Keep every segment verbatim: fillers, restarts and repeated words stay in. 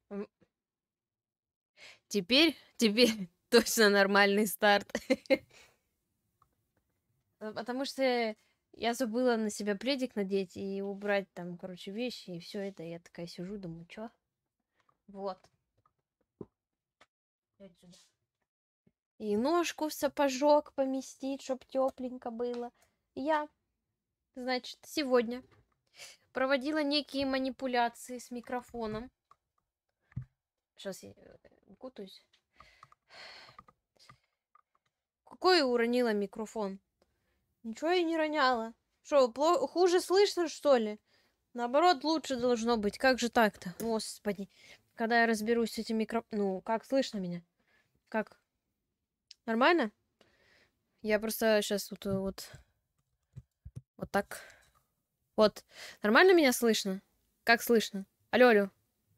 М. Теперь, теперь точно нормальный старт. Э, потому что я забыла на себя пледик надеть и убрать там, короче, вещи, и все это. Я такая сижу, думаю, чё? Вот. Отсюда. И ножку в сапожок поместить, чтоб тепленько было. Я, значит, сегодня проводила некие манипуляции с микрофоном. Сейчас я э, укутаюсь. Какой уронила микрофон? Ничего я не роняла. Что, плохо, хуже слышно, что ли? Наоборот, лучше должно быть. Как же так-то? Господи. Когда я разберусь с этим микро... Ну, как слышно меня? Как? Нормально? Я просто сейчас вот, вот... Вот так. Вот. Нормально меня слышно? Как слышно? Алло, алло.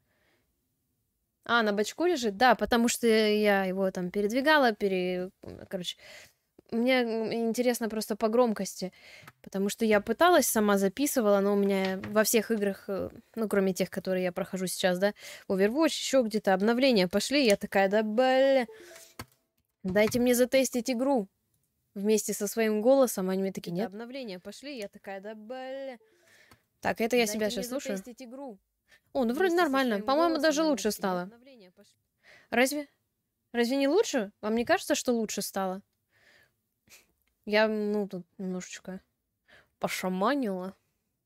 А, на бочку лежит? Да, потому что я его там передвигала, пере... Короче, мне интересно просто по громкости, потому что я пыталась, сама записывала, но у меня во всех играх, ну, кроме тех, которые я прохожу сейчас, да, Overwatch, еще где-то обновления пошли, я такая, да, бля, дайте мне затестить игру вместе со своим голосом, они мне такие, нет, обновления пошли, я такая, да, бля. Так, это я себя сейчас слушаю. Игру. О, ну вроде нормально, по-моему, даже лучше стало. Разве? Разве не лучше? Вам не кажется, что лучше стало? Я, ну, тут немножечко пошаманила.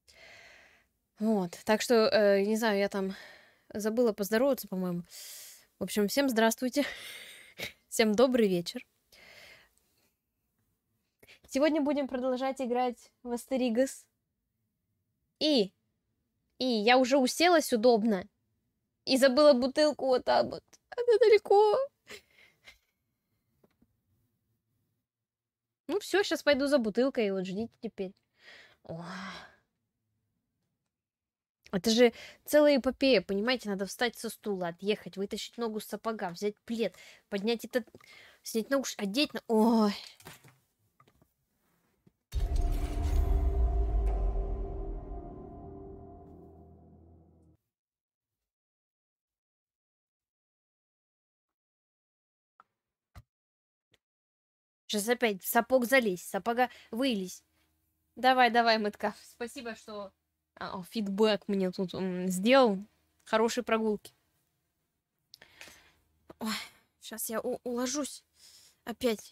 Вот. Так что, э, не знаю, я там забыла поздороваться, по-моему. В общем, всем здравствуйте. Всем добрый вечер. Сегодня будем продолжать играть в Астеригас. И, и я уже уселась удобно. И забыла бутылку вот так вот. Она далеко. Ну все, сейчас пойду за бутылкой, и вот ждите теперь. Ох. Это же целая эпопея, понимаете? Надо встать со стула, отъехать, вытащить ногу с сапога, взять плед, поднять этот... Снять ногу, одеть на... Ой. Сейчас опять в сапог залезь, сапога вылезь. Давай, давай, мытка. Спасибо, что а, фидбэк мне тут м, сделал. Хорошей прогулки. Ой, сейчас я у- уложусь опять.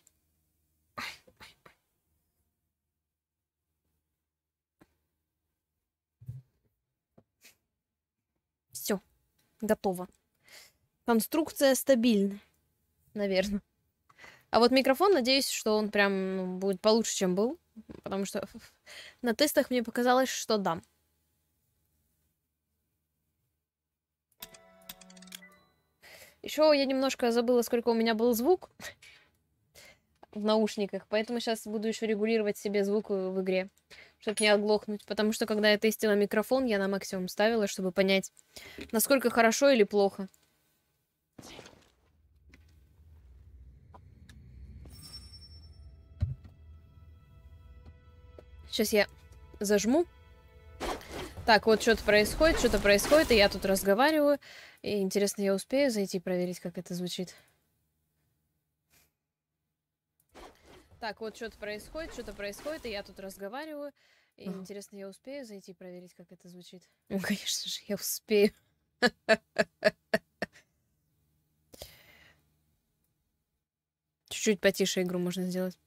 Все, готово. Конструкция стабильна, наверное. А вот микрофон, надеюсь, что он прям ну, будет получше, чем был. Потому что на тестах мне показалось, что да. Еще я немножко забыла, сколько у меня был звук в наушниках, поэтому сейчас буду еще регулировать себе звук в игре, чтобы не оглохнуть. Потому что, когда я тестила микрофон, я на максимум ставила, чтобы понять, насколько хорошо или плохо. Сейчас я зажму. Так, вот что-то происходит, что-то происходит, и я тут разговариваю. И интересно, я успею зайти проверить, как это звучит? Так, вот что-то происходит, что-то происходит, и я тут разговариваю. И ага. Интересно, я успею зайти проверить, как это звучит? Ну, конечно же, я успею. Чуть-чуть потише игру можно сделать.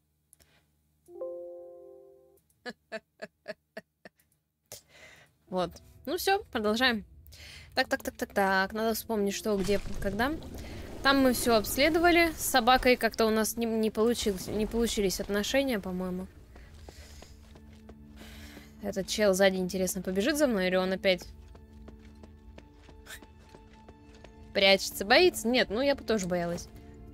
Вот. Ну все, продолжаем. Так, так, так, так, так. Надо вспомнить, что, где, когда. Там мы все обследовали. С собакой как-то у нас не, не, получилось, не получились отношения, по-моему. Этот чел сзади, интересно, побежит за мной, или он опять прячется? Боится? Нет, ну я бы тоже боялась.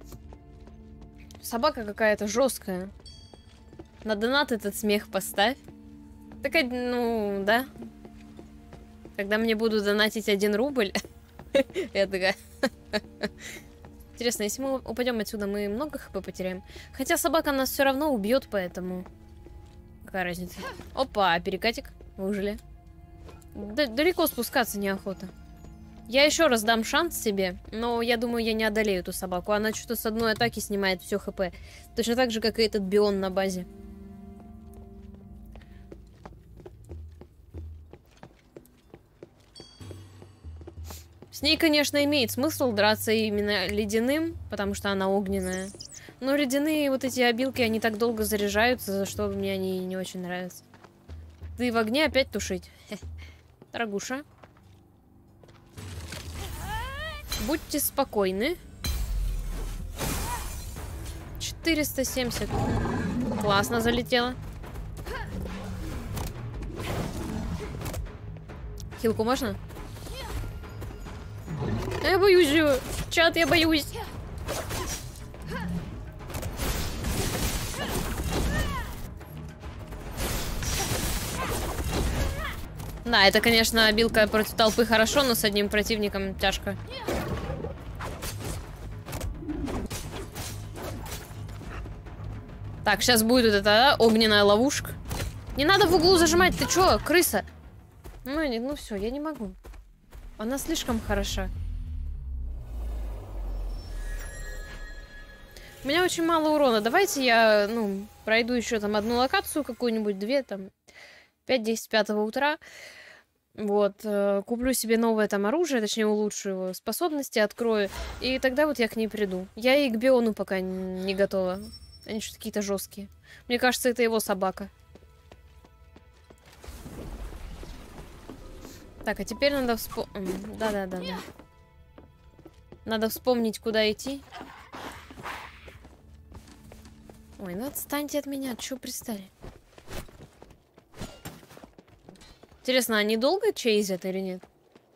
Собака какая-то жесткая. На донат этот смех поставь. Такая, ну, да. Когда мне будут донатить один рубль, я такая... Интересно, если мы упадем отсюда, мы много хп потеряем? Хотя собака нас все равно убьет, поэтому... Какая разница? Опа, перекатик. Выжили. Д далеко спускаться неохота. Я еще раз дам шанс себе, но я думаю, я не одолею эту собаку. Она что-то с одной атаки снимает все хп. Точно так же, как и этот бион на базе. С ней, конечно, имеет смысл драться именно ледяным, потому что она огненная. Но ледяные вот эти обилки, они так долго заряжаются, за что мне они не очень нравятся. Ты в огне опять тушить. Дорогуша. Будьте спокойны. четыреста семьдесят. Классно залетело. Хилку можно? Я боюсь его. Чат, я боюсь. Да, это, конечно, обилка против толпы хорошо, но с одним противником тяжко. Так, сейчас будет вот эта, да, огненная ловушка. Не надо в углу зажимать, ты чё, крыса? Ну, не, ну все, я не могу. Она слишком хороша. У меня очень мало урона. Давайте я, ну, пройду еще там одну локацию какую-нибудь, две, там, пять-десять пятого утра. Вот, э, куплю себе новое там оружие, точнее улучшу его способности, открою. И тогда вот я к ней приду. Я и к Биону пока не готова. Они что-то какие-то жесткие. Мне кажется, это его собака. Так, а теперь надо вспомнить... Да-да-да-да. Надо вспомнить, куда идти. Ой, ну отстаньте от меня, чё пристали? Интересно, они долго чейзят или нет?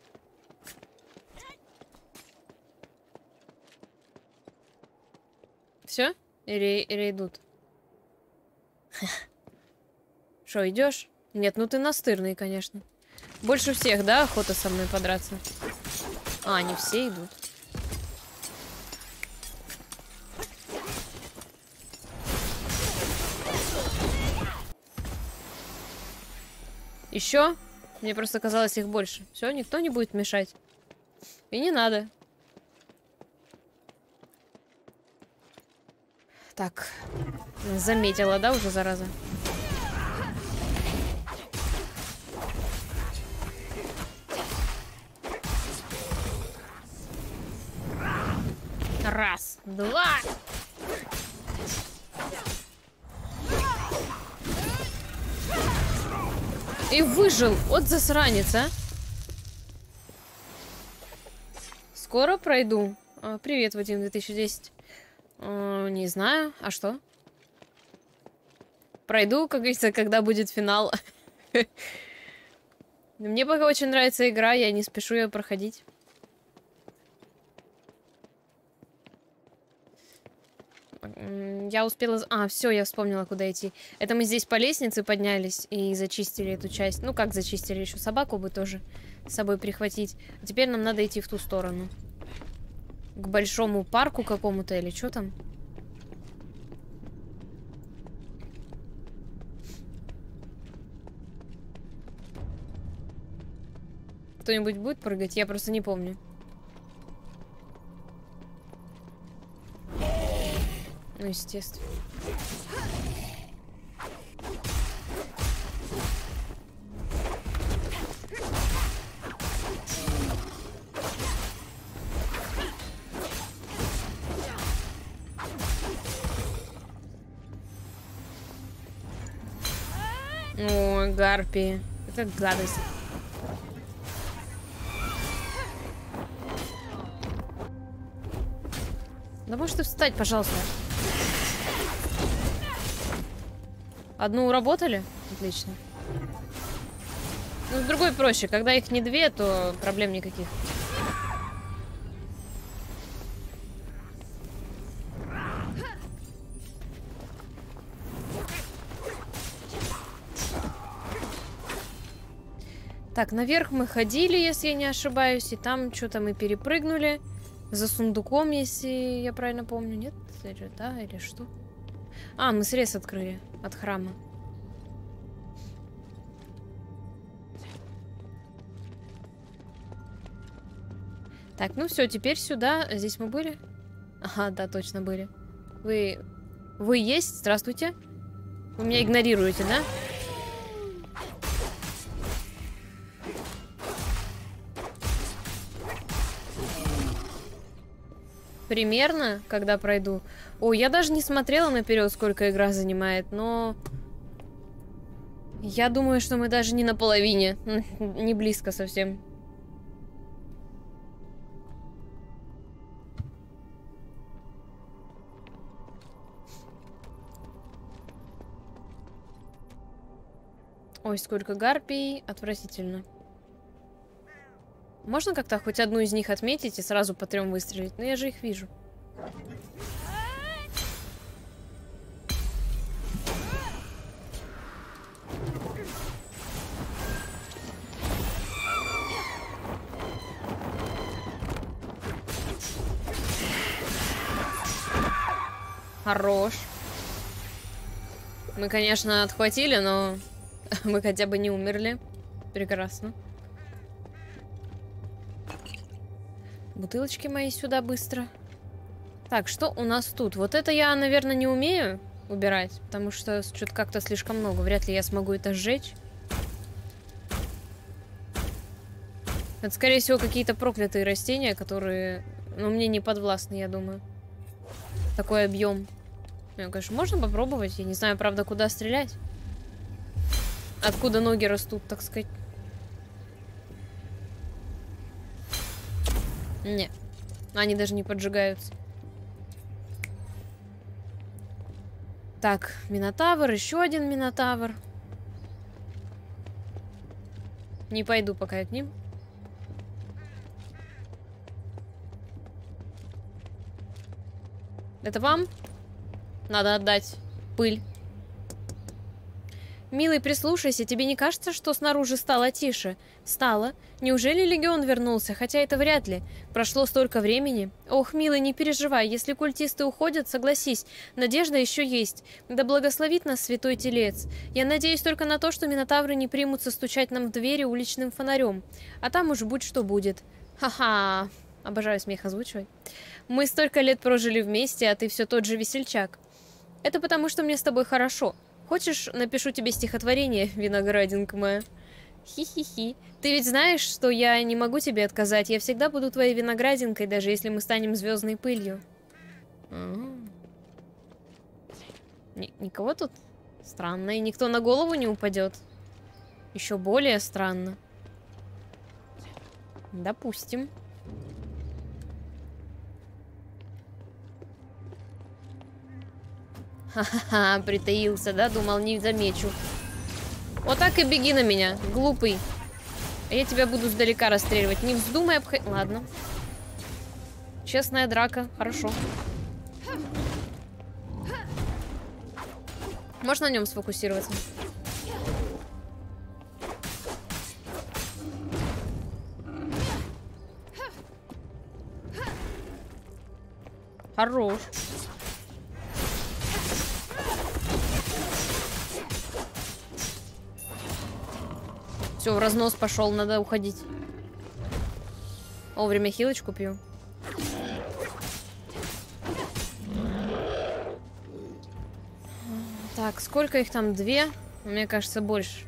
Все? Или, или идут? Что, идешь? Нет, ну ты настырный, конечно. Больше всех, да, охота со мной подраться? А, они все идут. Еще? Мне просто казалось их больше. Все, никто не будет мешать. И не надо. Так. Заметила, да, уже, зараза? Раз, два. И выжил. Вот засранец, а. Скоро пройду. А, привет, Вадим, две тысячи десять. А, не знаю. А что? Пройду, как говорится, когда будет финал. Мне пока очень нравится игра, я не спешу ее проходить. Я успела... А, все, я вспомнила, куда идти. Это мы здесь по лестнице поднялись и зачистили эту часть. Ну, как зачистили? Еще собаку бы тоже с собой прихватить. А теперь нам надо идти в ту сторону. К большому парку какому-то или что там? Кто-нибудь будет прыгать? Я просто не помню. Ну, естественно. Ой, гарпии. Это гадость. Да можешь ты встать, пожалуйста. Одну уработали? Отлично. Ну, с другой проще. Когда их не две, то проблем никаких. Так, наверх мы ходили, если я не ошибаюсь, и там что-то мы перепрыгнули. За сундуком, если я правильно помню. Нет? Или да, или что? А, мы срез открыли от храма. Так, ну все, теперь сюда. Здесь мы были? Ага, да, точно были. Вы... Вы есть? Здравствуйте. Вы меня игнорируете, да? Примерно, когда пройду. О, я даже не смотрела наперед, сколько игра занимает, но... Я думаю, что мы даже не на половине. Не близко совсем. Ой, сколько гарпий. Отвратительно. Можно как-то хоть одну из них отметить и сразу по трем выстрелить? Но я же их вижу. Хорош. Мы, конечно, отхватили, но мы хотя бы не умерли. Прекрасно. Бутылочки мои сюда быстро. Так, что у нас тут? Вот это я, наверное, не умею убирать, потому что что-то как-то слишком много. Вряд ли я смогу это сжечь. Это, скорее всего, какие-то проклятые растения, которые, ну, мне не подвластны, я думаю. Такой объем. Ну, конечно, можно попробовать. Я не знаю, правда, куда стрелять. Откуда ноги растут, так сказать. Нет. Они даже не поджигаются. Так, Минотавр, еще один Минотавр. Не пойду пока я к ним. Это вам? Надо отдать пыль. Милый, прислушайся, тебе не кажется, что снаружи стало тише? Стало. Неужели легион вернулся? Хотя это вряд ли. Прошло столько времени. Ох, милый, не переживай. Если культисты уходят, согласись, надежда еще есть. Да благословит нас святой телец. Я надеюсь только на то, что минотавры не примутся стучать нам в двери уличным фонарем. А там уж будь что будет. Ха-ха. Обожаю смех озвучивать. Мы столько лет прожили вместе, а ты все тот же весельчак. Это потому, что мне с тобой хорошо. Хочешь, напишу тебе стихотворение, виноградинка моя? Хи-хи-хи. Ты ведь знаешь, что я не могу тебе отказать. Я всегда буду твоей виноградинкой, даже если мы станем звездной пылью. А-а-а. Никого тут? Странно. И никто на голову не упадет. Еще более странно. Допустим. Ха-ха-ха, притаился, да? Думал, не замечу. Вот так и беги на меня, глупый. А я тебя буду сдалека расстреливать. Не вздумай обходить. Ладно. Честная драка, хорошо. Можно на нем сфокусироваться? Хорош. Все, в разнос пошел, надо уходить. О, время хилочку пью. Так, сколько их там? Две? Мне кажется, больше.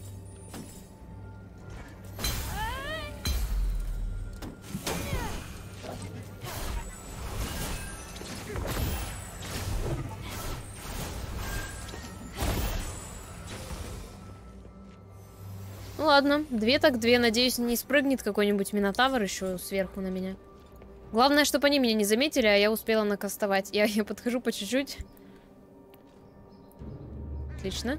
Ну ладно, две так две. Надеюсь, не спрыгнет какой-нибудь минотавр еще сверху на меня. Главное, чтобы они меня не заметили, а я успела накастовать. Я, я подхожу по чуть-чуть. Отлично.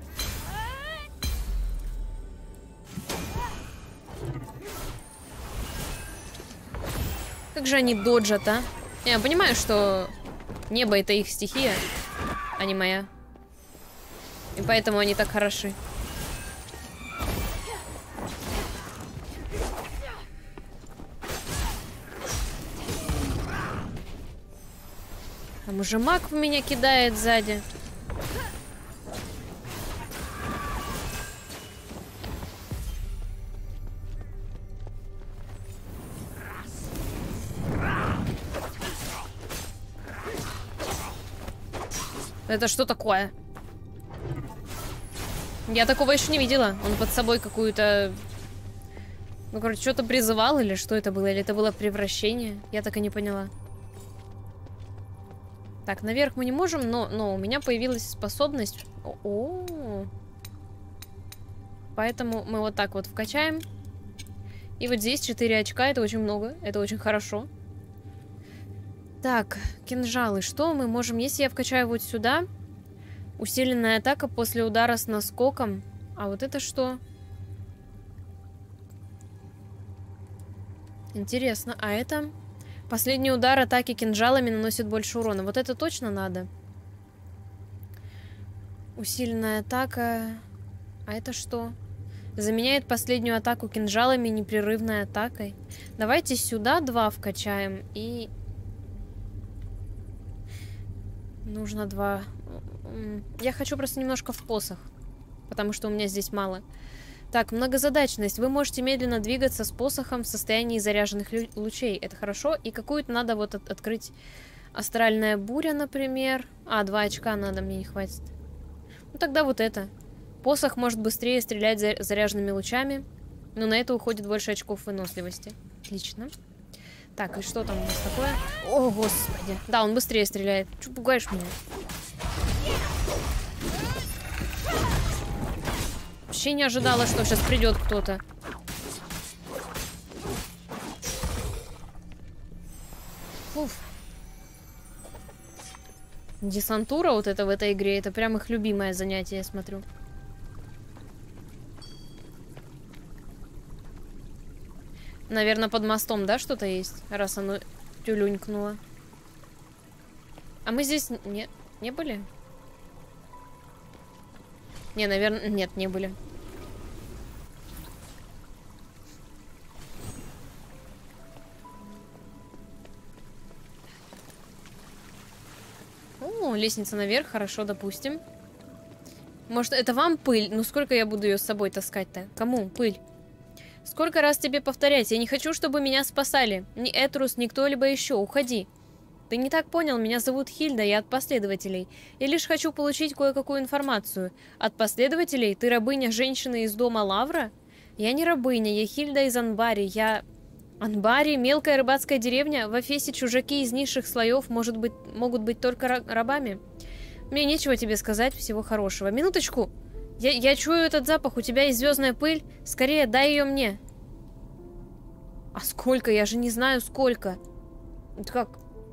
Как же они доджат, а? Я понимаю, что небо — это их стихия, а не моя. И поэтому они так хороши. Там уже маг в меня кидает сзади. Это что такое? Я такого еще не видела. Он под собой какую-то... Ну, короче, что-то призывал или что это было? Или это было превращение? Я так и не поняла. Так, наверх мы не можем, но, но у меня появилась способность... О-о-о. Поэтому мы вот так вот вкачаем. И вот здесь четыре очка, это очень много, это очень хорошо. Так, кинжалы, что мы можем... Если я вкачаю вот сюда... Усиленная атака после удара с наскоком. А вот это что? Интересно, а это... Последний удар атаки кинжалами наносит больше урона. Вот это точно надо. Усиленная атака... А это что? Заменяет последнюю атаку кинжалами непрерывной атакой. Давайте сюда два вкачаем и... Нужно два... Я хочу просто немножко в посох, потому что у меня здесь мало. Так, многозадачность. Вы можете медленно двигаться с посохом в состоянии заряженных лучей. Это хорошо. И какую-то надо вот от открыть. Астральная буря, например. А, два очка надо, мне не хватит. Ну, тогда вот это. Посох может быстрее стрелять за заряженными лучами, но на это уходит больше очков выносливости. Отлично. Так, и что там у нас такое? О, господи. Да, он быстрее стреляет. Чё пугаешь меня? Вообще не ожидала, что сейчас придет кто-то. Уф. Десантура вот это в этой игре, это прям их любимое занятие, я смотрю. Наверное, под мостом, да, что-то есть, раз оно тюлюнькнуло. А мы здесь не, не были? Не, наверное, нет, не были. О, лестница наверх, хорошо, допустим. Может, это вам пыль? Ну, сколько я буду ее с собой таскать-то? Кому пыль? Сколько раз тебе повторять? Я не хочу, чтобы меня спасали. Ни Этрус, ни кто-либо еще. Уходи. Ты не так понял, меня зовут Хильда, я от последователей. Я лишь хочу получить кое-какую информацию. От последователей? Ты рабыня женщины из дома Лавра? Я не рабыня, я Хильда из Анбари. Я... Анбари, мелкая рыбацкая деревня? В Эфесе чужаки из низших слоев может быть, могут быть только рабами? Мне нечего тебе сказать, всего хорошего. Минуточку! Я, я чую этот запах, у тебя есть звездная пыль. Скорее, дай ее мне. А сколько? Я же не знаю, сколько. Как?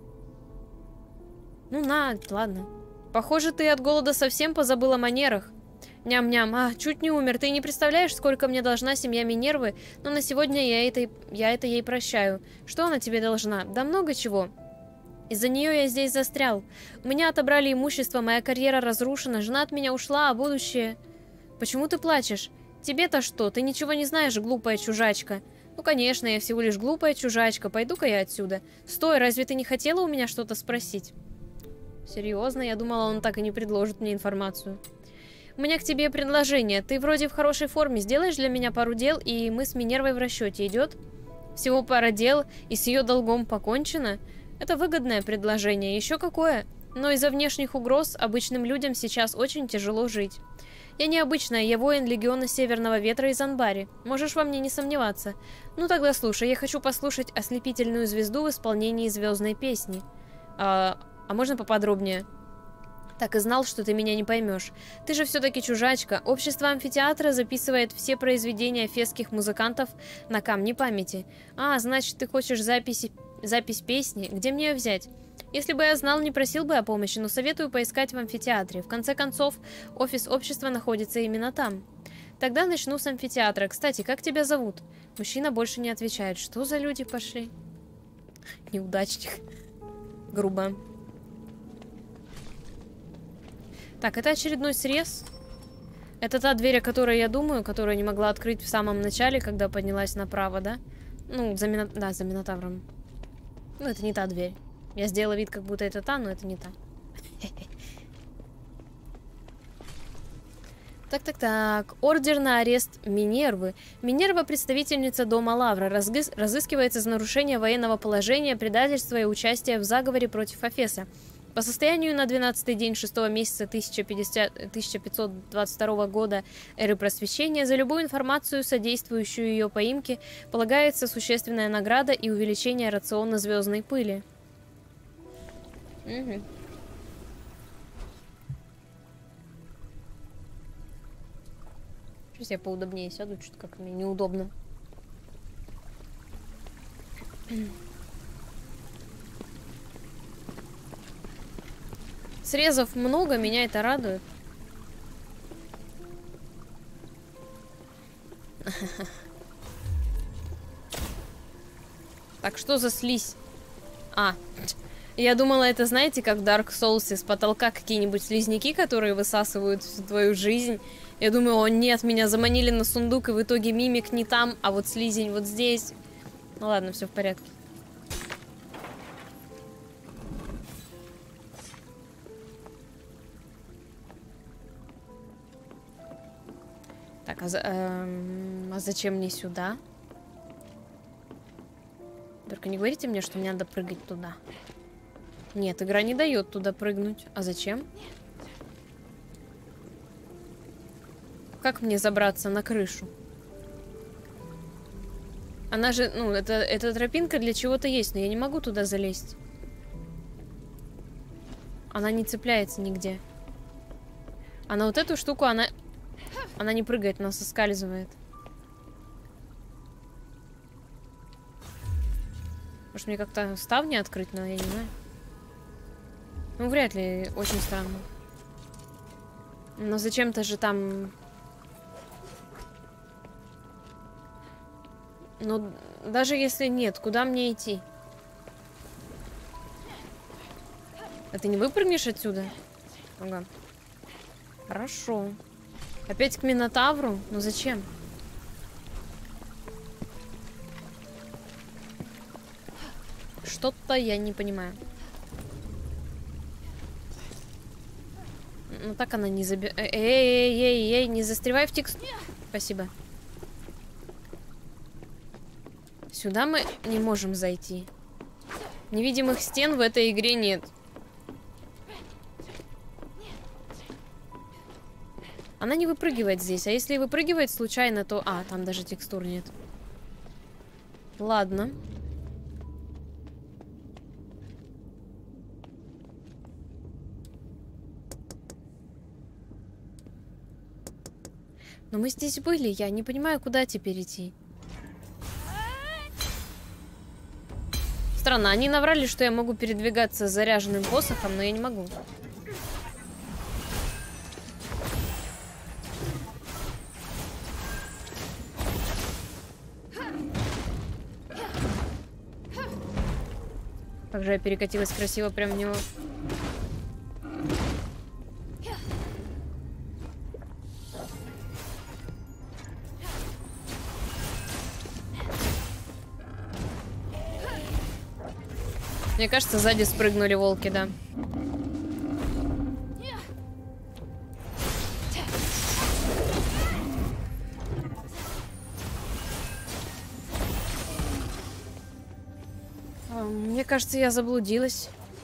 Ну, на, ладно. Похоже, ты от голода совсем позабыл о манерах. Ням-ням, а, чуть не умер. Ты не представляешь, сколько мне должна семья Минервы, но на сегодня я это, я это ей прощаю. Что она тебе должна? Да много чего. Из-за нее я здесь застрял. У меня отобрали имущество, моя карьера разрушена, жена от меня ушла, а будущее... Почему ты плачешь? Тебе-то что? Ты ничего не знаешь, глупая чужачка. Ну, конечно, я всего лишь глупая чужачка. Пойду-ка я отсюда. Стой, разве ты не хотела у меня что-то спросить? Серьезно? Я думала, он так и не предложит мне информацию. У меня к тебе предложение. Ты вроде в хорошей форме. Сделаешь для меня пару дел, и мы с Минервой в расчете. Идет? Всего пара дел, и с ее долгом покончено? Это выгодное предложение. Еще какое? Но из-за внешних угроз обычным людям сейчас очень тяжело жить. Я необычная, я воин Легиона Северного Ветра из Анбари. Можешь во мне не сомневаться. Ну тогда слушай, я хочу послушать ослепительную звезду в исполнении звездной песни. А, а можно поподробнее? Так и знал, что ты меня не поймешь. Ты же все-таки чужачка. Общество амфитеатра записывает все произведения фесских музыкантов на камне памяти. А, значит, ты хочешь записи... запись песни? Где мне ее взять? Если бы я знал, не просил бы о помощи, но советую поискать в амфитеатре. В конце концов, офис общества находится именно там. Тогда начну с амфитеатра. Кстати, как тебя зовут? Мужчина больше не отвечает. Что за люди пошли? Неудачник. Грубо. Так, это очередной срез. Это та дверь, о которой я думаю, которую я не могла открыть в самом начале, когда поднялась направо, да? Ну, за, Мино... да, за Минотавром. Ну, это не та дверь. Я сделала вид, как будто это та, но это не та. Так-так-так. Ордер на арест Минервы. Минерва, представительница дома Лавра, разгы... разыскивается за нарушение военного положения, предательство и участие в заговоре против Эфеса. По состоянию на двенадцатый день шестого месяца тысяча пятьсот двадцать второго года эры Просвещения за любую информацию, содействующую ее поимке, полагается существенная награда и увеличение рациона звездной пыли. Угу. Сейчас я поудобнее сяду, что-то как мне неудобно. Срезов много, меня это радует. Так, что за слизь? А, я думала, это, знаете, как в Dark Souls из потолка какие-нибудь слизняки, которые высасывают всю твою жизнь. Я думаю, о нет, меня заманили на сундук, и в итоге мимик не там, а вот слизень вот здесь. Ну ладно, все в порядке. Так, а, за, эм, а зачем мне сюда? Только не говорите мне, что мне надо прыгать туда. Нет, игра не дает туда прыгнуть. А зачем? Как мне забраться на крышу? Она же, ну, это, эта тропинка для чего-то есть, но я не могу туда залезть. Она не цепляется нигде. А на вот эту штуку она... Она не прыгает, она соскальзывает. Может, мне как-то ставни открыть надо, я не знаю. Ну, вряд ли, очень странно. Но зачем-то же там... Ну, даже если нет, куда мне идти? А ты не выпрыгнешь отсюда? Ага. Хорошо. Опять к Минотавру? Ну зачем? Что-то я не понимаю. Ну так она не заби... Эй, эй, эй, эй, не застревай в текст. Спасибо. Сюда мы не можем зайти. Невидимых стен в этой игре нет. Она не выпрыгивает здесь. А если выпрыгивает случайно, то... А, там даже текстур нет. Ладно. Но мы здесь были. Я не понимаю, куда теперь идти. Странно. Они наврали, что я могу передвигаться с заряженным посохом, но я не могу. Как же я перекатилась красиво прям в него. Мне кажется, сзади спрыгнули волки, да. Мне кажется, я заблудилась.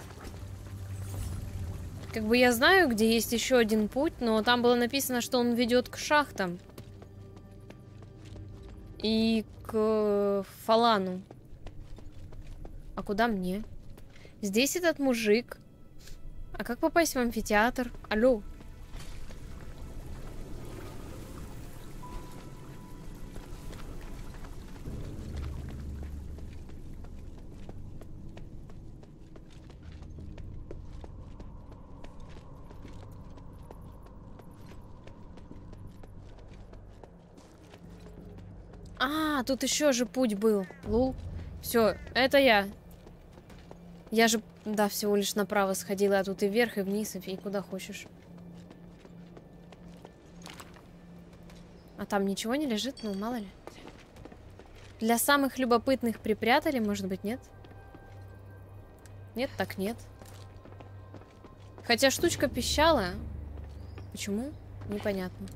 Как бы я знаю, где есть еще один путь, но там было написано, что он ведет к шахтам. И к Фалану. А куда мне? Здесь этот мужик. А как попасть в амфитеатр? Алло. А, тут еще же путь был. Лул. Все, это я. Я же, да, всего лишь направо сходила, а тут и вверх, и вниз, и куда хочешь. А там ничего не лежит? Ну, мало ли. Для самых любопытных припрятали, может быть, нет? Нет, так нет. Хотя штучка пищала. Почему? Непонятно.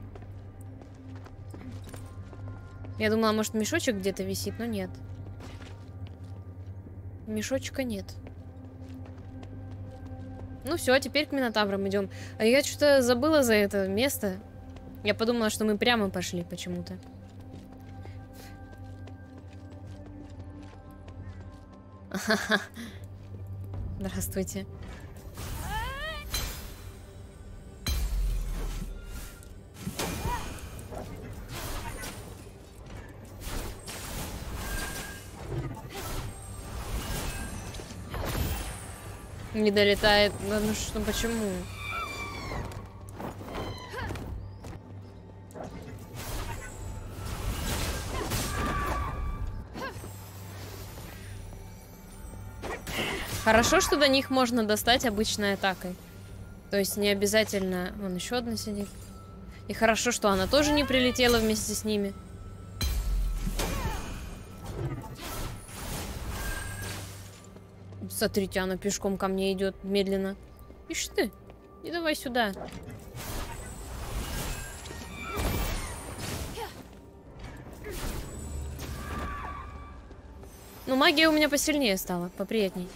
Я думала, может, мешочек где-то висит, но нет. Мешочка нет. Ну все, теперь к Минотаврам идем. А я что-то забыла за это место. Я подумала, что мы прямо пошли почему-то. Здравствуйте. Не долетает. Ну что, почему? Хорошо, что до них можно достать обычной атакой. То есть не обязательно... Вон еще одна сидит. И хорошо, что она тоже не прилетела вместе с ними. Смотрите, она пешком ко мне идет медленно. Ишь ты, и давай сюда. Ну, магия у меня посильнее стала, поприятней.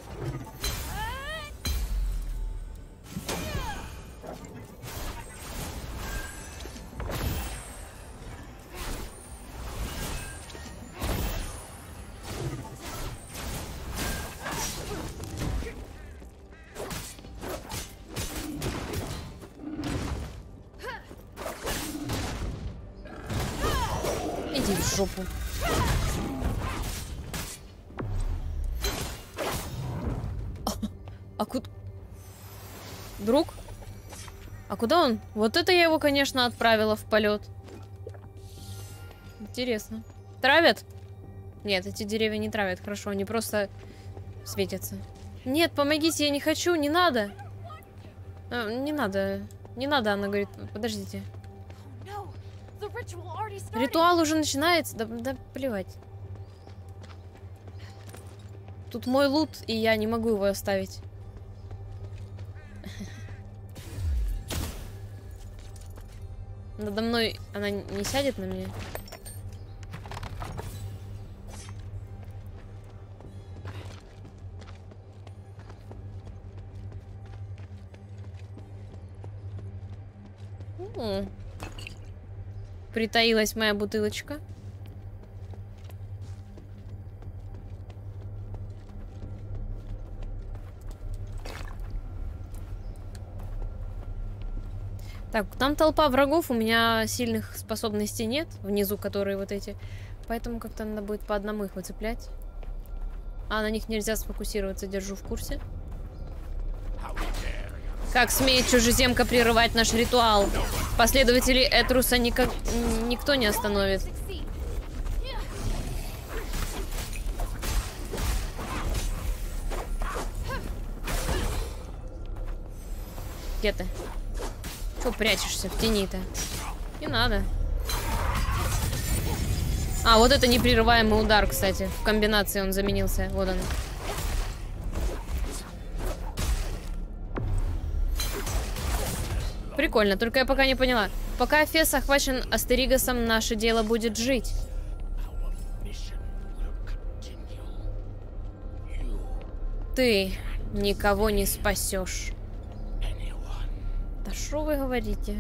Иди в жопу. А куда... Друг? А куда он? Вот это я его, конечно, отправила в полет. Интересно. Травят? Нет, эти деревья не травят. Хорошо, они просто светятся. Нет, помогите, я не хочу, не надо. А, не надо. Не надо, она говорит. Подождите. Ритуал уже начинается. Да, да плевать. Тут мой лут, и я не могу его оставить. Надо мной она не сядет на меня? О, притаилась моя бутылочка. Так, там толпа врагов, у меня сильных способностей нет, внизу которые вот эти. Поэтому как-то надо будет по одному их выцеплять. А на них нельзя сфокусироваться, держу в курсе. Как смеет чужеземка прерывать наш ритуал? Последователей Этруса никак... никто не остановит. Где ты? Чё прячешься в тени-то? Не надо. А, вот это непрерываемый удар, кстати. В комбинации он заменился. Вот он. Прикольно, только я пока не поняла. Пока Фес охвачен Астеригасом, наше дело будет жить. Ты никого не спасешь. Да что вы говорите?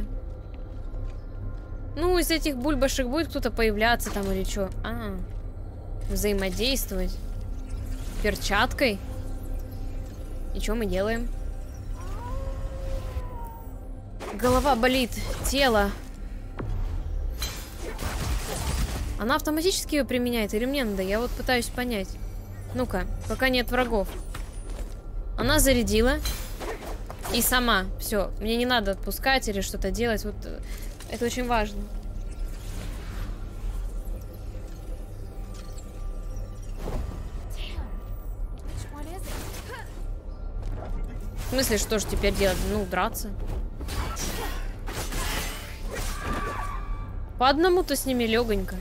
Ну, из этих бульбашек будет кто-то появляться там или что? А, взаимодействовать. Перчаткой. И что мы делаем? Голова болит, тело. Она автоматически ее применяет или мне надо? Я вот пытаюсь понять. Ну-ка, пока нет врагов. Она зарядила. И сама. Все. Мне не надо отпускать или что-то делать. Вот это очень важно. В смысле, что же теперь делать? Ну, драться. По одному-то с ними легонько.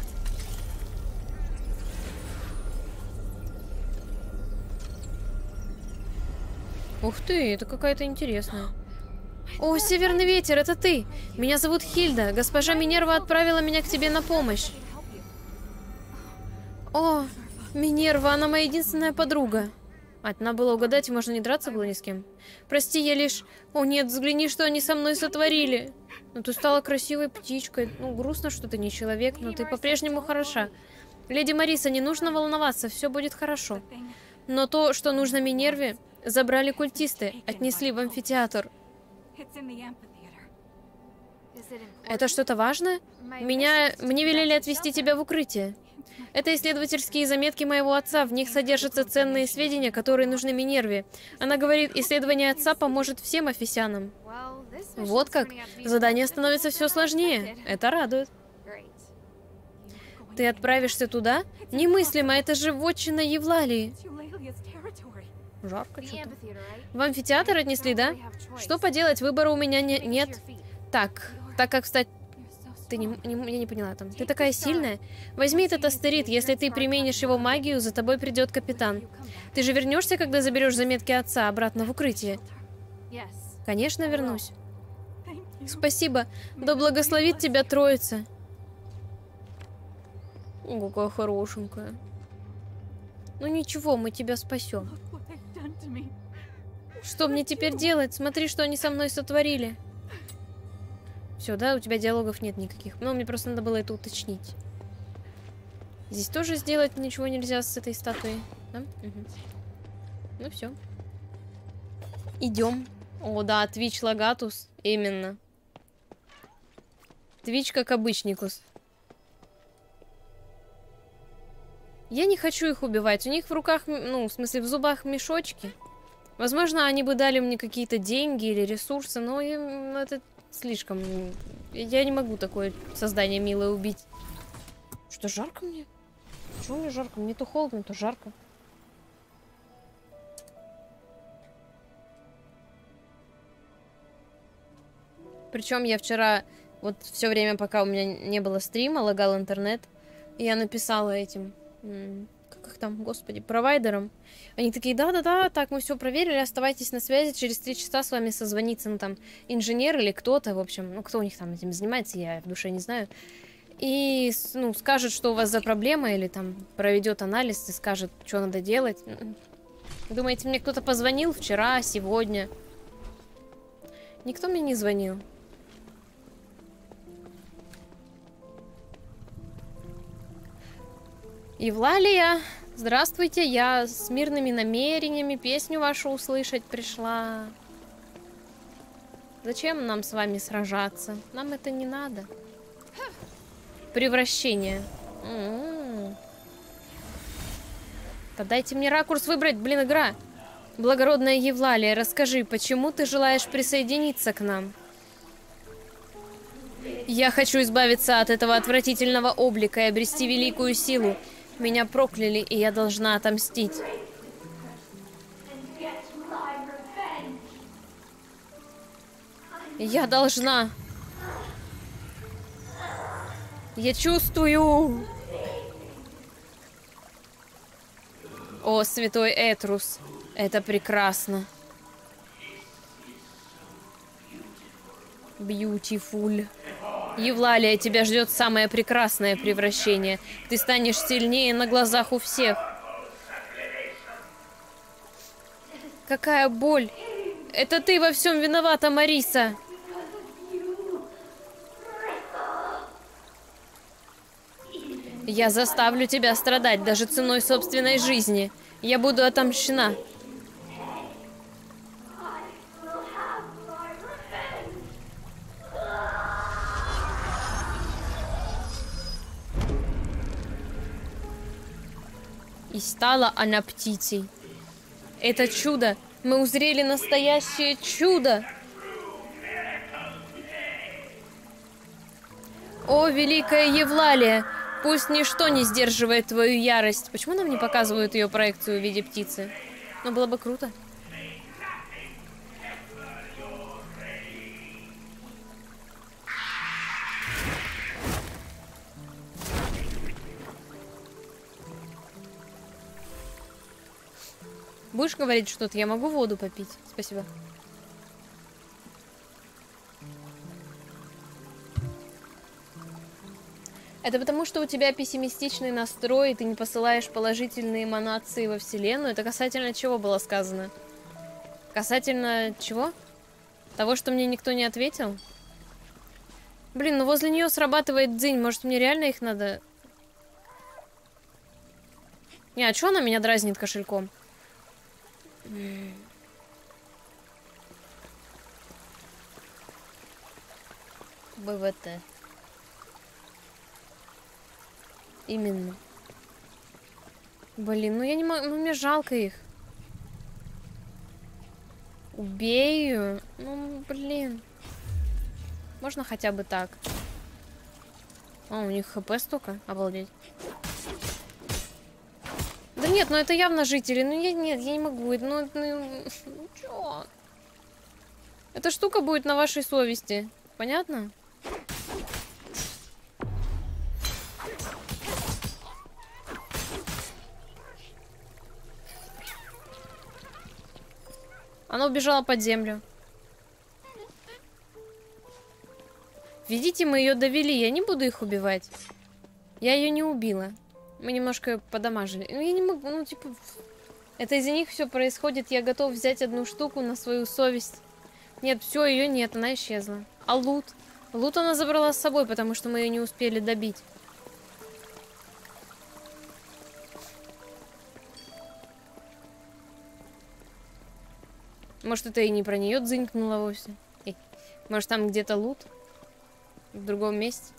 Ух ты, это какая-то интересная. О, Северный ветер, это ты! Меня зовут Хильда. Госпожа Минерва отправила меня к тебе на помощь. О, Минерва, она моя единственная подруга. А, надо было угадать, и можно не драться было ни с кем. Прости, я лишь... О нет, взгляни, что они со мной сотворили. Ну ты стала красивой птичкой. Ну, грустно, что ты не человек, но ты по-прежнему хороша. Леди Мариса, не нужно волноваться, все будет хорошо. Но то, что нужно Минерве, забрали культисты, отнесли в амфитеатр. Это что-то важное? Меня... Мне велели отвезти тебя в укрытие. Это исследовательские заметки моего отца. В них содержатся ценные сведения, которые нужны Минерве. Она говорит, исследование отца поможет всем офисянам. Вот как. Задание становится все сложнее. Это радует. Ты отправишься туда? Немыслимо, это же вотчина Евлалии. Жарко что-то. В амфитеатр отнесли, да? Что поделать, выбора у меня не нет. Так, так как встать... Ты не, не, я не поняла там. Ты такая сильная. Возьми этот астерит. Если ты применишь его магию, за тобой придет капитан. Ты же вернешься, когда заберешь заметки отца обратно в укрытие? Конечно, вернусь. Спасибо. Да благословит тебя Троица. О, какая хорошенькая. Ну ничего, мы тебя спасем. Что мне теперь делать? Смотри, что они со мной сотворили. Все, да, у тебя диалогов нет никаких. Ну, мне просто надо было это уточнить. Здесь тоже сделать ничего нельзя с этой статуей. Да? Угу. Ну все. Идем. О, да, Твич Лагатус. Именно. Твич как обычникус. Я не хочу их убивать. У них в руках, ну, в смысле, в зубах мешочки. Возможно, они бы дали мне какие-то деньги или ресурсы, но им это слишком... Я не могу такое создание милое убить. Что, жарко мне? Почему мне жарко? Мне то холодно, то жарко. Причем я вчера, вот все время, пока у меня не было стрима, лагал интернет, и я написала этим... Как их там, господи, провайдерам. Они такие, да-да-да, так, мы все проверили, оставайтесь на связи, через три часа с вами созвонится, ну, там, инженер или кто-то, в общем, ну, кто у них там этим занимается, я в душе не знаю. И, ну, скажет, что у вас за проблема, или там проведет анализ и скажет, что надо делать. Думаете, мне кто-то позвонил вчера, сегодня? Никто мне не звонил. Евлалия, здравствуйте, я с мирными намерениями песню вашу услышать пришла. Зачем нам с вами сражаться? Нам это не надо. Превращение. М-м-м. Да дайте мне ракурс выбрать, блин, игра. Благородная Евлалия, расскажи, почему ты желаешь присоединиться к нам? Я хочу избавиться от этого отвратительного облика и обрести великую силу. Меня прокляли, и я должна отомстить. Я должна. Я чувствую. О, святой Этрус, это прекрасно. Beautiful. Евлалия, тебя ждет самое прекрасное превращение. Ты станешь сильнее на глазах у всех. Какая боль! Это ты во всем виновата, Мариса! Я заставлю тебя страдать даже ценой собственной жизни. Я буду отомщена. И стала она птицей. Это чудо! Мы узрели настоящее чудо! О, великая Евлалия! Пусть ничто не сдерживает твою ярость. Почему нам не показывают ее проекцию в виде птицы? Ну, было бы круто. Будешь говорить что-то? Я могу воду попить? Спасибо. Это потому, что у тебя пессимистичный настрой, и ты не посылаешь положительные эманации во Вселенную? Это касательно чего было сказано? Касательно чего? Того, что мне никто не ответил? Блин, ну возле нее срабатывает дзынь. Может, мне реально их надо... Не, а чё она меня дразнит кошельком? БВТ. Именно. Блин, ну я не могу... Ну мне жалко их. Убей ее. Ну, блин. Можно хотя бы так. А, у них хп столько? Обалдеть. Да нет, ну это явно жители. Ну я, нет, я не могу. Ну, ну, ну чё? Эта штука будет на вашей совести. Понятно? Она убежала под землю. Видите, мы ее довели. Я не буду их убивать. Я ее не убила. Мы немножко подамажили. Ну, я не могу, ну, типа... Это из-за них все происходит. Я готов взять одну штуку на свою совесть. Нет, все, ее нет, она исчезла. А лут? Лут она забрала с собой, потому что мы ее не успели добить. Может, это и не про нее дзынькнуло вовсе. Эй, может, там где-то лут? В другом месте?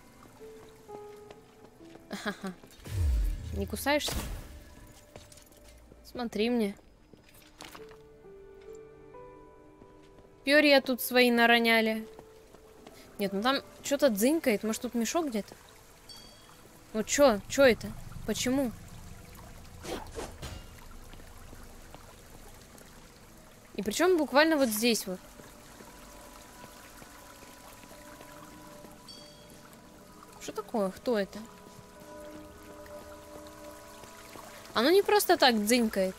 Ага. Не кусаешься? Смотри мне. Перья тут свои нароняли. Нет, ну там что-то дзынькает. Может, тут мешок где-то? Ну чё? Чё это? Почему? И причем буквально вот здесь вот. Что такое? Кто это? Оно не просто так дзынькает.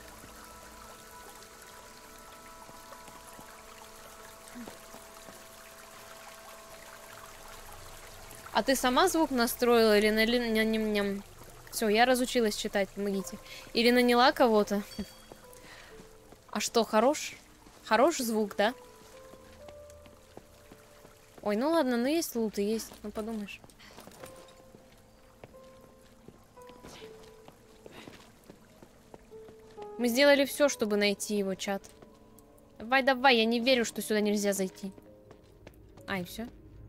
А ты сама звук настроила или на... Ням-ням-ням? Все, я разучилась читать, помогите. Или наняла кого-то? А что, хорош? Хорош звук, да? Ой, ну ладно, ну есть лут и есть, ну подумаешь. Мы сделали все, чтобы найти его, чат. Давай, давай, я не верю, что сюда нельзя зайти. Ай, все.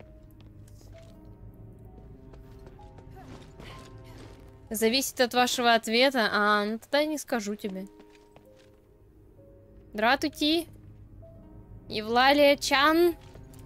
Зависит от вашего ответа. А, ну тогда я не скажу тебе. Здравствуйте. Евлалия Чан.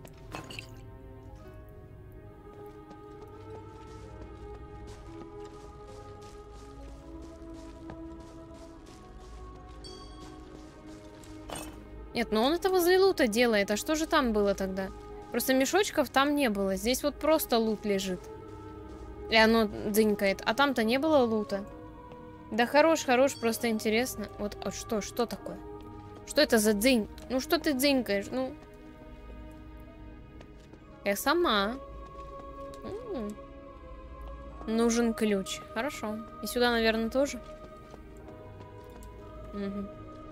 Нет, ну он это возле лута делает. А что же там было тогда? Просто мешочков там не было. Здесь вот просто лут лежит. И оно дзынькает. А там-то не было лута. Да хорош, хорош, просто интересно. Вот, а что, что такое? Что это за дзынь? Ну что ты дзынькаешь? Ну. Я сама. М-м. Нужен ключ. Хорошо. И сюда, наверное, тоже. Угу.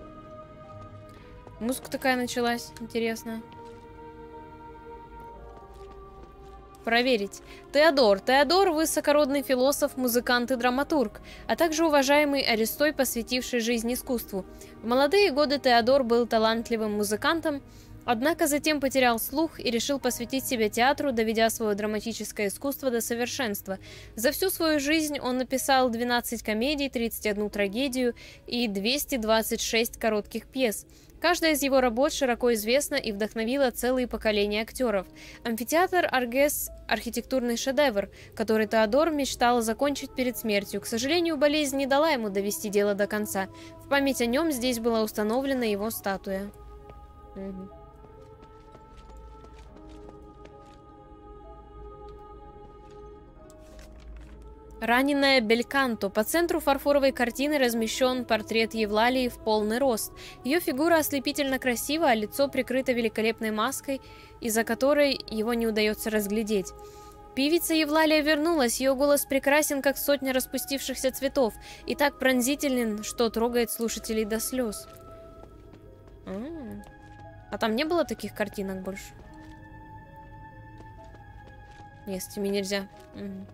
Музыка такая началась, интересно. Проверить. Теодор. Теодор – высокородный философ, музыкант и драматург, а также уважаемый Аристой, посвятивший жизнь искусству. В молодые годы Теодор был талантливым музыкантом, однако затем потерял слух и решил посвятить себя театру, доведя свое драматическое искусство до совершенства. За всю свою жизнь он написал двенадцать комедий, тридцать одну трагедию и двести двадцать шесть коротких пьес. Каждая из его работ широко известна и вдохновила целые поколения актеров. Амфитеатр Аргес – архитектурный шедевр, который Теодор мечтал закончить перед смертью. К сожалению, болезнь не дала ему довести дело до конца. В память о нем здесь была установлена его статуя. Угу. Раненая Бельканто. По центру фарфоровой картины размещен портрет Евлалии в полный рост. Ее фигура ослепительно красива, а лицо прикрыто великолепной маской, из-за которой его не удается разглядеть. Певица Евлалия вернулась, ее голос прекрасен, как сотня распустившихся цветов, и так пронзителен, что трогает слушателей до слез. А, -а, -а. а там не было таких картинок больше? Нет, с этими нельзя. Угу.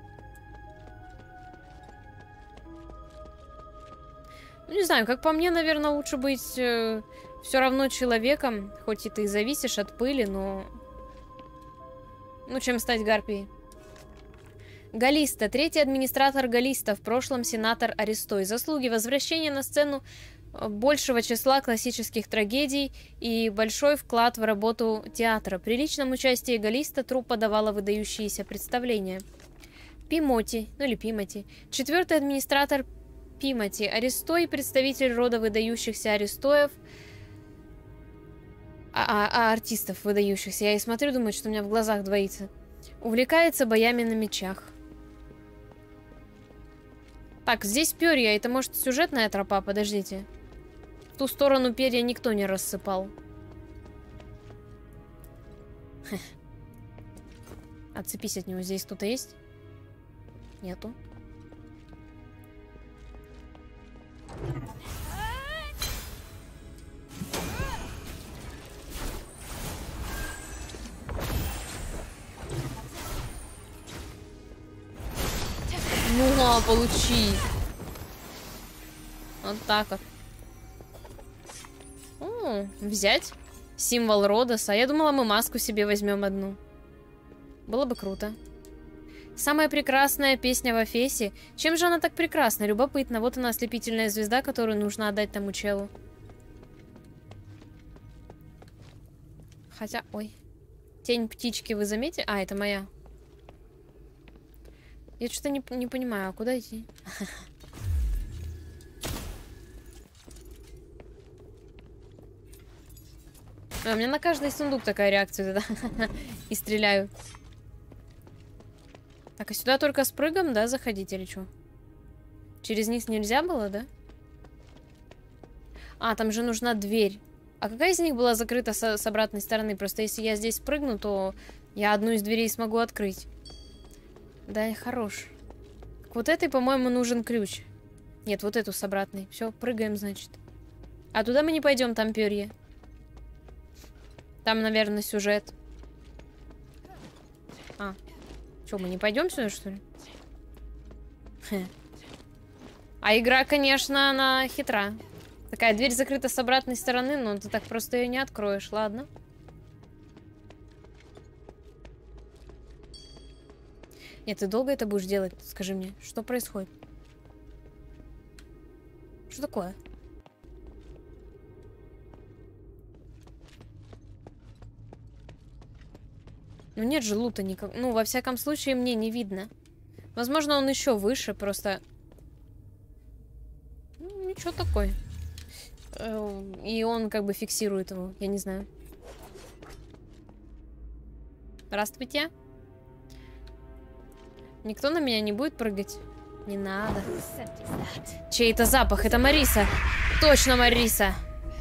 Ну, не знаю, как по мне, наверное, лучше быть э, все равно человеком, хоть и ты зависишь от пыли, но... Ну, чем стать гарпией. Галиста. Третий администратор Галиста, в прошлом сенатор Аристой. Заслуги возвращения на сцену большего числа классических трагедий и большой вклад в работу театра. При личном участии Галиста труппа давала выдающиеся представления. Пимоти, ну или Пимоти. Четвертый администратор Пимоти. Аристой, представитель рода выдающихся Аристоев. А, а, а артистов выдающихся. Я и смотрю, думаю, что у меня в глазах двоится. Увлекается боями на мечах. Так, здесь перья. Это, может, сюжетная тропа? Подождите. В ту сторону перья никто не рассыпал. Хе. Отцепись от него. Здесь кто-то есть? Нету. Ну, на, получи. Вот так вот. О, взять символ Родоса. Я думала, мы маску себе возьмем одну. Было бы круто. Самая прекрасная песня в Афесе. Чем же она так прекрасна? Любопытно. Вот она, ослепительная звезда, которую нужно отдать тому челу. Хотя, ой. Тень птички вы заметили? А, это моя. Я что-то не, не понимаю, а куда идти? А, у меня на каждый сундук такая реакция тогда. И стреляю. Так, а сюда только с прыгом, да, заходить или что? Через них нельзя было, да? А, там же нужна дверь. А какая из них была закрыта с, с обратной стороны? Просто если я здесь прыгну, то я одну из дверей смогу открыть. Да, и хорош. К вот этой, по-моему, нужен ключ. Нет, вот эту с обратной. Все, прыгаем, значит. А туда мы не пойдем, там перья. Там, наверное, сюжет. А. Что, мы не пойдем сюда, что ли? Хе. А игра, конечно, она хитра. Такая дверь закрыта с обратной стороны, но ты так просто ее не откроешь, ладно? Нет, ты долго это будешь делать? Скажи мне, что происходит? Что такое? Ну нет же лута никак. Ну, во всяком случае, мне не видно. Возможно, он еще выше, просто... Ну, ничего такой. И он как бы фиксирует его, я не знаю. Здравствуйте. Никто на меня не будет прыгать? Не надо. Чей это запах? Это Мариса. Точно Мариса.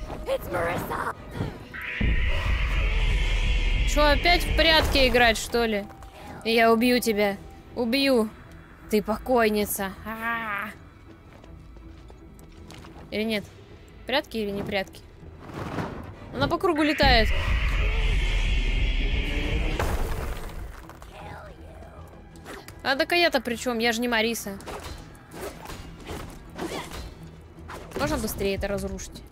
Что, опять в прятки играть, что ли? Я убью тебя. Убью. Ты покойница. А-а-а. Или нет? Прятки или не прятки? Она по кругу летает. А так а я-то при чем? Я же не Мариса. Можно быстрее это разрушить?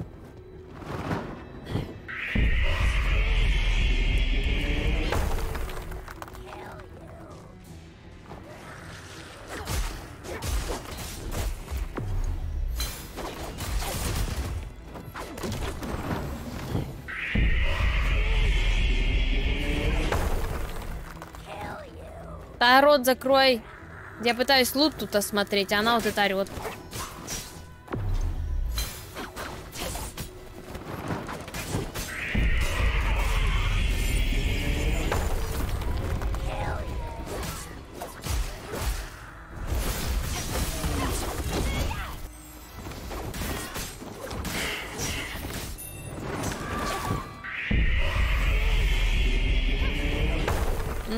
Да, рот закрой. Я пытаюсь лут тут осмотреть, а она вот это орет.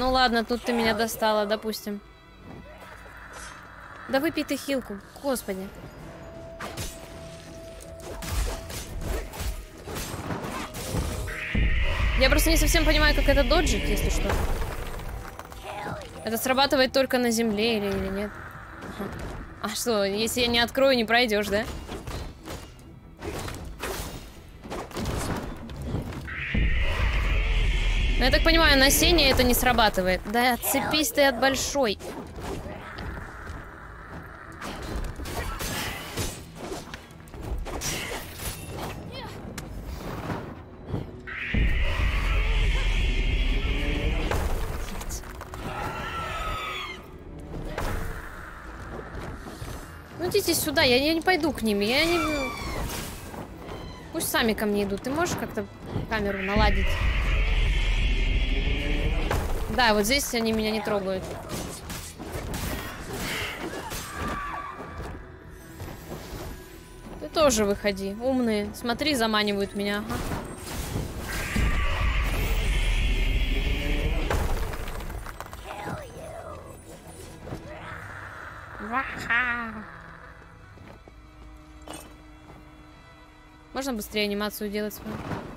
Ну ладно, тут ты меня достала, допустим. Да выпей ты хилку, господи. Я просто не совсем понимаю, как это доджить, если что. Это срабатывает только на земле или, или нет? Ага. А что, если я не открою, не пройдешь, да? Ну, я так понимаю, на сене это не срабатывает. Да отцепись ты от большой. Ну идите сюда, я, я не пойду к ним, я не... Пусть сами ко мне идут. Ты можешь как-то камеру наладить? Да, вот здесь они меня не трогают. Ты тоже выходи, умные. Смотри, заманивают меня, ага. Можно быстрее анимацию делать свою?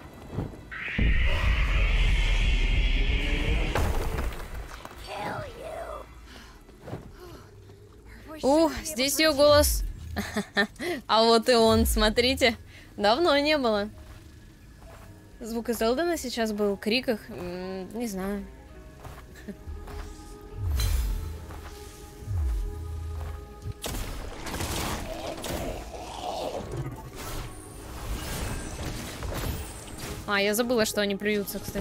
Ух, здесь ее голос. А вот и он, смотрите. Давно не было. Звук из Элдена сейчас был, в криках. Не знаю. А, я забыла, что они плюются, кстати.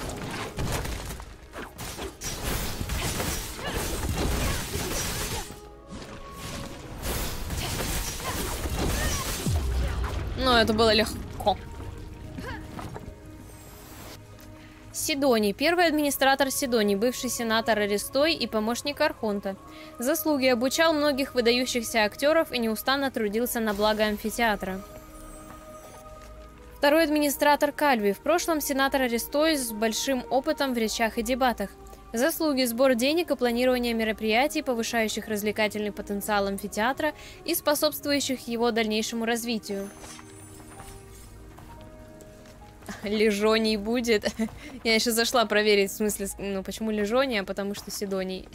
Но это было легко. Сидоний. Первый администратор Сидоний, бывший сенатор Аристой и помощник Архонта. Заслуги: обучал многих выдающихся актеров и неустанно трудился на благо амфитеатра. Второй администратор Кальви. В прошлом сенатор Аристой с большим опытом в речах и дебатах. Заслуги: сбор денег и планирование мероприятий, повышающих развлекательный потенциал амфитеатра и способствующих его дальнейшему развитию. Лежоний будет. Я еще зашла проверить, в смысле, ну почему Лежоний, а потому что Сидоний.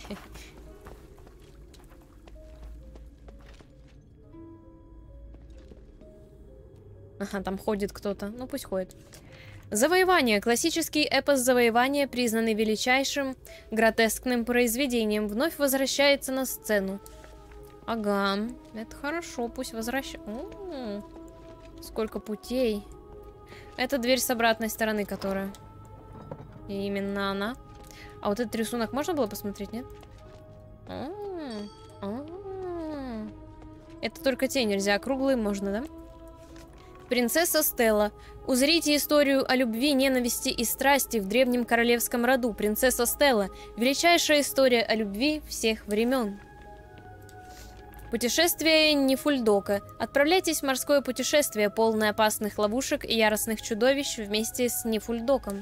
Ага, там ходит кто-то. Ну пусть ходит. Завоевание. Классический эпос завоевания, признанный величайшим гротескным произведением, вновь возвращается на сцену. Ага, это хорошо, пусть возвращается. Сколько путей. Это дверь с обратной стороны, которая. И именно она. А вот этот рисунок можно было посмотреть, нет? А -а -а. Это только те нельзя, а круглые можно, да? Принцесса Стелла. Узрите историю о любви, ненависти и страсти в древнем королевском роду. Принцесса Стелла. Величайшая история о любви всех времен. Путешествие Нифульдока. Отправляйтесь в морское путешествие, полное опасных ловушек и яростных чудовищ вместе с Нифульдоком.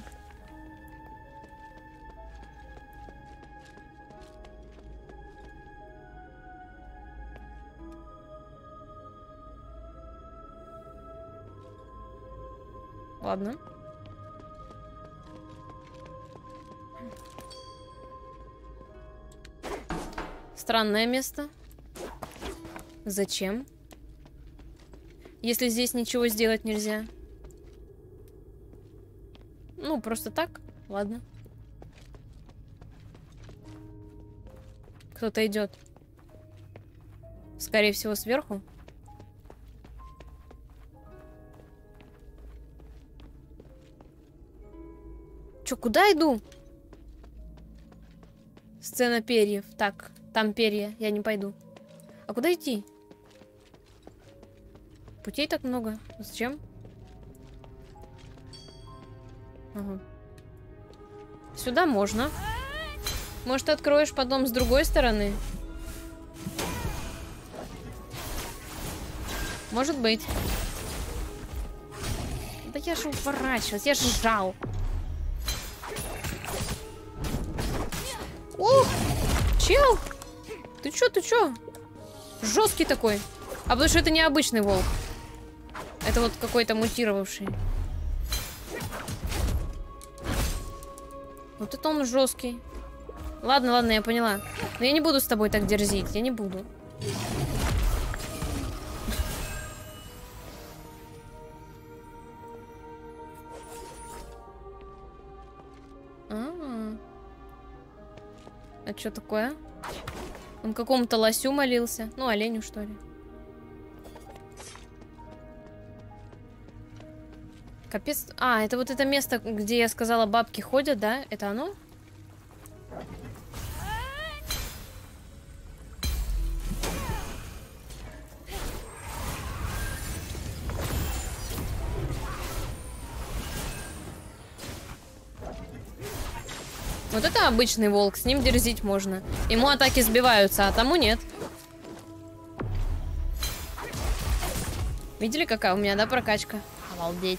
Ладно. Странное место. Зачем? Если здесь ничего сделать нельзя. Ну, просто так. Ладно. Кто-то идет. Скорее всего, сверху. Чё, куда иду? Сцена перьев. Так, там перья. Я не пойду. А куда идти? Путей так много. Зачем? Ага. Сюда можно. Может, откроешь потом с другой стороны? Может быть. Да я же уворачивалась. Я же жал. Ох! Чел! Ты чё, ты чё? Жесткий такой. А потому что это не обычный волк. Это вот какой-то мутировавший. Вот это он жесткий. Ладно, ладно, я поняла. Но я не буду с тобой так дерзить. Я не буду. А-а-а. А что такое? Он какому-то лосю молился. Ну, оленю, что ли. Капец. А, это вот это место, где я сказала, бабки ходят, да? Это оно? Вот это обычный волк, с ним дерзить можно. Ему атаки сбиваются, а тому нет. Видели, какая у меня, да, прокачка? Обалдеть.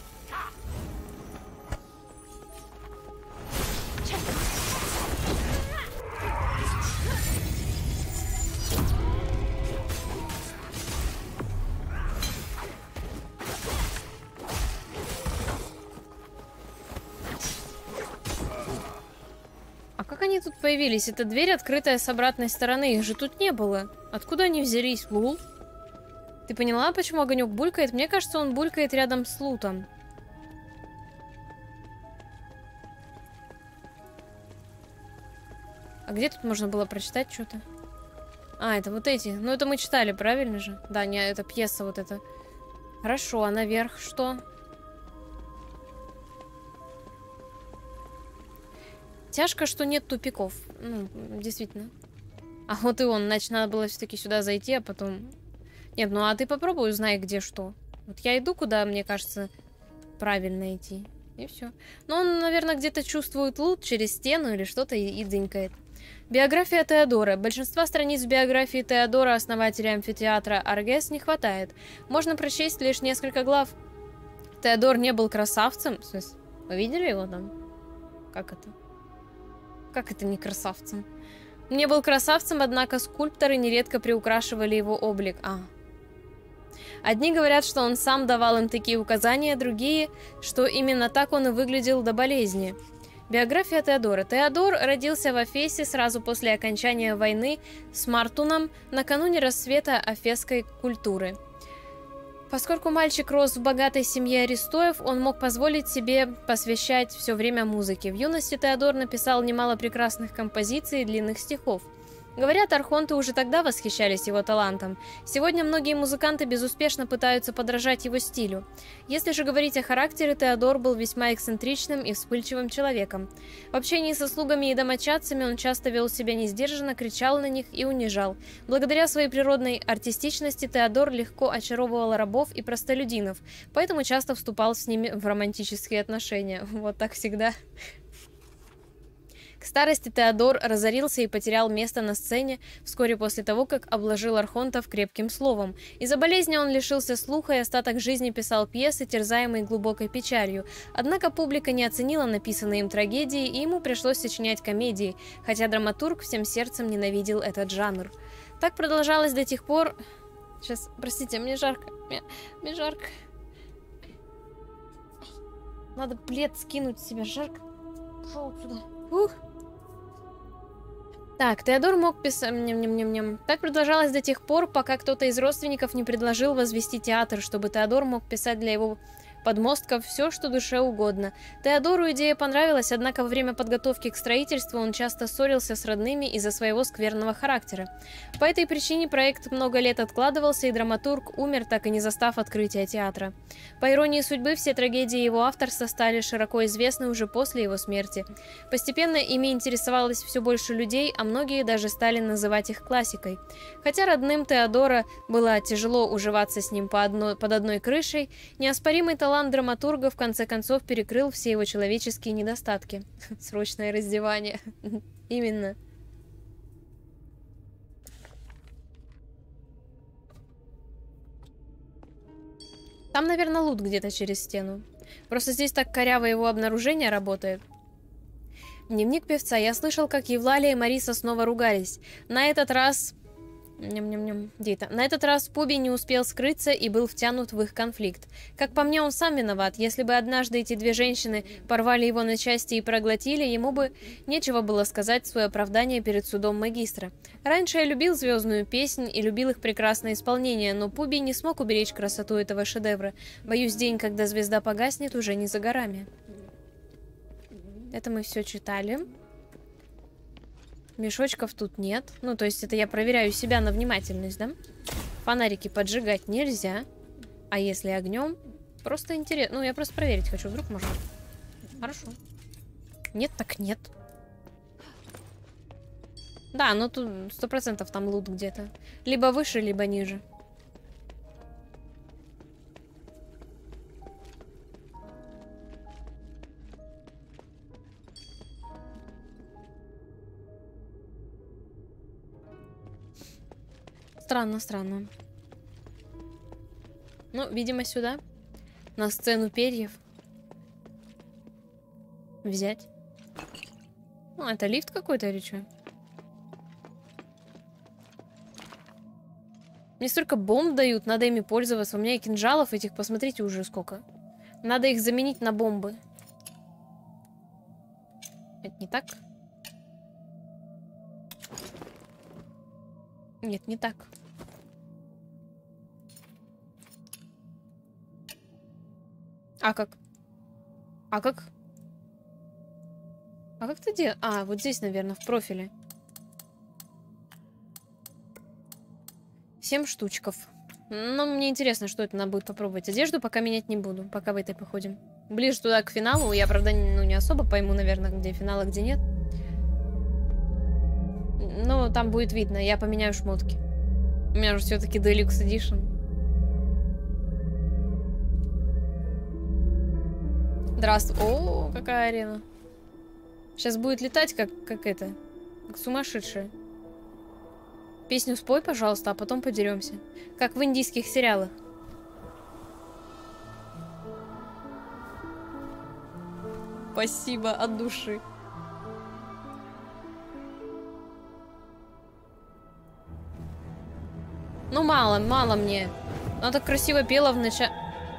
А как они тут появились? Это дверь, открытая с обратной стороны. Их же тут не было. Откуда они взялись, Лул? Ты поняла, почему огонек булькает? Мне кажется, он булькает рядом с лутом. А где тут можно было прочитать что-то? А, это вот эти. Ну, это мы читали, правильно же? Да, не, это пьеса вот эта. Хорошо, а наверх что? Тяжко, что нет тупиков. Ну, действительно. А вот и он. Значит, надо было все-таки сюда зайти, а потом... Нет, ну а ты попробуй, узнай, где что. Вот я иду, куда, мне кажется, правильно идти. И все. Но он, наверное, где-то чувствует лут через стену или что-то и, и дынькает. Биография Теодора. Большинства страниц биографии Теодора, основателя амфитеатра Аргес, не хватает. Можно прочесть лишь несколько глав. Теодор не был красавцем. В смысле, вы видели его там? Как это? Как это не красавцем? Не был красавцем, однако скульпторы нередко приукрашивали его облик. А. Одни говорят, что он сам давал им такие указания, другие, что именно так он и выглядел до болезни. Биография Теодора. Теодор родился в Эфесе сразу после окончания войны с Мартуном накануне расцвета эфесской культуры. Поскольку мальчик рос в богатой семье аристоев, он мог позволить себе посвящать все время музыке. В юности Теодор написал немало прекрасных композиций и длинных стихов. Говорят, архонты уже тогда восхищались его талантом. Сегодня многие музыканты безуспешно пытаются подражать его стилю. Если же говорить о характере, Теодор был весьма эксцентричным и вспыльчивым человеком. В общении со слугами и домочадцами он часто вел себя несдержанно, кричал на них и унижал. Благодаря своей природной артистичности Теодор легко очаровывал рабов и простолюдинов, поэтому часто вступал с ними в романтические отношения. Вот так всегда. К старости Теодор разорился и потерял место на сцене вскоре после того, как обложил архонтов крепким словом. Из-за болезни он лишился слуха и остаток жизни писал пьесы, терзаемые глубокой печалью. Однако публика не оценила написанные им трагедии, и ему пришлось сочинять комедии, хотя драматург всем сердцем ненавидел этот жанр. Так продолжалось до тех пор... Сейчас, простите, мне жарко. Мне, мне жарко. Надо плед скинуть с себя, жарко. Пошел сюда. Ух. Так, Теодор мог писать... Ням-ням-ням-ням. Так продолжалось до тех пор, пока кто-то из родственников не предложил возвести театр, чтобы Теодор мог писать для его подмостков все, что душе угодно. Теодору идея понравилась, однако во время подготовки к строительству он часто ссорился с родными из-за своего скверного характера. По этой причине проект много лет откладывался, и драматург умер, так и не застав открытия театра. По иронии судьбы, все трагедии его авторства стали широко известны уже после его смерти. Постепенно ими интересовалось все больше людей, а многие даже стали называть их классикой. Хотя родным Теодора было тяжело уживаться с ним по одной, под одной крышей, неоспоримый талант драматурга в конце концов перекрыл все его человеческие недостатки. Срочное раздевание. Именно. Там, наверное, лут где-то через стену. Просто здесь так коряво его обнаружение работает. Дневник певца. Я слышал, как Евлалия и Мариса снова ругались. На этот раз... Ням-ням-ням. Где это? На этот раз Пуби не успел скрыться и был втянут в их конфликт. Как по мне, он сам виноват. Если бы однажды эти две женщины порвали его на части и проглотили, ему бы нечего было сказать в свое оправдание перед судом магистра. Раньше я любил звездную песнь и любил их прекрасное исполнение, но Пуби не смог уберечь красоту этого шедевра. Боюсь, день, когда звезда погаснет, уже не за горами. Это мы все читали. Мешочков тут нет. Ну, то есть это я проверяю себя на внимательность, да? Фонарики поджигать нельзя. А если огнем? Просто интересно. Ну, я просто проверить хочу. Вдруг можно. Хорошо. Нет, так нет. Да, ну тут сто процентов там лут где-то. Либо выше, либо ниже. Странно, странно. Ну, видимо, сюда. На сцену перьев. Взять. Ну, это лифт какой-то или что? Мне столько бомб дают, надо ими пользоваться. У меня и кинжалов этих, посмотрите уже сколько. Надо их заменить на бомбы. Это не так? Нет, не так. А как? А как? А как ты делаешь? А, вот здесь, наверное, в профиле. Семь штучков. Ну, мне интересно, что это надо будет попробовать. Одежду пока менять не буду, пока в этой походим. Ближе туда, к финалу. Я, правда, ну, не особо пойму, наверное, где финал, а где нет. Ну, там будет видно. Я поменяю шмотки. У меня же все-таки Deluxe Edition. Здравствуй. О, какая арена. Сейчас будет летать, как, как это. Как сумасшедшая. Песню спой, пожалуйста, а потом подеремся. Как в индийских сериалах. Спасибо от души. Ну, мало, мало мне. Она так красиво пела в начале.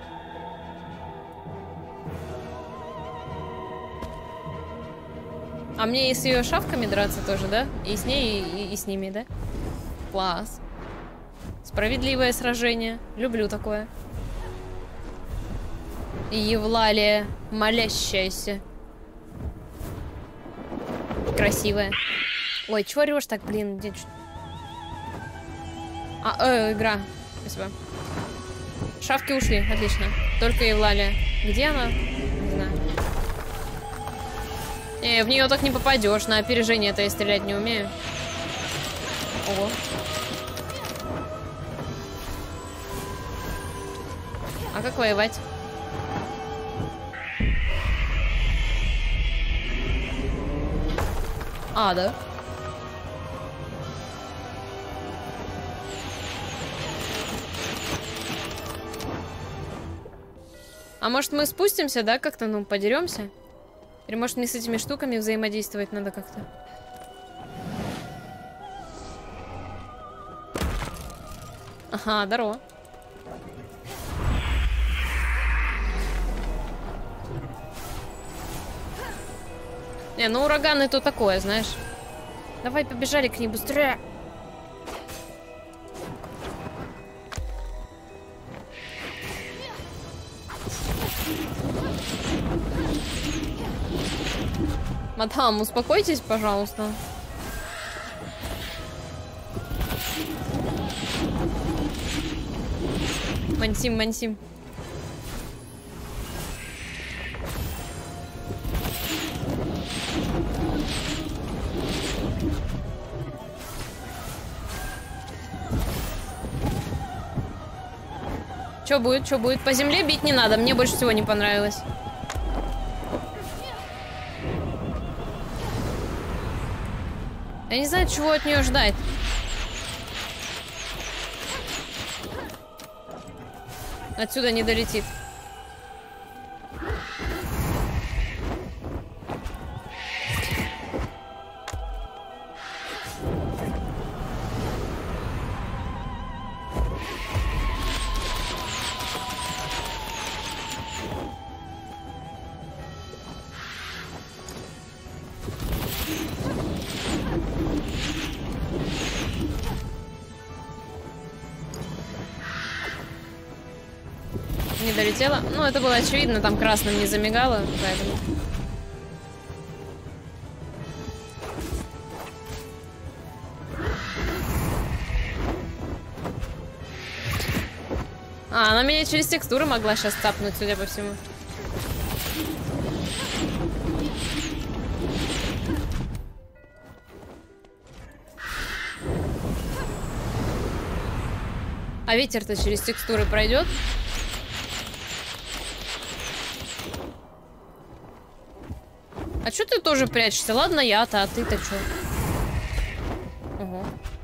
А мне и с ее шавками драться тоже, да? И с ней, и, и, и с ними, да? Класс. Справедливое сражение. Люблю такое. И Евлалия, молящаяся. Красивая. Ой, чего орешь так, блин? Где... А, э, игра. Спасибо. Шавки ушли, отлично. Только Евлалия. Где она? Не знаю. Не, в нее так не попадешь. На опережение-то я стрелять не умею. Ого. А как воевать? А, да? А может мы спустимся, да, как-то, ну, подеремся? Или может мне с этими штуками взаимодействовать надо как-то? Ага, здорово. Не, ну ураганы то такое, знаешь. Давай побежали к ней быстрее. Мадам, успокойтесь, пожалуйста. Мансим, мансим. Чё будет, чё будет? По земле бить не надо, мне больше всего не понравилось. Я не знаю, чего от нее ждать. Отсюда не долетит. Не долетела. Ну, это было очевидно, там красным не замигало, поэтому... А, она меня через текстуры могла сейчас цапнуть, судя по всему. А ветер-то через текстуры пройдет? А чё ты тоже прячешься? Ладно, я-то, а ты-то чё? Угу.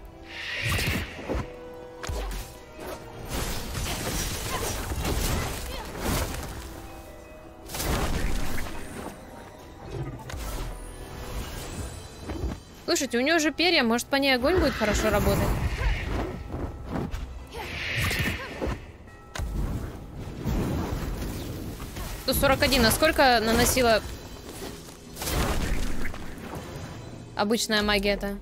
Слушайте, у нее же перья, может, по ней огонь будет хорошо работать? сто сорок один, а сколько наносила обычная магия-то?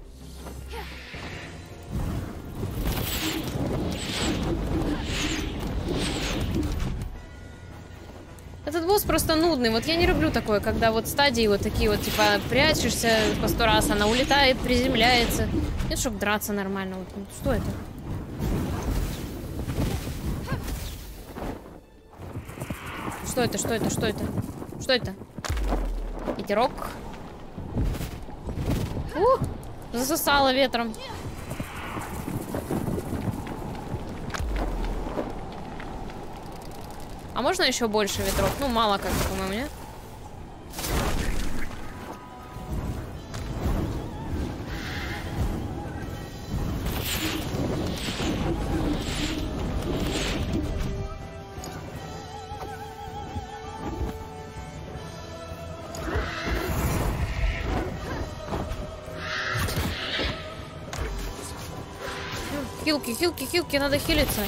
Этот босс просто нудный. Вот я не люблю такое, когда вот стадии вот такие вот, типа, прячешься по сто раз, она улетает, приземляется. Нет, чтобы драться нормально. Вот, ну, что это? Что это, что это, что это? Что это? Ветерок. Ух, засосало ветром. А можно еще больше ветров? Ну, мало как-то, по-моему, нет? Хилки, хилки, хилки, надо хилиться.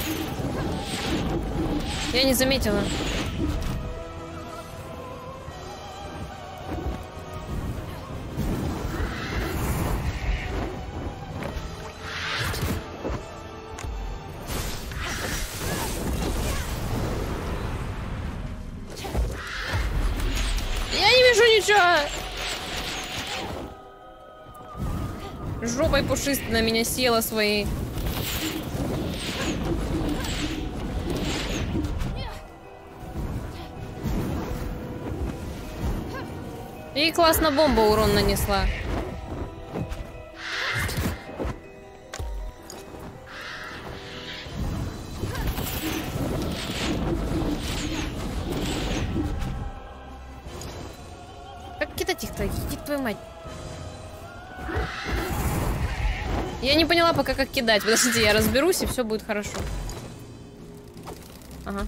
Я не заметила. Я не вижу ничего. Жопой пушистой на меня села своей. И классно бомба урон нанесла. Как кидать их-то? Иди твою мать. Я не поняла пока, как кидать. Подождите, я разберусь, и все будет хорошо. Ага.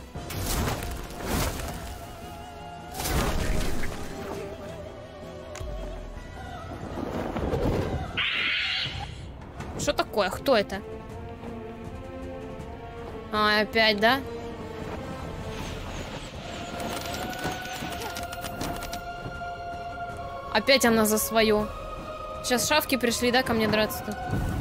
Что такое? Кто это? А, опять, да? Опять она за свое. Сейчас шавки пришли, да, ко мне драться-то?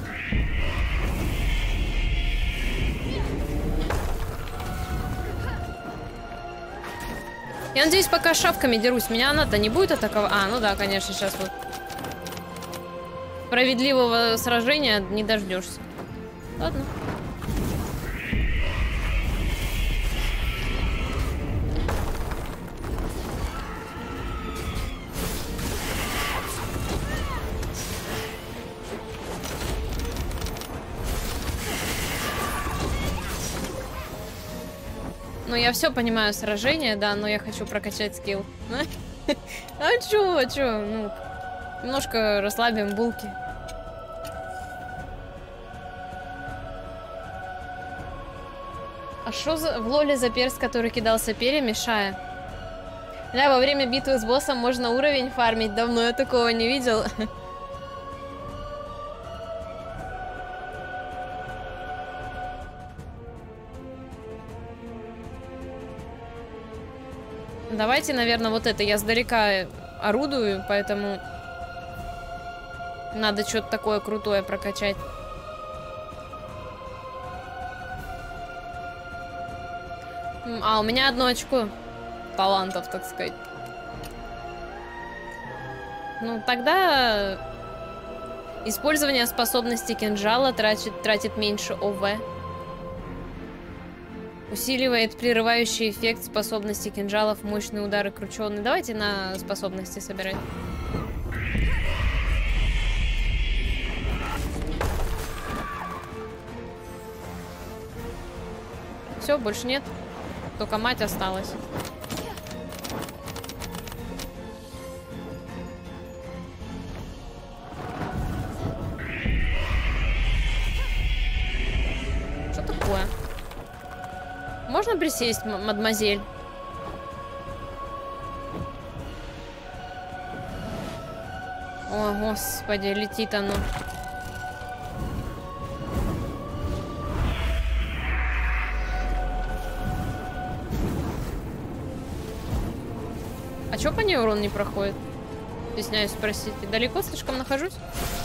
Я надеюсь, пока шавками дерусь, меня она-то не будет атаковать. А, ну да, конечно, сейчас вот. Справедливого сражения не дождешься. Ладно. Ну, я все понимаю сражение, да, но я хочу прокачать скилл. А чё, чё, ну, немножко расслабим булки. А что за... в лоле за перс, который кидался перьями, Шая? Да, во время битвы с боссом можно уровень фармить. Давно я такого не видел. Давайте, наверное, вот это. Я сдалека орудую, поэтому надо что-то такое крутое прокачать. А, у меня одно очко талантов, так сказать. Ну, тогда использование способности кинжала тратит, тратит меньше ОВ. Усиливает прерывающий эффект способности кинжалов, мощные удары крученые. Давайте на способности собирать. Все, больше нет. Только мать осталась. Что такое? Можно присесть, мадемуазель? О, господи, летит оно. А чё по ней урон не проходит? Стесняюсь спросить. Далеко слишком нахожусь?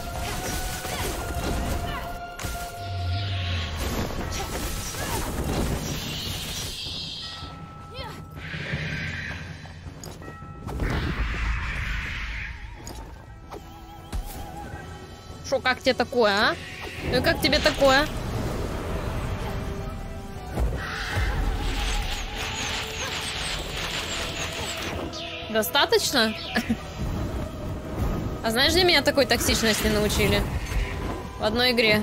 Шо, как тебе такое, а? Ну и как тебе такое? Достаточно? А знаешь, где меня такой токсичности научили? В одной игре.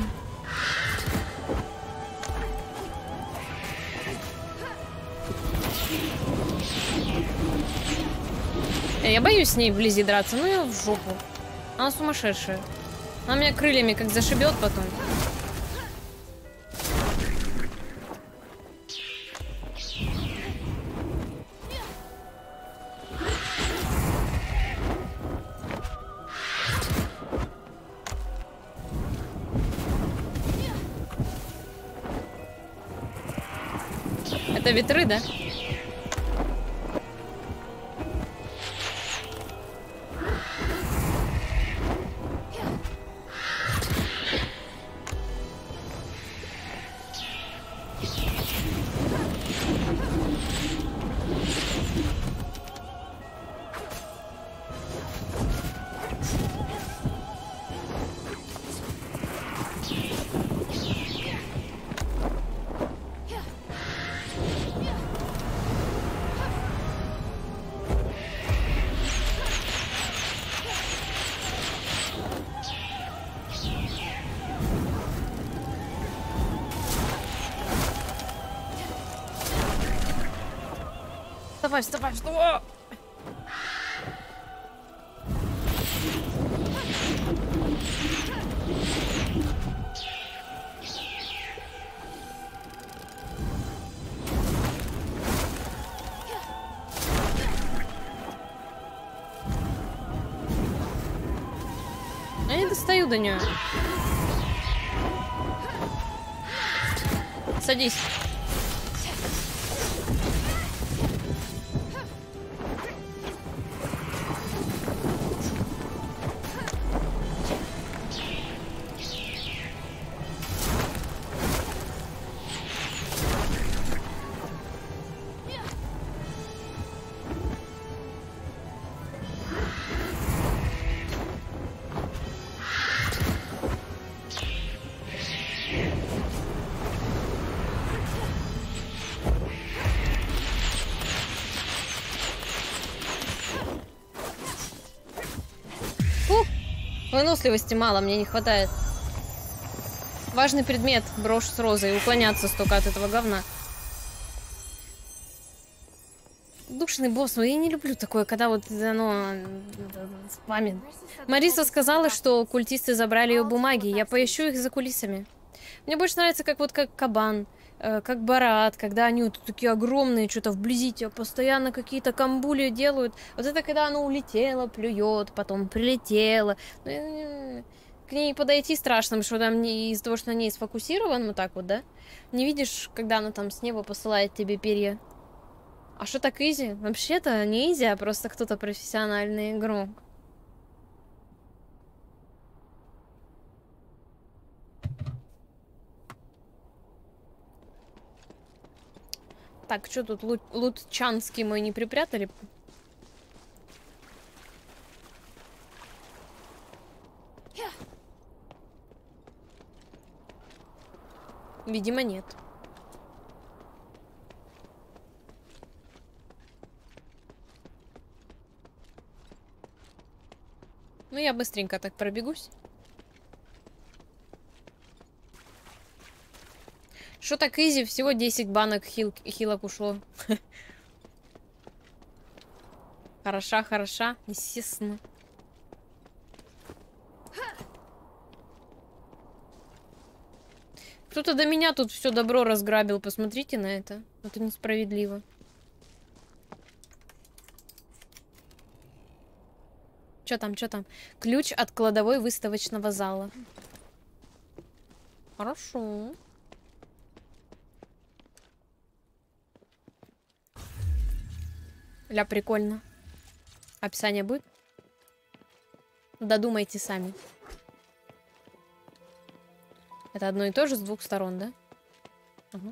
Я боюсь с ней вблизи драться, ну ее в жопу. Она сумасшедшая. Она меня крыльями как зашибет потом. Это ветры, да? Вставай, вставай, вставай! Я не достаю до нее. Садись. Выносливости мало, мне не хватает. Важный предмет. Брошь с розой. Уклоняться столько от этого говна. Душный босс. Ну я не люблю такое, когда вот оно спамит. Мариса сказала, что культисты забрали ее бумаги. Я поищу их за кулисами. Мне больше нравится, как вот как кабан. Как Барат, когда они вот такие огромные, что-то вблизи тебя постоянно какие-то камбули делают. Вот это когда оно улетело, плюет, потом прилетело. К ней подойти страшно, потому что там из-за того, что на ней сфокусирован вот так вот, да? Не видишь, когда она там с неба посылает тебе перья. А что так изи? Вообще-то не изи, а просто кто-то профессиональный игрок. Так, что тут лут лутчанский мы не припрятали? Видимо, нет. Ну, я быстренько так пробегусь. Что так изи? Всего десять банок хил хилок ушло. Хороша, хороша, естественно. Кто-то до меня тут все добро разграбил. Посмотрите на это. Это несправедливо. Чё там, чё там? Ключ от кладовой выставочного зала. Хорошо. Ля, прикольно. Описание будет? Додумайте сами. Это одно и то же с двух сторон, да? Угу.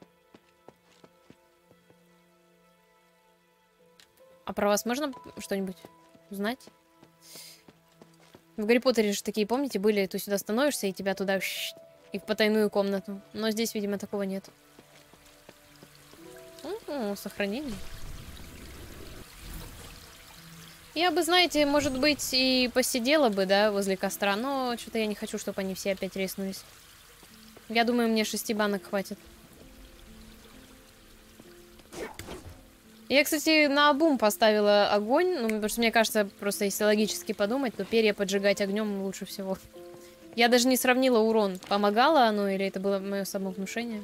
А про вас можно что-нибудь узнать? В Гарри Поттере же такие, помните, были, ты сюда становишься, и тебя туда и в потайную комнату. Но здесь, видимо, такого нет. О, сохранение. Я бы, знаете, может быть, и посидела бы, да, возле костра, но что-то я не хочу, чтобы они все опять реснулись. Я думаю, мне шести банок хватит. Я, кстати, на обум поставила огонь, ну, потому что, мне кажется, просто если логически подумать, то перья поджигать огнем лучше всего. Я даже не сравнила урон. Помогало оно или это было мое самовнушение?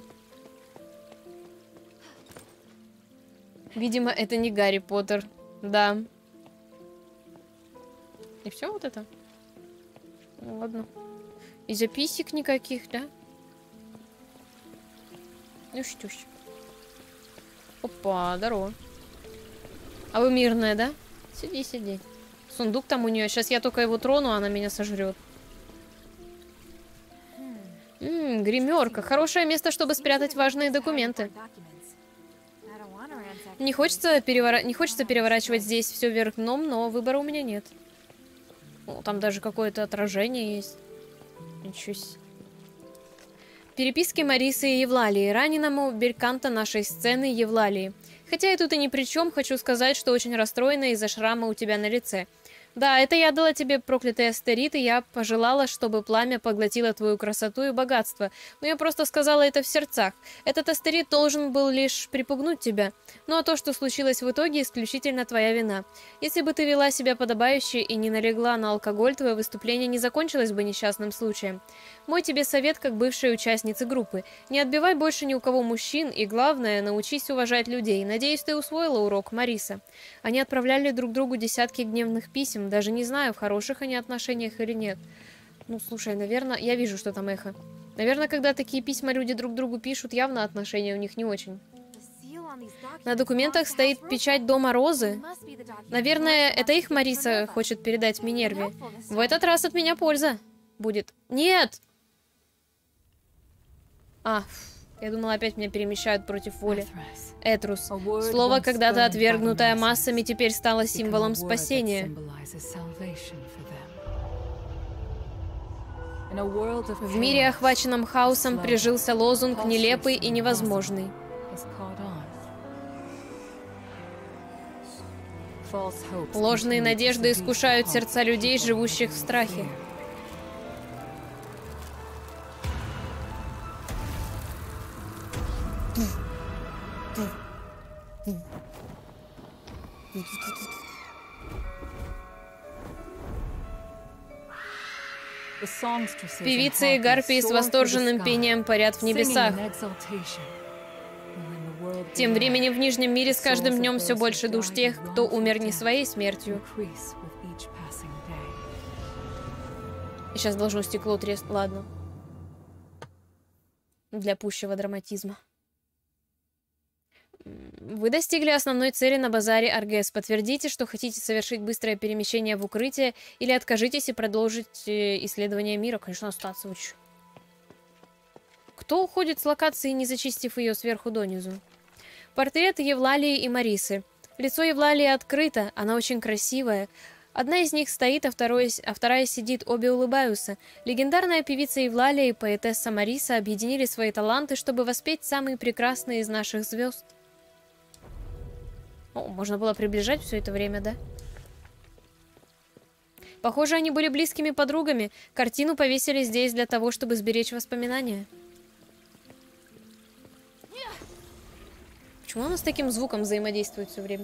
Видимо, это не Гарри Поттер. Да. И все вот это? Ну, ладно. И записек никаких, да? Ну штусь. Опа, здорово. А вы мирная, да? Сиди, сиди. Сундук там у нее. Сейчас я только его трону, она меня сожрет. Ммм, гримерка. Хорошее место, чтобы спрятать важные документы. Не хочется, перевора... Не хочется переворачивать здесь все вверх дном, но выбора у меня нет. О, там даже какое-то отражение есть. Ничего себе. Переписки Марисы и Евлалии, раненому бельканта нашей сцены Евлалии. Хотя я тут и ни при чем, хочу сказать, что очень расстроена из-за шрама у тебя на лице. Да, это я дала тебе проклятый астерит, и я пожелала, чтобы пламя поглотило твою красоту и богатство. Но я просто сказала это в сердцах. Этот астерит должен был лишь припугнуть тебя. Ну а то, что случилось в итоге, исключительно твоя вина. Если бы ты вела себя подобающе и не налегла на алкоголь, твое выступление не закончилось бы несчастным случаем. Мой тебе совет, как бывшей участницы группы. Не отбивай больше ни у кого мужчин, и главное, научись уважать людей. Надеюсь, ты усвоила урок, Мариса. Они отправляли друг другу десятки гневных писем. Даже не знаю, в хороших они отношениях или нет. Ну, слушай, наверное, я вижу, что там эхо. Наверное, когда такие письма люди друг другу пишут, явно отношения у них не очень. На документах стоит печать дома Розы. Наверное, это их Мариса хочет передать Минерве. В этот раз от меня польза будет. Нет! А, я думала, опять меня перемещают против воли. Этрус. Слово, когда-то отвергнутое массами, теперь стало символом спасения. В мире, охваченном хаосом, прижился лозунг «нелепый и невозможный». Ложные надежды искушают сердца людей, живущих в страхе. Певицы и гарпии с восторженным пением парят в небесах. Тем временем в Нижнем мире с каждым днем все больше душ тех, кто умер не своей смертью. И сейчас должно стекло треснуть. Ладно. Для пущего драматизма. Вы достигли основной цели на базаре Аргес. Подтвердите, что хотите совершить быстрое перемещение в укрытие, или откажитесь и продолжить исследование мира. Конечно, остаться лучше. Кто уходит с локации, не зачистив ее сверху донизу? Портрет Евлалии и Марисы. Лицо Евлалии открыто, она очень красивая. Одна из них стоит, а, второй, а вторая сидит, обе улыбаются. Легендарная певица Евлалия и поэтесса Мариса объединили свои таланты, чтобы воспеть самые прекрасные из наших звезд. О, можно было приближать все это время, да? Похоже, они были близкими подругами. Картину повесили здесь для того, чтобы сберечь воспоминания. Почему она с таким звуком взаимодействует все время?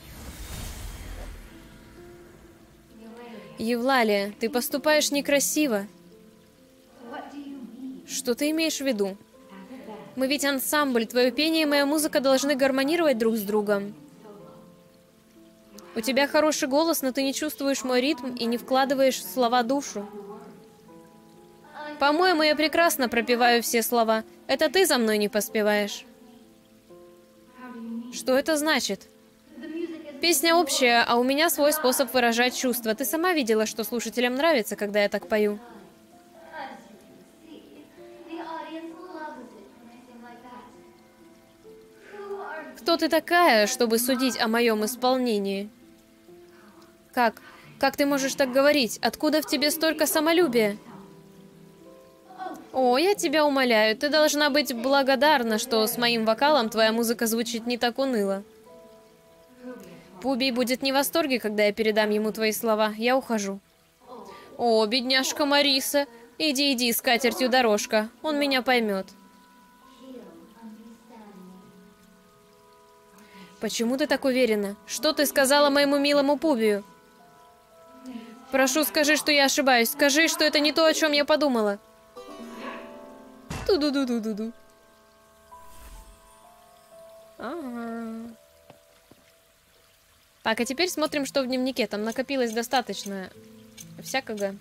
Евлалия, ты поступаешь некрасиво. Что ты имеешь в виду? Мы ведь ансамбль, твое пение и моя музыка должны гармонировать друг с другом. У тебя хороший голос, но ты не чувствуешь мой ритм и не вкладываешь в слова душу. По-моему, я прекрасно пропеваю все слова. Это ты за мной не поспеваешь. Что это значит? Песня общая, а у меня свой способ выражать чувства. Ты сама видела, что слушателям нравится, когда я так пою. Кто ты такая, чтобы судить о моем исполнении? Как? Как ты можешь так говорить? Откуда в тебе столько самолюбия? О, я тебя умоляю, ты должна быть благодарна, что с моим вокалом твоя музыка звучит не так уныло. Пубий будет не в восторге, когда я передам ему твои слова. Я ухожу. О, бедняжка Мариса. Иди, иди, с катертью дорожка. Он меня поймет. Почему ты так уверена? Что ты сказала моему милому Пубию? Прошу, скажи, что я ошибаюсь. Скажи, что это не то, о чем я подумала. Ту-ду-ду-ду-ду-ду. Ага. Так, а теперь смотрим, что в дневнике. Там накопилось достаточно всякого.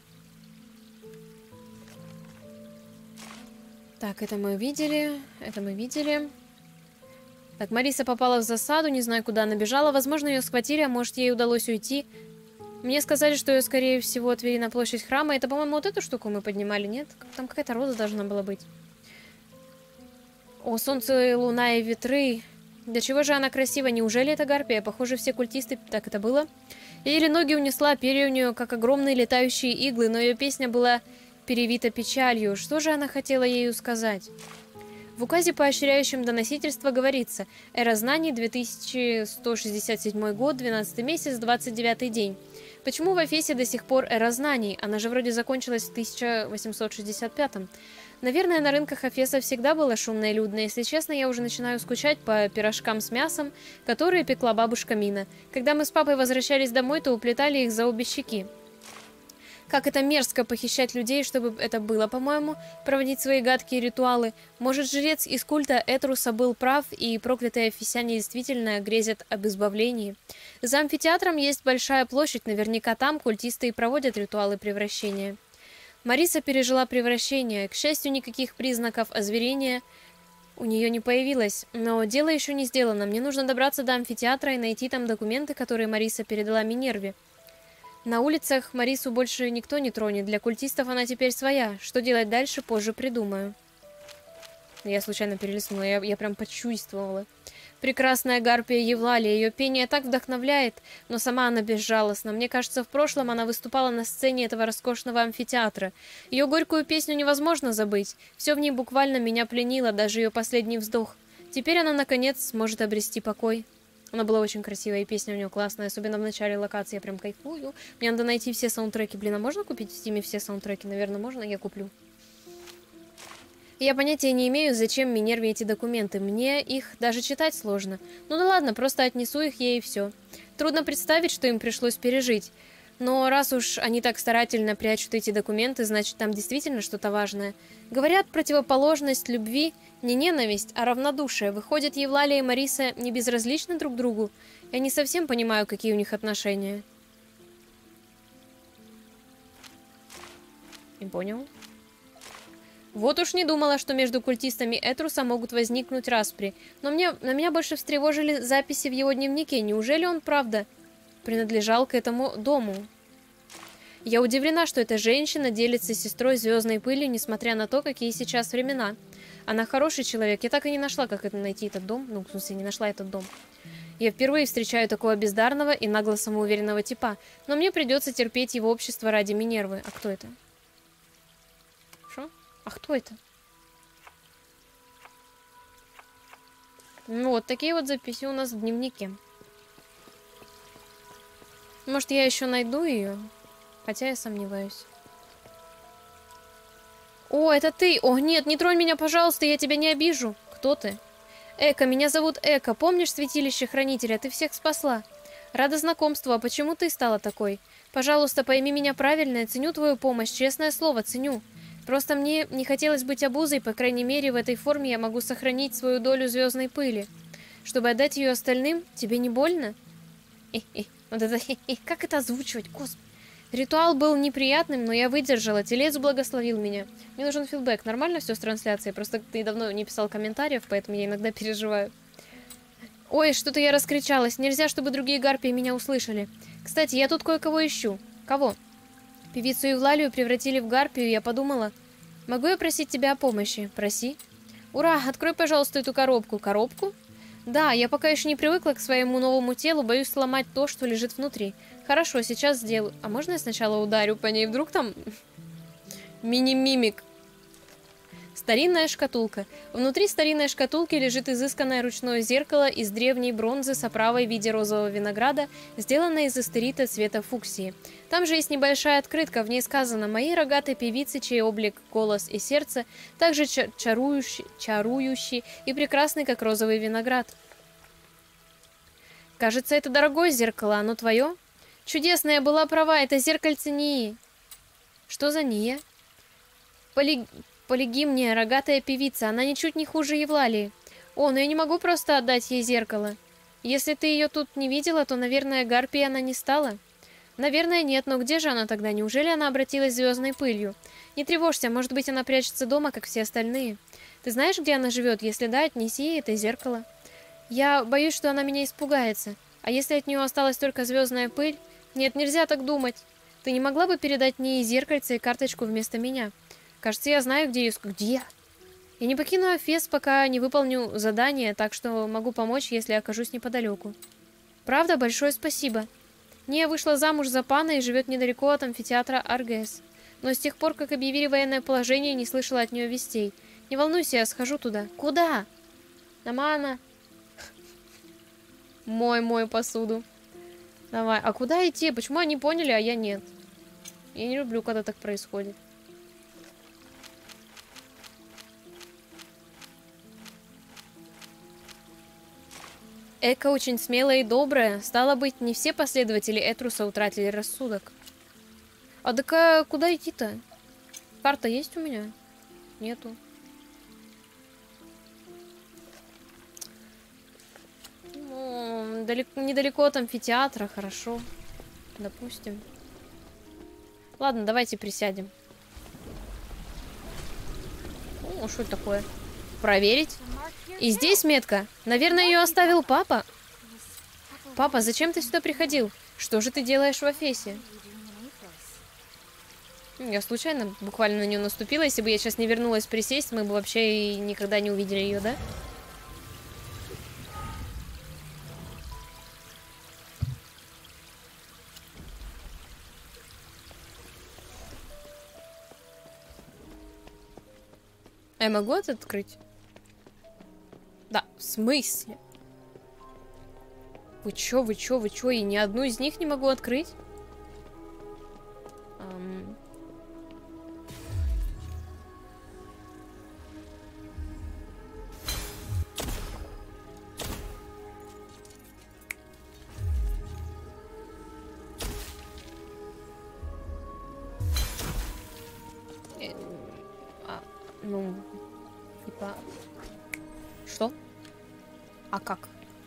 Так, это мы видели. Это мы видели. Так, Мариса попала в засаду. Не знаю, куда она бежала. Возможно, ее схватили, а может, ей удалось уйти. Мне сказали, что ее, скорее всего, отвели на площадь храма. Это, по-моему, вот эту штуку мы поднимали, нет? Там какая-то роза должна была быть. О, солнце, луна и ветры. До чего же она красива? Неужели это гарпия? Похоже, все культисты... Так это было? Или ноги унесла, перья у нее, как огромные летающие иглы, но ее песня была перевита печалью. Что же она хотела ею сказать? В указе, поощряющем доносительство, говорится: «Эра знаний, две тысячи сто шестьдесят седьмой год, двенадцатый месяц, двадцать девятый день». Почему в Эфесе до сих пор эра знаний? Она же вроде закончилась в тысяча восемьсот шестьдесят пятом. Наверное, на рынках Эфеса всегда было шумно и людно. Если честно, я уже начинаю скучать по пирожкам с мясом, которые пекла бабушка Мина. Когда мы с папой возвращались домой, то уплетали их за обе щеки. Как это мерзко похищать людей, чтобы это было, по-моему, проводить свои гадкие ритуалы. Может, жрец из культа Этруса был прав, и проклятые эфесяне действительно грезят об избавлении. За амфитеатром есть большая площадь, наверняка там культисты и проводят ритуалы превращения. Мариса пережила превращение. К счастью, никаких признаков озверения у нее не появилось. Но дело еще не сделано. Мне нужно добраться до амфитеатра и найти там документы, которые Мариса передала Минерве. На улицах Марису больше никто не тронет. Для культистов она теперь своя. Что делать дальше, позже придумаю. Я случайно перелистнула, я, я прям почувствовала. Прекрасная гарпия Евлалия, ее пение так вдохновляет, но сама она безжалостна. Мне кажется, в прошлом она выступала на сцене этого роскошного амфитеатра. Ее горькую песню невозможно забыть. Все в ней буквально меня пленило, даже ее последний вздох. Теперь она, наконец, сможет обрести покой. Она была очень красивая, и песня у нее классная, особенно в начале локации, я прям кайфую. Мне надо найти все саундтреки. Блин, а можно купить в Стиме все саундтреки? Наверное, можно, я куплю. Я понятия не имею, зачем Минерве эти документы. Мне их даже читать сложно. Ну да ладно, просто отнесу их ей и все. Трудно представить, что им пришлось пережить. Но раз уж они так старательно прячут эти документы, значит, там действительно что-то важное. Говорят, противоположность любви не ненависть, а равнодушие. Выходит, Евлалия и Мариса не безразличны друг другу. Я не совсем понимаю, какие у них отношения. Не понял. Вот уж не думала, что между культистами Этруса могут возникнуть распри. Но мне, на меня больше встревожили записи в его дневнике. Неужели он, правда, принадлежал к этому дому? Я удивлена, что эта женщина делится с сестрой звездной пылью, несмотря на то, какие сейчас времена. Она хороший человек. Я так и не нашла, как это найти этот дом. Ну, в смысле, не нашла этот дом. Я впервые встречаю такого бездарного и нагло самоуверенного типа. Но мне придется терпеть его общество ради Минервы. А кто это? Что? А кто это? Ну, вот такие вот записи у нас в дневнике. Может, я еще найду ее? Хотя я сомневаюсь. О, это ты! О, нет, не тронь меня, пожалуйста, я тебя не обижу. Кто ты? Эка, меня зовут Эка. Помнишь святилище Хранителя? Ты всех спасла. Рада знакомству, а почему ты стала такой? Пожалуйста, пойми меня правильно, я ценю твою помощь, честное слово, ценю. Просто мне не хотелось быть обузой, по крайней мере, в этой форме я могу сохранить свою долю звездной пыли. Чтобы отдать ее остальным, тебе не больно? Хе-хе. Вот это хе-хе. Как это озвучивать, господи? Ритуал был неприятным, но я выдержала. Телец благословил меня. Мне нужен фидбэк. Нормально все с трансляцией? Просто ты давно не писал комментариев, поэтому я иногда переживаю. Ой, что-то я раскричалась. Нельзя, чтобы другие гарпии меня услышали. Кстати, я тут кое-кого ищу. Кого? Певицу Евлалию превратили в гарпию, я подумала. Могу я просить тебя о помощи? Проси. Ура, открой, пожалуйста, эту коробку. Коробку? Да, я пока еще не привыкла к своему новому телу, боюсь сломать то, что лежит внутри. Хорошо, сейчас сделаю. А можно я сначала ударю по ней? Вдруг там мини-мимик. Старинная шкатулка. Внутри старинной шкатулки лежит изысканное ручное зеркало из древней бронзы с оправой в виде розового винограда, сделанное из эстерита цвета фуксии. Там же есть небольшая открытка, в ней сказано: «Моей рогатой певицы, чей облик, голос и сердце также чар чарующий, чарующий и прекрасный, как розовый виноград». Кажется, это дорогое зеркало, оно твое? Чудесно, я была права, это зеркальце Нии. Что за Ния? Поли... Полигимния, рогатая певица, она ничуть не хуже Евлалии. О, но я не могу просто отдать ей зеркало. Если ты ее тут не видела, то, наверное, гарпией она не стала. Наверное, нет, но где же она тогда? Неужели она обратилась звездной пылью? Не тревожься, может быть, она прячется дома, как все остальные. Ты знаешь, где она живет? Если да, отнеси ей это зеркало. Я боюсь, что она меня испугается. А если от нее осталась только звездная пыль? Нет, нельзя так думать. Ты не могла бы передать мне и зеркальце, и карточку вместо меня? Кажется, я знаю, где ее... Где? Я не покину Эфес, пока не выполню задание, так что могу помочь, если окажусь неподалеку. Правда, большое спасибо. Ния вышла замуж за пана и живет недалеко от амфитеатра Аргес. Но с тех пор, как объявили военное положение, не слышала от нее вестей. Не волнуйся, я схожу туда. Куда? Намана. Мой, мой посуду. Давай. А куда идти? Почему они поняли, а я нет? Я не люблю, когда так происходит. Эка очень смелая и добрая. Стало быть, не все последователи Этруса утратили рассудок. А так а куда идти-то? Карта есть у меня? Нету. Ну, далеко, недалеко от амфитеатра, хорошо. Допустим. Ладно, давайте присядем. О, что это такое? Проверить? И здесь метка. Наверное, ее оставил папа. Папа, зачем ты сюда приходил? Что же ты делаешь в Эфесе? Я случайно буквально на нее наступила. Если бы я сейчас не вернулась присесть, мы бы вообще и никогда не увидели ее, да? А я могу это открыть? Да, в смысле? Вы чё, вы чё, вы чё? И ни одну из них не могу открыть? Эм... Э, а, ну, типа... Что? А как?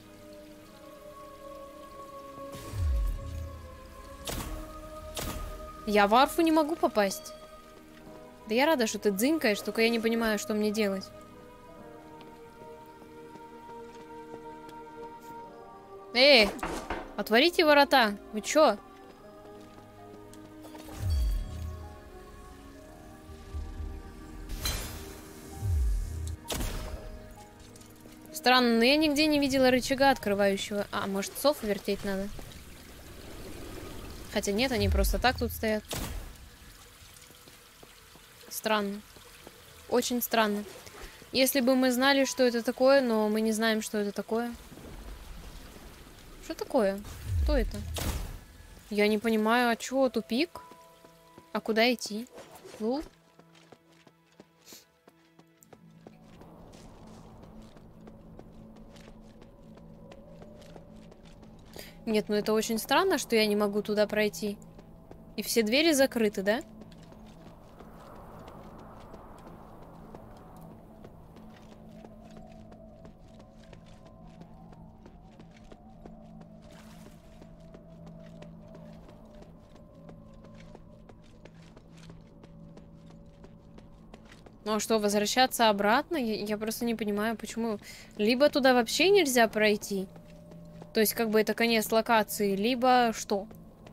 Я в арфу не могу попасть. Да я рада, что ты дзынькаешь, только я не понимаю, что мне делать. Эй, отворите ворота. Вы чё? Странно, но я нигде не видела рычага открывающего. А, может, сов вертеть надо? Хотя нет, они просто так тут стоят. Странно. Очень странно. Если бы мы знали, что это такое, но мы не знаем, что это такое. Что такое? Кто это? Я не понимаю, а чё, тупик? А куда идти? Лул? Нет, ну это очень странно, что я не могу туда пройти. И все двери закрыты, да? Ну а что, возвращаться обратно? Я, я просто не понимаю, почему. Либо туда вообще нельзя пройти. То есть, как бы это конец локации, либо что?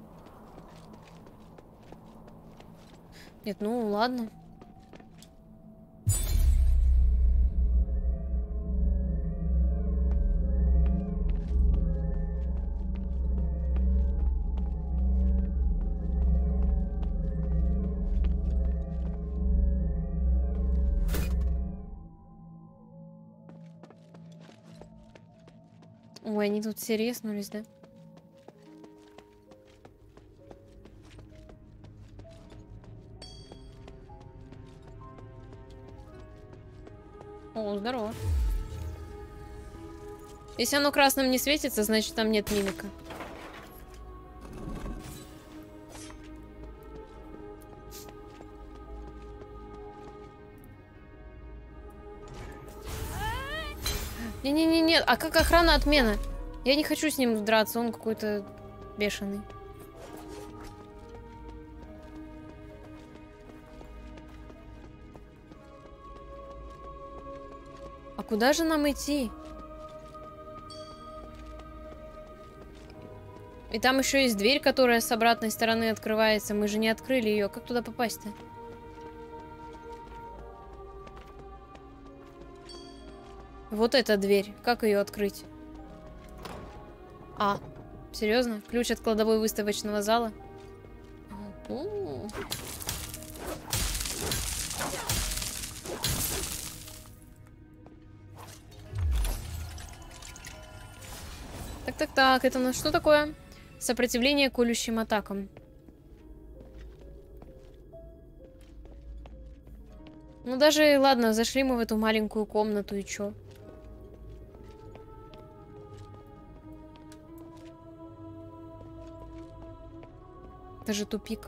Нет, ну ладно. Ой, они тут все резнулись, да? О, здорово. Если оно красным не светится, значит там нет мимика. Не-не-не-не, а как охрана отмена? Я не хочу с ним драться, он какой-то бешеный. А куда же нам идти? И там еще есть дверь, которая с обратной стороны открывается. Мы же не открыли ее. Как туда попасть-то? Вот эта дверь. Как ее открыть? А, серьезно? Ключ от кладовой выставочного зала? У-у-у. Так-так-так, это у нас что такое? Сопротивление колющим атакам. Ну даже, ладно, зашли мы в эту маленькую комнату, и чё? Это же тупик.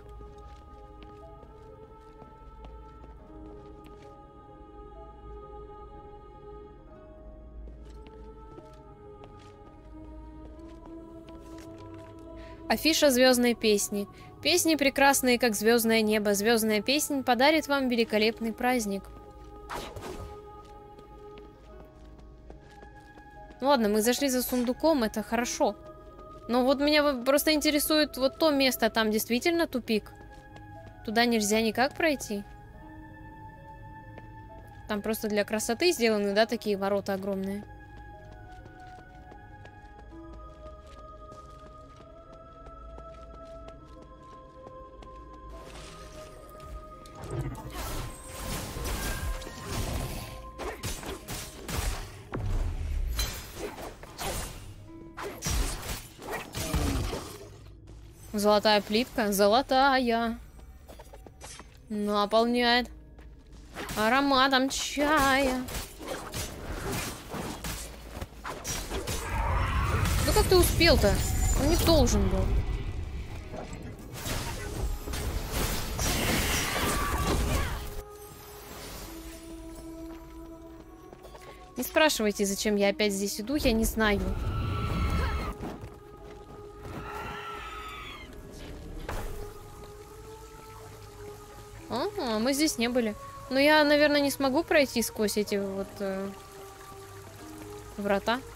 Афиша звездной песни. Песни прекрасные, как звездное небо. Звездная песнь подарит вам великолепный праздник. Ну ладно, мы зашли за сундуком, это хорошо. Но вот меня просто интересует вот то место, там действительно тупик. Туда нельзя никак пройти. Там просто для красоты сделаны, да, такие ворота огромные. Золотая плитка, золотая, наполняет ароматом чая. Ну как ты успел-то? Он не должен был. Не спрашивайте, зачем я опять здесь иду, я не знаю. Ага, мы здесь не были. Но я, наверное, не смогу пройти сквозь эти вот э, врата.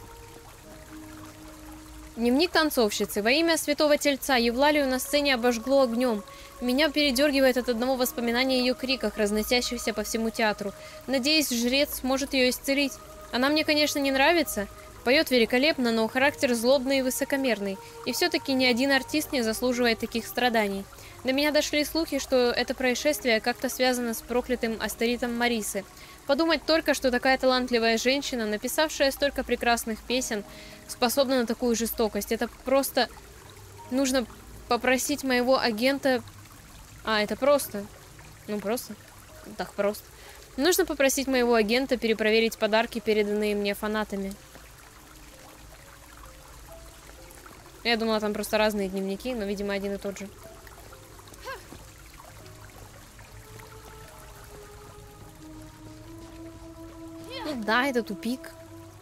Дневник танцовщицы. Во имя святого тельца Евлалию на сцене обожгло огнем. Меня передергивает от одного воспоминания о ее криках, разносящихся по всему театру. Надеюсь, жрец сможет ее исцелить. Она мне, конечно, не нравится. Поет великолепно, но характер злобный и высокомерный. И все-таки ни один артист не заслуживает таких страданий. До меня дошли слухи, что это происшествие как-то связано с проклятым астеритом Марисы. Подумать только, что такая талантливая женщина, написавшая столько прекрасных песен, способна на такую жестокость. Это просто... Нужно попросить моего агента... А, это просто. Ну, просто. Так просто. Нужно попросить моего агента перепроверить подарки, переданные мне фанатами. Я думала, там просто разные дневники, но, видимо, один и тот же. Ну да, это тупик.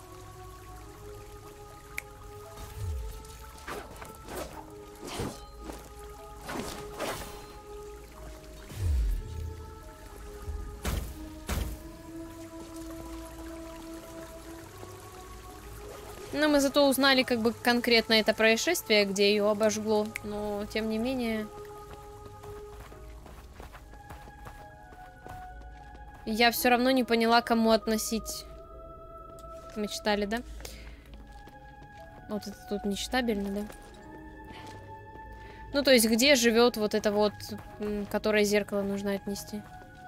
Но мы зато узнали, как бы, конкретно это происшествие, где ее обожгло. Но, тем не менее... Я все равно не поняла, кому относить. Мы читали, да? Вот это тут нечитабельно, да? Ну, то есть, где живет вот это вот, которое зеркало нужно отнести?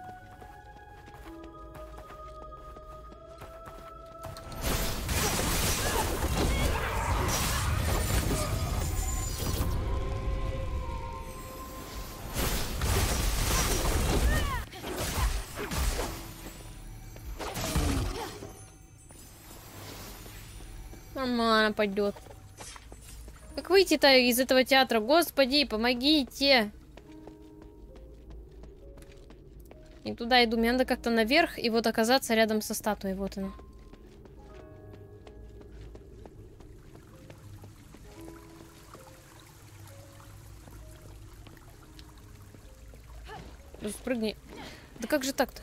Нормально пойдет. Как выйти-то из этого театра? Господи, помогите! И туда иду. Мне надо как-то наверх и вот оказаться рядом со статуей. Вот она. Да спрыгни. Да как же так-то?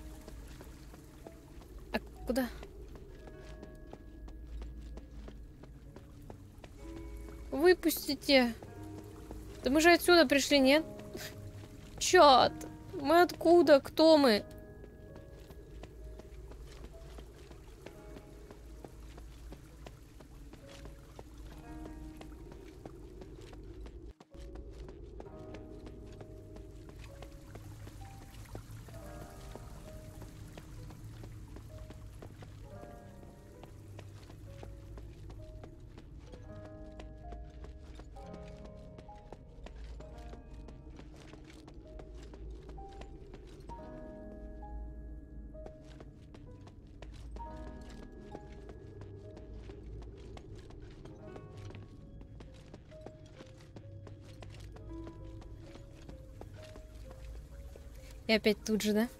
А куда? Выпустите. Да мы же отсюда пришли, нет? Чёрт. Мы откуда? Кто мы? И опять тут же, да?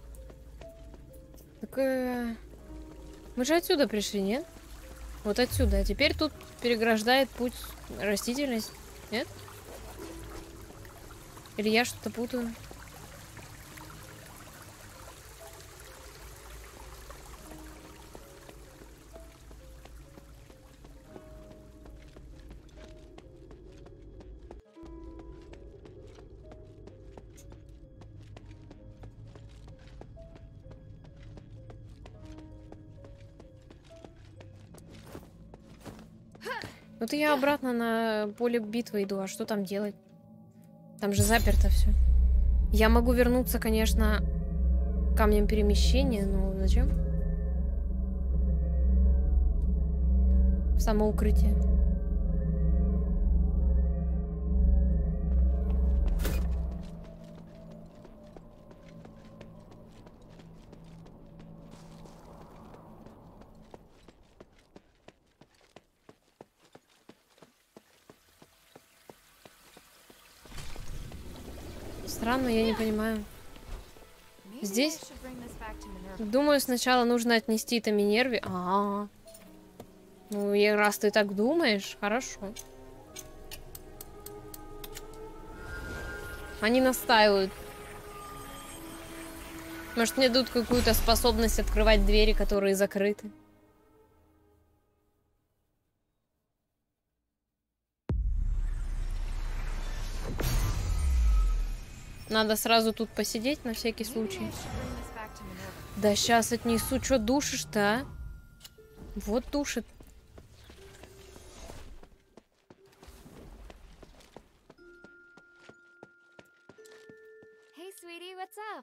Так, э... мы же отсюда пришли, нет? Вот отсюда. А теперь тут переграждает путь растительность, нет? Или я что-то путаю? Вот я обратно на поле битвы иду, а что там делать? Там же заперто все. Я могу вернуться, конечно, камнем перемещения, но зачем? В самоукрытие. Странно, я не понимаю. Здесь? Думаю, сначала нужно отнести это Минерве. А, -а, а. Ну, и раз ты так думаешь, хорошо. Они настаивают. Может, мне дадут какую-то способность открывать двери, которые закрыты. Надо сразу тут посидеть на всякий случай. Да сейчас отнесу. Чё душишь-то, а? Вот тушит. Hey, sweetie, what's up?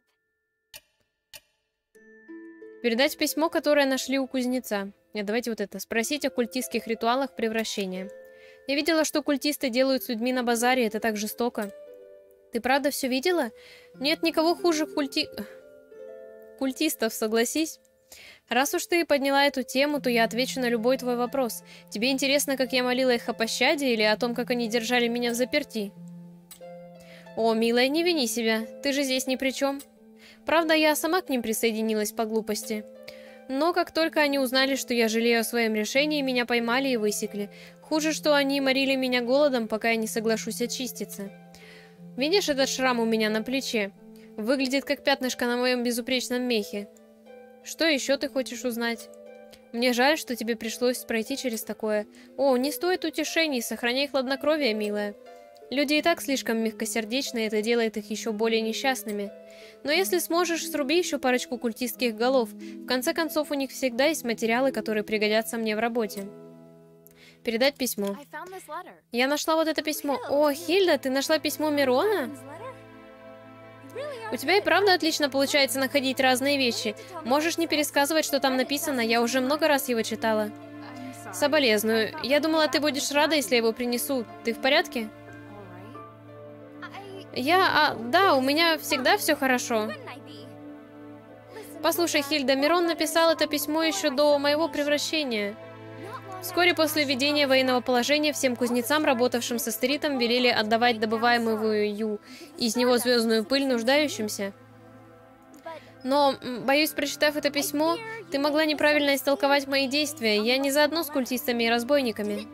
Передать письмо, которое нашли у кузнеца. Нет, давайте вот это. Спросить о культистских ритуалах превращения. Я видела, что культисты делают с людьми на базаре. Это так жестоко. Ты правда все видела? Нет никого хуже культи... культистов, согласись. Раз уж ты подняла эту тему, то я отвечу на любой твой вопрос. Тебе интересно, как я молила их о пощаде или о том, как они держали меня в заперти? О, милая, не вини себя. Ты же здесь ни при чем. Правда, я сама к ним присоединилась по глупости. Но как только они узнали, что я жалею о своем решении, меня поймали и высекли. Хуже, что они морили меня голодом, пока я не соглашусь очиститься. Видишь этот шрам у меня на плече? Выглядит как пятнышко на моем безупречном мехе. Что еще ты хочешь узнать? Мне жаль, что тебе пришлось пройти через такое. О, не стоит утешений, сохраняй хладнокровие, милая. Люди и так слишком мягкосердечны, и это делает их еще более несчастными. Но если сможешь, сруби еще парочку культистских голов. В конце концов, у них всегда есть материалы, которые пригодятся мне в работе. Передать письмо. Я нашла вот это письмо. О, Хильда, ты нашла письмо Мирона? У тебя и правда отлично получается находить разные вещи. Можешь не пересказывать, что там написано, я уже много раз его читала. Соболезную. Я думала, ты будешь рада, если я его принесу. Ты в порядке? Я... А, да, у меня всегда все хорошо. Послушай, Хильда, Мирон написал это письмо еще до моего превращения. Вскоре после введения военного положения всем кузнецам, работавшим со стеритом, велели отдавать добываемую из него звездную пыль нуждающимся. Но, боюсь, прочитав это письмо, ты могла неправильно истолковать мои действия. Я не заодно с культистами и разбойниками.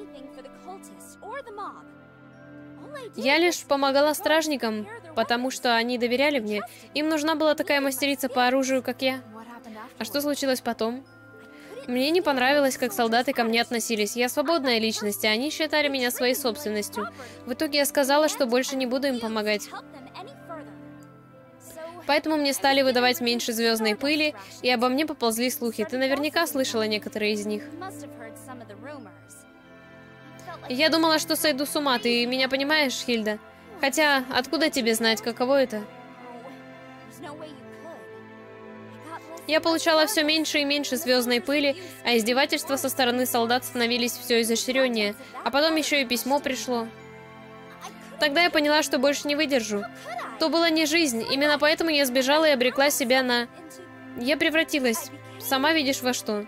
Я лишь помогала стражникам, потому что они доверяли мне. Им нужна была такая мастерица по оружию, как я. А что случилось потом? Мне не понравилось, как солдаты ко мне относились. Я свободная личность, а они считали меня своей собственностью. В итоге я сказала, что больше не буду им помогать. Поэтому мне стали выдавать меньше звездной пыли, и обо мне поползли слухи. Ты наверняка слышала некоторые из них. Я думала, что сойду с ума. Ты меня понимаешь, Хильда? Хотя, откуда тебе знать, каково это? Я получала все меньше и меньше звездной пыли, а издевательства со стороны солдат становились все изощреннее. А потом еще и письмо пришло. Тогда я поняла, что больше не выдержу. То была не жизнь, именно поэтому я сбежала и обрекла себя на... Я превратилась, сама видишь во что.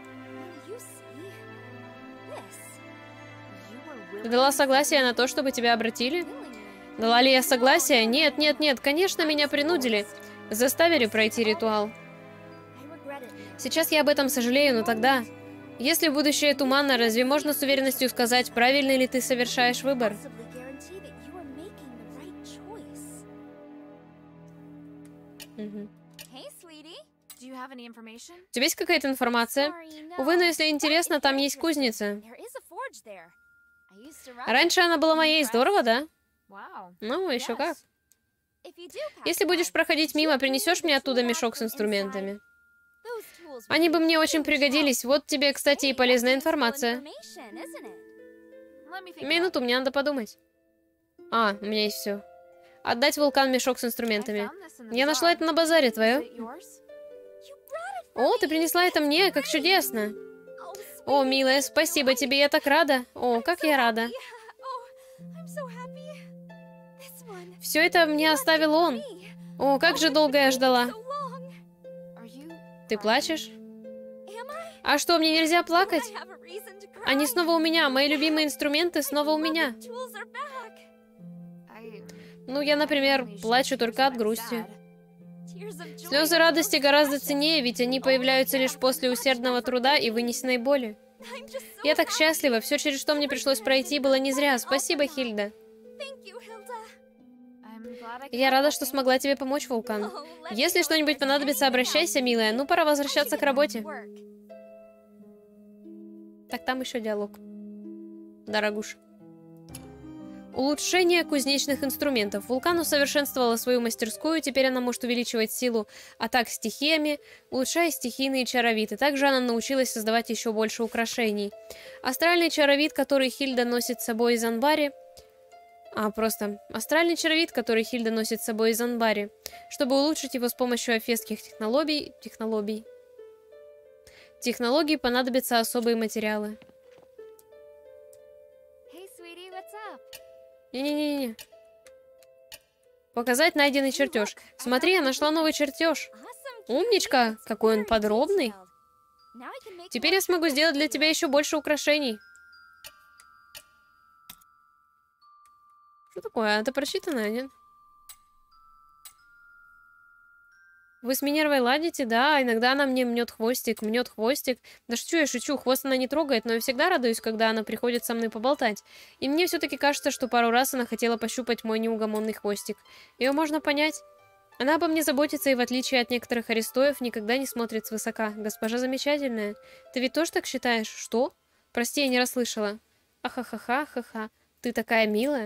Ты дала согласие на то, чтобы тебя обратили? Дала ли я согласие? Нет, нет, нет, конечно, меня принудили. Заставили пройти ритуал. Сейчас я об этом сожалею, но тогда... Если будущее туманно, разве можно с уверенностью сказать, правильно ли ты совершаешь выбор? Угу. У тебя есть какая-то информация? Увы, но если интересно, там есть кузница. Раньше она была моей, здорово, да? Ну, еще как. Если будешь проходить мимо, принесешь мне оттуда мешок с инструментами? Они бы мне очень пригодились. Вот тебе, кстати, и полезная информация. Минуту, мне надо подумать. А, у меня есть все. Отдать Вулкан мешок с инструментами. Я нашла это на базаре, твое. О, ты принесла это мне, как чудесно. О, милая, спасибо тебе, я так рада. О, как я рада. Все это мне оставил он. О, как же долго я ждала. Ты плачешь? А что, мне нельзя плакать? Они снова у меня, мои любимые инструменты снова у меня. Ну, я, например, плачу только от грусти. Слезы радости гораздо ценнее, ведь они появляются лишь после усердного труда и вынесенной боли. Я так счастлива, все, через что мне пришлось пройти, было не зря. Спасибо, Хильда. Я рада, что смогла тебе помочь, Вулкан. Если что-нибудь понадобится, обращайся, милая. Ну, пора возвращаться к работе. Так, там еще диалог. Дорогуша. Улучшение кузнечных инструментов. Вулкан усовершенствовала свою мастерскую, теперь она может увеличивать силу атак стихиями, улучшая стихийные чаровиты. Также она научилась создавать еще больше украшений. Астральный чаровит, который Хильда носит с собой из Анбари. А, просто. Астральный чаровит, который Хильда носит с собой из Анбари. Чтобы улучшить его с помощью афесских технологий... Технологий. Технологий понадобятся особые материалы. Не-не-не-не. Показать найденный чертеж. Смотри, я нашла новый чертеж. Умничка! Какой он подробный. Теперь я смогу сделать для тебя еще больше украшений. Что такое? Это прочитанное, нет? Вы с Минервой ладите? Да, иногда она мне мнет хвостик, мнет хвостик. Да шучу, я шучу, хвост она не трогает, но я всегда радуюсь, когда она приходит со мной поболтать. И мне все-таки кажется, что пару раз она хотела пощупать мой неугомонный хвостик. Ее можно понять. Она обо мне заботится и, в отличие от некоторых аристоев, никогда не смотрит свысока. Госпожа замечательная. Ты ведь тоже так считаешь? Что? Прости, я не расслышала. Ахахаха-ха-ха. Ты такая милая.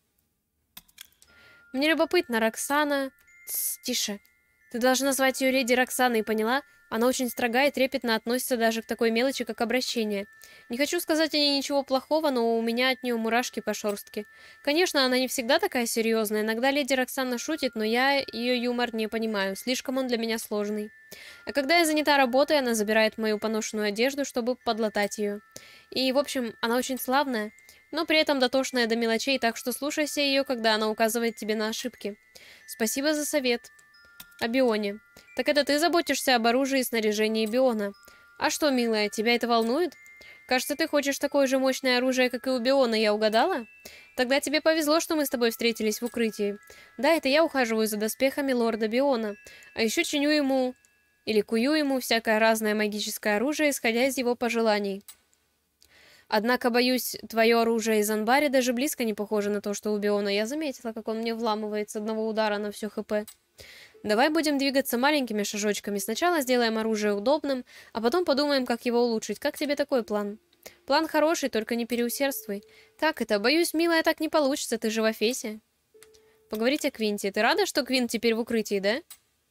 Мне любопытно, Роксана... Тс, тише. Ты должна назвать ее леди Роксаной, поняла? Она очень строга и трепетно относится даже к такой мелочи, как обращение. Не хочу сказать о ней ничего плохого, но у меня от нее мурашки по шерстке. Конечно, она не всегда такая серьезная. Иногда леди Роксана шутит, но я ее юмор не понимаю. Слишком он для меня сложный. А когда я занята работой, она забирает мою поношенную одежду, чтобы подлатать ее. И, в общем, она очень славная, но при этом дотошная до мелочей, так что слушайся ее, когда она указывает тебе на ошибки. Спасибо за совет. О Бионе. Так это ты заботишься об оружии и снаряжении Биона. А что, милая, тебя это волнует? Кажется, ты хочешь такое же мощное оружие, как и у Биона, я угадала? Тогда тебе повезло, что мы с тобой встретились в укрытии. Да, это я ухаживаю за доспехами лорда Биона. А еще чиню ему... Или кую ему всякое разное магическое оружие, исходя из его пожеланий. Однако, боюсь, твое оружие из Анбари даже близко не похоже на то, что у Биона. Я заметила, как он мне вламывает с одного удара на все ХП. Давай будем двигаться маленькими шажочками. Сначала сделаем оружие удобным, а потом подумаем, как его улучшить. Как тебе такой план? План хороший, только не переусердствуй. Как это? Боюсь, милая, так не получится, ты же в Афесе. Поговорить о Квинте. Ты рада, что Квинт теперь в укрытии, да?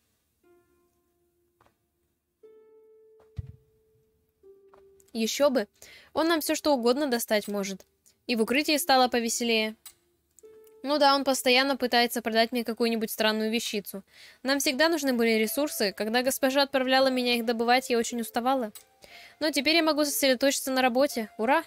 Еще бы. Он нам все что угодно достать может. И в укрытии стало повеселее. Ну да, он постоянно пытается продать мне какую-нибудь странную вещицу. Нам всегда нужны были ресурсы. Когда госпожа отправляла меня их добывать, я очень уставала. Но теперь я могу сосредоточиться на работе. Ура!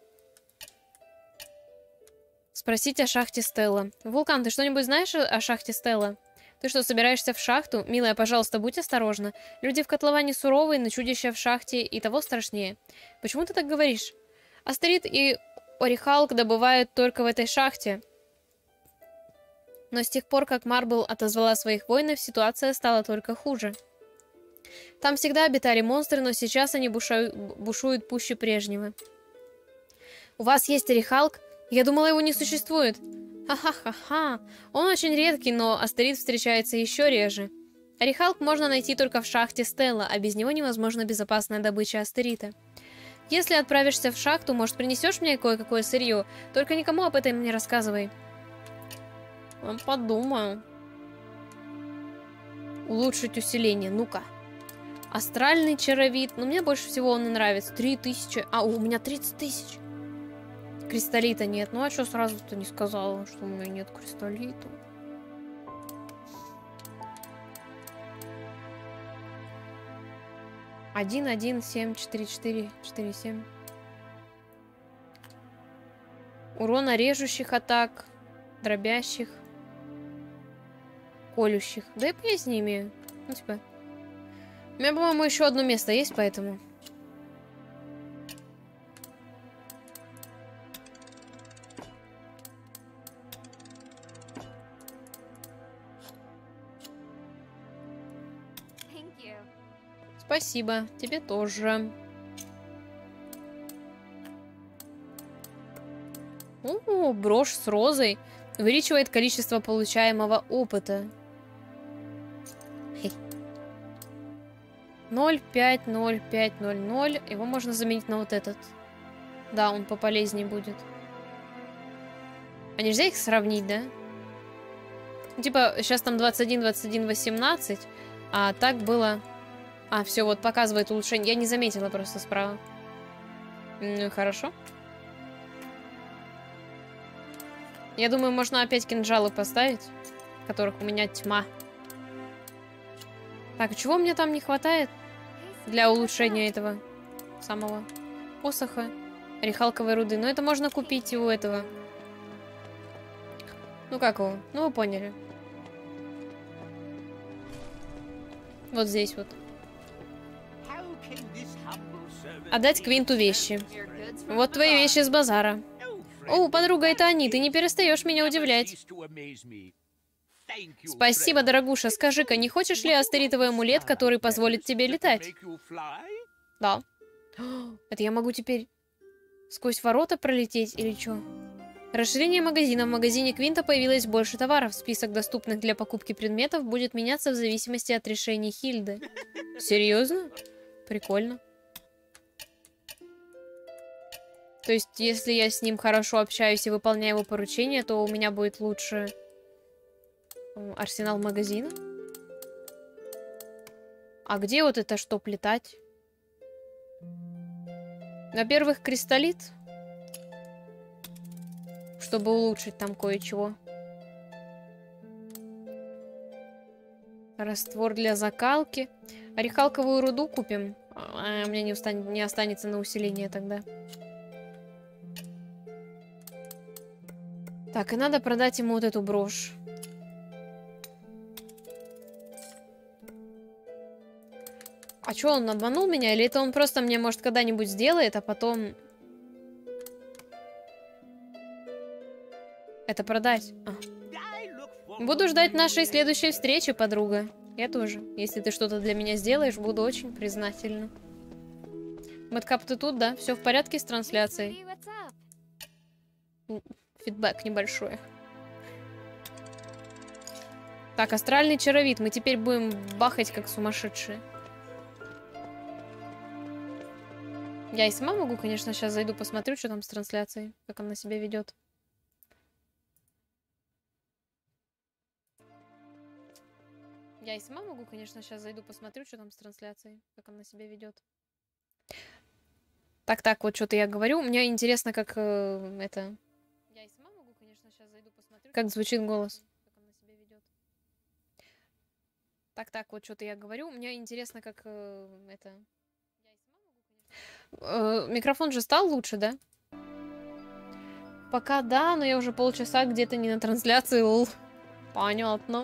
Спросить о шахте Стелла. Вулкан, ты что-нибудь знаешь о шахте Стелла? Ты что, собираешься в шахту? Милая, пожалуйста, будь осторожна. Люди в котловане суровые, но чудища в шахте и того страшнее. Почему ты так говоришь? Астерит и Орихалк добывают только в этой шахте. Но с тех пор, как Марбл отозвала своих воинов, ситуация стала только хуже. Там всегда обитали монстры, но сейчас они бушают, бушуют пуще прежнего. У вас есть Орихалк? Я думала, его не существует. Ха-ха-ха-ха. Он очень редкий, но астерит встречается еще реже. Орихалк можно найти только в шахте Стелла, а без него невозможна безопасная добыча астерита. Если отправишься в шахту, может, принесешь мне кое-какое сырье? Только никому об этом не рассказывай. Подумаю. Улучшить усиление. Ну-ка. Астральный чаровит. Но мне больше всего он и нравится. Три тысячи. А, у меня тридцать тысяч. Кристаллита нет. Ну, а что сразу-то не сказала, что у меня нет кристаллита? Один, один, семь, четыре, четыре, четыре, семь. Урона режущих атак. Дробящих. Колющих. Да и я с ними. Ну, типа. У меня, по-моему, еще одно место есть, поэтому. Спасибо. Тебе тоже. О, брошь с розой. Увеличивает количество получаемого опыта. ноль пять ноль пять ноль ноль. Его можно заменить на вот этот. Да, он пополезнее будет. А нельзя их сравнить, да? Типа, сейчас там двадцать один, двадцать один, восемнадцать, а так было... А, все, вот показывает улучшение. Я не заметила просто справа. Ну, хорошо. Я думаю, можно опять кинжалы поставить, которых у меня тьма. Так, чего мне там не хватает для улучшения этого самого посоха, орехалковой руды? Ну, это можно купить и у этого. Ну, как его? Ну, вы поняли. Вот здесь вот. Отдать Квинту вещи. Вот твои вещи с базара. О, подруга, это они. Ты не перестаешь меня удивлять. Спасибо, дорогуша. Скажи-ка, не хочешь ли астеритовый амулет, который позволит тебе летать? Да. Это я могу теперь сквозь ворота пролететь или что? Расширение магазина. В магазине Квинта появилось больше товаров. Список доступных для покупки предметов будет меняться в зависимости от решений Хильды. Серьезно? Прикольно. То есть, если я с ним хорошо общаюсь и выполняю его поручения, то у меня будет лучше арсенал магазина. А где вот это что плетать? Во-первых, кристаллит. Чтобы улучшить там кое-чего. Раствор для закалки. Орехалковую руду купим. А, у меня не, устанет, не останется на усиление тогда. Так, и надо продать ему вот эту брошь. А что, он обманул меня? Или это он просто мне, может, когда-нибудь сделает, а потом... Это продать. А. Буду ждать нашей следующей встречи, подруга. Я тоже. Если ты что-то для меня сделаешь, буду очень признательна. Мэткап, ты тут, да? Все в порядке с трансляцией? Фидбэк небольшой. Так, астральный чаровид. Мы теперь будем бахать как сумасшедшие. Я и сама могу, конечно, сейчас зайду, посмотрю, что там с трансляцией, как она себя ведет. Я и сама могу, конечно, сейчас зайду, посмотрю, что там с трансляцией, как она себя ведет. Так, так, вот что-то я говорю. Мне интересно, как э, это... Я и сама могу, конечно, сейчас зайду, посмотрю, как звучит голос. Как она себя ведет. Так, так, вот что-то я говорю. Мне интересно, как э, это... Э, микрофон же стал лучше, да? Пока да, но я уже полчаса где-то не на трансляции, лол. Понятно.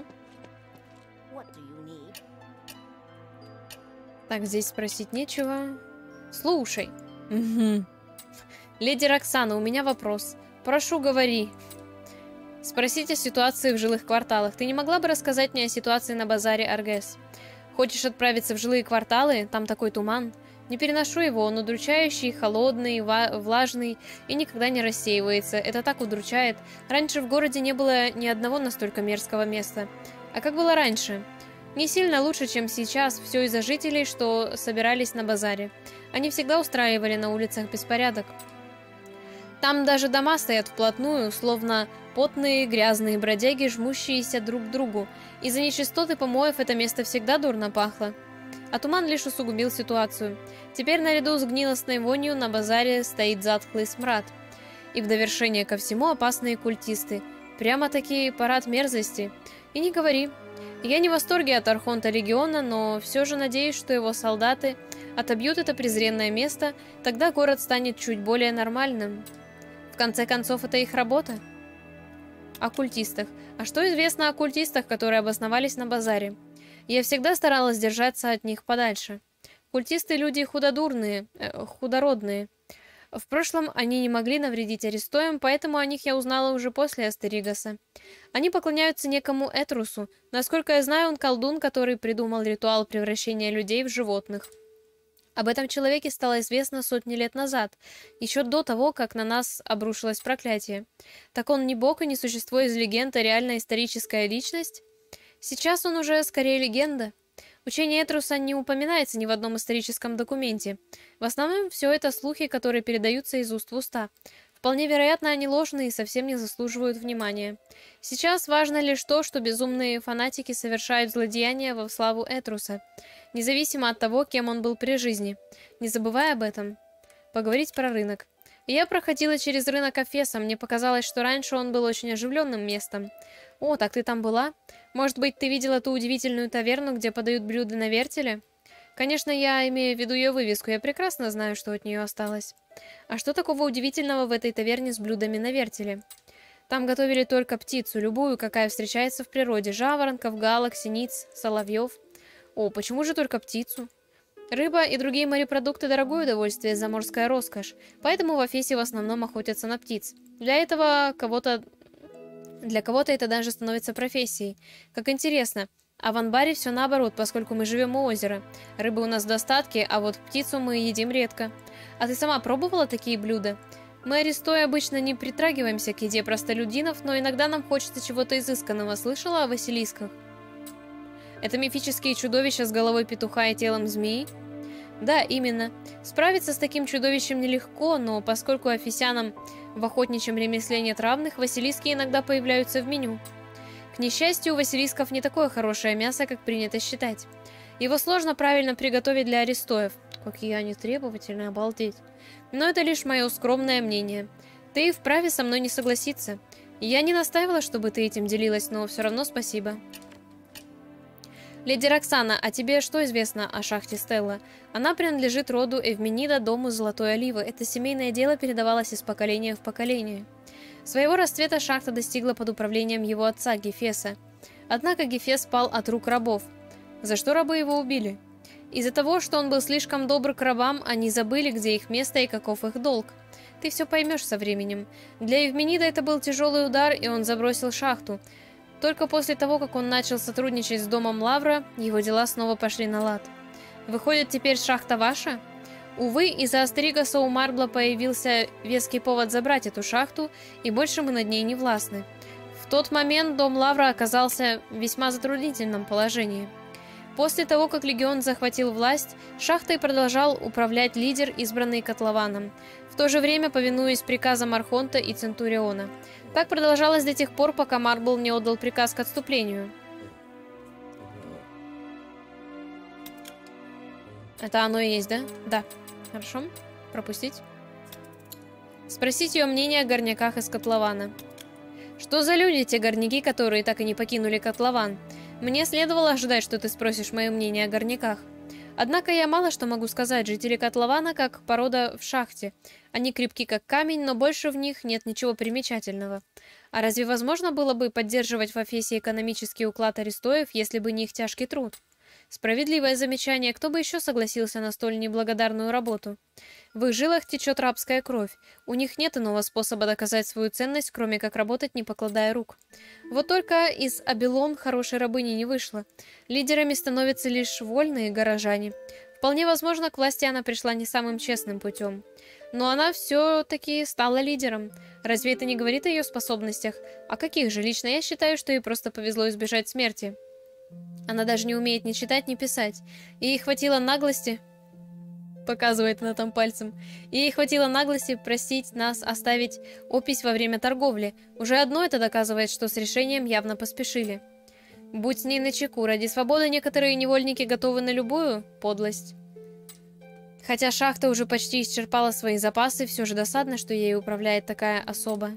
Так, здесь спросить нечего. Слушай. Угу. Леди Роксана, у меня вопрос. Прошу, говори. Спросить о ситуации в жилых кварталах. Ты не могла бы рассказать мне о ситуации на базаре Аргес? Хочешь отправиться в жилые кварталы? Там такой туман. Не переношу его, он удручающий, холодный, влажный и никогда не рассеивается. Это так удручает. Раньше в городе не было ни одного настолько мерзкого места. А как было раньше? Не сильно лучше, чем сейчас. Все из-за жителей, что собирались на базаре. Они всегда устраивали на улицах беспорядок. Там даже дома стоят вплотную, словно потные, грязные бродяги, жмущиеся друг к другу. Из-за нечистоты помоев это место всегда дурно пахло. А туман лишь усугубил ситуацию. Теперь наряду с гнилостной вонью на базаре стоит затхлый смрад. И в довершение ко всему опасные культисты. Прямо-таки парад мерзости. И не говори. Я не в восторге от Архонта Легиона, но все же надеюсь, что его солдаты отобьют это презренное место, тогда город станет чуть более нормальным. В конце концов, это их работа. О культистах. А что известно о культистах, которые обосновались на базаре? Я всегда старалась держаться от них подальше. Культисты — люди худодурные, э, худородные. В прошлом они не могли навредить Аристоям, поэтому о них я узнала уже после Астеригаса. Они поклоняются некому Этрусу. Насколько я знаю, он колдун, который придумал ритуал превращения людей в животных. Об этом человеке стало известно сотни лет назад, еще до того, как на нас обрушилось проклятие. Так он не бог и не существо из легенд, а реальная историческая личность? Сейчас он уже скорее легенда. Учение Этруса не упоминается ни в одном историческом документе. В основном все это слухи, которые передаются из уст в уста. Вполне вероятно, они ложные и совсем не заслуживают внимания. Сейчас важно лишь то, что безумные фанатики совершают злодеяния во славу Этруса, независимо от того, кем он был при жизни. Не забывай об этом. Поговорить про рынок. Я проходила через рынок Афеса, мне показалось, что раньше он был очень оживленным местом. О, так ты там была? Может быть, ты видела ту удивительную таверну, где подают блюда на вертеле? Конечно, я имею в виду ее вывеску, я прекрасно знаю, что от нее осталось. А что такого удивительного в этой таверне с блюдами на вертеле? Там готовили только птицу, любую, какая встречается в природе. Жаворонков, галок, синиц, соловьев. О, почему же только птицу? Рыба и другие морепродукты – дорогое удовольствие, заморская роскошь. Поэтому в Афесе в основном охотятся на птиц. Для этого кого-то... Для кого-то это даже становится профессией. Как интересно. А в Анбаре все наоборот, поскольку мы живем у озера. Рыбы у нас в достатке, а вот птицу мы едим редко. А ты сама пробовала такие блюда? Мы, Аристои, обычно не притрагиваемся к еде простолюдинов, но иногда нам хочется чего-то изысканного. Слышала о Василисках? Это мифические чудовища с головой петуха и телом змеи? Да, именно. Справиться с таким чудовищем нелегко, но поскольку афесянам в охотничьем ремесле нет равных, Василиски иногда появляются в меню. К несчастью, у Василисков не такое хорошее мясо, как принято считать. Его сложно правильно приготовить для аристоев. Какие они требовательные, обалдеть. Но это лишь мое скромное мнение. Ты вправе со мной не согласиться. Я не настаивала, чтобы ты этим делилась, но все равно спасибо. Леди Роксана, а тебе что известно о шахте Стелла? Она принадлежит роду Эвменида, дому Золотой Оливы. Это семейное дело передавалось из поколения в поколение. Своего расцвета шахта достигла под управлением его отца Гефеса. Однако Гефес пал от рук рабов. За что рабы его убили? Из-за того, что он был слишком добр к рабам, они забыли, где их место и каков их долг. Ты все поймешь со временем. Для Эвменида это был тяжелый удар, и он забросил шахту. Только после того, как он начал сотрудничать с домом Лавра, его дела снова пошли на лад. Выходит, теперь шахта ваша? Увы, из-за Астеригаса у Марбла появился веский повод забрать эту шахту, и больше мы над ней не властны. В тот момент дом Лавра оказался в весьма затруднительном положении. После того, как легион захватил власть, шахтой продолжал управлять лидер, избранный Котлованом, в то же время повинуясь приказам Архонта и Центуриона. Так продолжалось до тех пор, пока Марбл не отдал приказ к отступлению. Это оно и есть, да? Да. Хорошо. Пропустить. Спросить ее мнение о горняках из котлована. Что за люди те горняки, которые так и не покинули котлован? Мне следовало ожидать, что ты спросишь мое мнение о горняках. Однако я мало что могу сказать. Жители котлована как порода в шахте. Они крепки как камень, но больше в них нет ничего примечательного. А разве возможно было бы поддерживать в Афесе экономический уклад аристоев, если бы не их тяжкий труд? Справедливое замечание, кто бы еще согласился на столь неблагодарную работу? В их жилах течет рабская кровь. У них нет иного способа доказать свою ценность, кроме как работать, не покладая рук. Вот только из Абилон хорошей рабыни не вышло. Лидерами становятся лишь вольные горожане. Вполне возможно, к власти она пришла не самым честным путем. Но она все-таки стала лидером. Разве это не говорит о ее способностях? А каких же? Лично я считаю, что ей просто повезло избежать смерти. Она даже не умеет ни читать, ни писать. И ей хватило наглости... Показывает она там пальцем. И ей хватило наглости просить нас оставить опись во время торговли. Уже одно это доказывает, что с решением явно поспешили. Будь с ней начеку. Ради свободы некоторые невольники готовы на любую подлость. Хотя шахта уже почти исчерпала свои запасы, все же досадно, что ей управляет такая особа.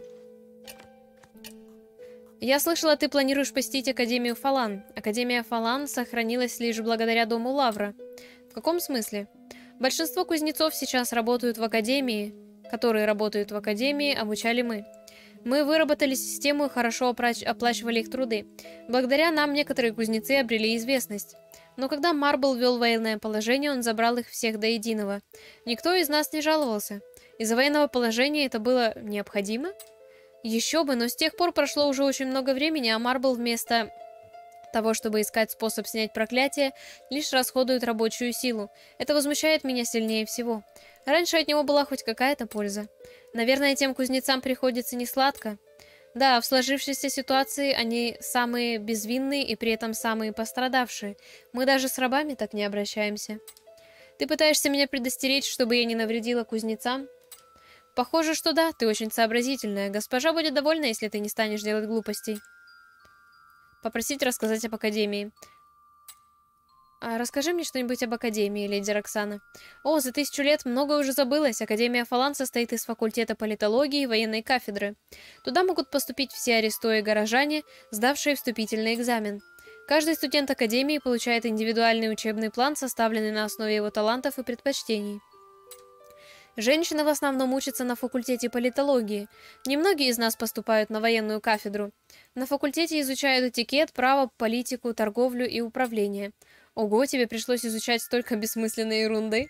Я слышала, ты планируешь посетить Академию Фалан. Академия Фалан сохранилась лишь благодаря дому Лавра. В каком смысле? Большинство кузнецов сейчас работают в Академии, которые работают в Академии, обучали мы. Мы выработали систему и хорошо оплачивали их труды. Благодаря нам некоторые кузнецы обрели известность. Но когда Марбл ввел военное положение, он забрал их всех до единого. Никто из нас не жаловался. Из-за военного положения это было необходимо? Еще бы, но с тех пор прошло уже очень много времени, а Марбл вместо того, чтобы искать способ снять проклятие, лишь расходует рабочую силу. Это возмущает меня сильнее всего. Раньше от него была хоть какая-то польза. Наверное, тем кузнецам приходится несладко. Да, в сложившейся ситуации они самые безвинные и при этом самые пострадавшие. Мы даже с рабами так не обращаемся. Ты пытаешься меня предостеречь, чтобы я не навредила кузнецам? Похоже, что да, ты очень сообразительная. Госпожа будет довольна, если ты не станешь делать глупостей. Попросить рассказать об Академии. А расскажи мне что-нибудь об Академии, леди Роксана. О, за тысячу лет многое уже забылось. Академия Фалан состоит из факультета политологии и военной кафедры. Туда могут поступить все арестои и горожане, сдавшие вступительный экзамен. Каждый студент Академии получает индивидуальный учебный план, составленный на основе его талантов и предпочтений. Женщины в основном учатся на факультете политологии. Немногие из нас поступают на военную кафедру. На факультете изучают этикет, право, политику, торговлю и управление. Ого, тебе пришлось изучать столько бессмысленной ерунды.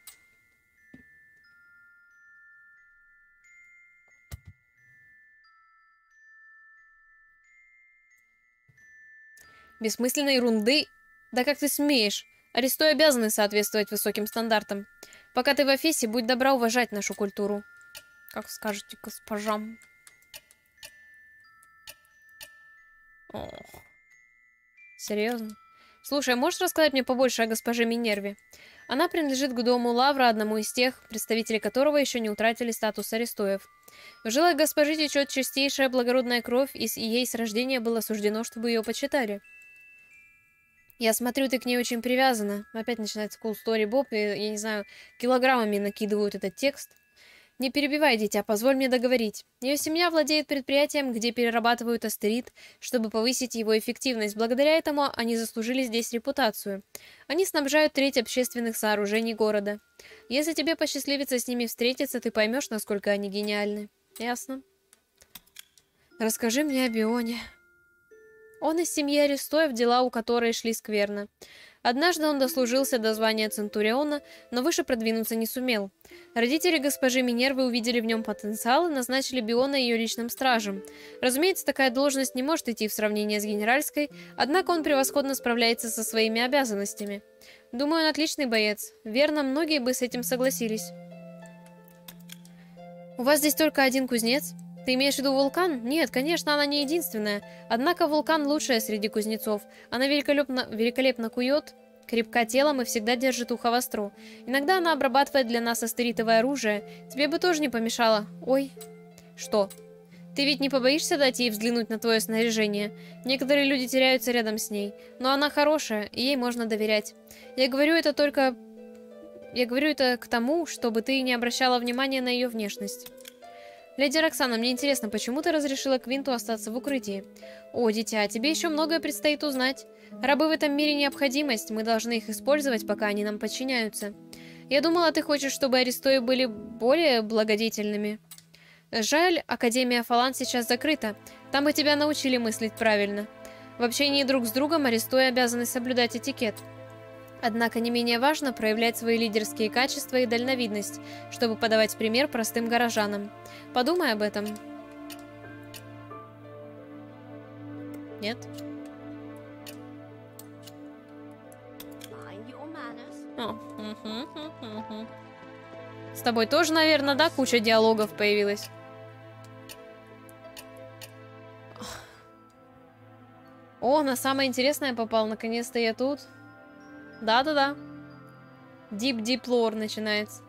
Бессмысленной ерунды? Да как ты смеешь? Арестои обязаны соответствовать высоким стандартам. Пока ты в Эфесе, будь добра уважать нашу культуру. Как скажете, госпожам. Ох. Серьезно? Слушай, можешь рассказать мне побольше о госпоже Минерве? Она принадлежит к дому Лавра, одному из тех, представители которого еще не утратили статус арестоев. В жилах госпожи течет чистейшая благородная кровь, и ей с рождения было суждено, чтобы ее почитали. Я смотрю, ты к ней очень привязана. Опять начинается cool story Боб, и, я не знаю, килограммами накидывают этот текст. Не перебивай, дитя, позволь мне договорить. Ее семья владеет предприятием, где перерабатывают астерит, чтобы повысить его эффективность. Благодаря этому они заслужили здесь репутацию. Они снабжают треть общественных сооружений города. Если тебе посчастливится с ними встретиться, ты поймешь, насколько они гениальны. Ясно? Расскажи мне о Бионе. Он из семьи Арестоев, дела у которой шли скверно. Однажды он дослужился до звания Центуриона, но выше продвинуться не сумел. Родители госпожи Минервы увидели в нем потенциал и назначили Биона ее личным стражем. Разумеется, такая должность не может идти в сравнение с генеральской, однако он превосходно справляется со своими обязанностями. Думаю, он отличный боец. Верно, многие бы с этим согласились. У вас здесь только один кузнец? Ты имеешь в виду Вулкан? Нет, конечно, она не единственная. Однако Вулкан лучшая среди кузнецов. Она великолепно, великолепно кует, крепка телом и всегда держит ухо востро. Иногда она обрабатывает для нас астеритовое оружие. Тебе бы тоже не помешало. Ой. Что? Ты ведь не побоишься дать ей взглянуть на твое снаряжение? Некоторые люди теряются рядом с ней. Но она хорошая, и ей можно доверять. Я говорю это только... Я говорю это к тому, чтобы ты не обращала внимания на ее внешность. Леди Роксана, мне интересно, почему ты разрешила Квинту остаться в укрытии? О, дитя, тебе еще многое предстоит узнать. Рабы в этом мире необходимость, мы должны их использовать, пока они нам подчиняются. Я думала, ты хочешь, чтобы арестои были более благодетельными. Жаль, Академия Фалан сейчас закрыта. Там бы тебя научили мыслить правильно. В общении друг с другом арестои обязаны соблюдать этикет. Однако не менее важно проявлять свои лидерские качества и дальновидность, чтобы подавать пример простым горожанам. Подумай об этом. Нет? О, угу, угу, угу. С тобой тоже, наверное, да, куча диалогов появилась? О, на самое интересное попал. Наконец-то я тут. Да-да-да. Дип-дип лор начинается.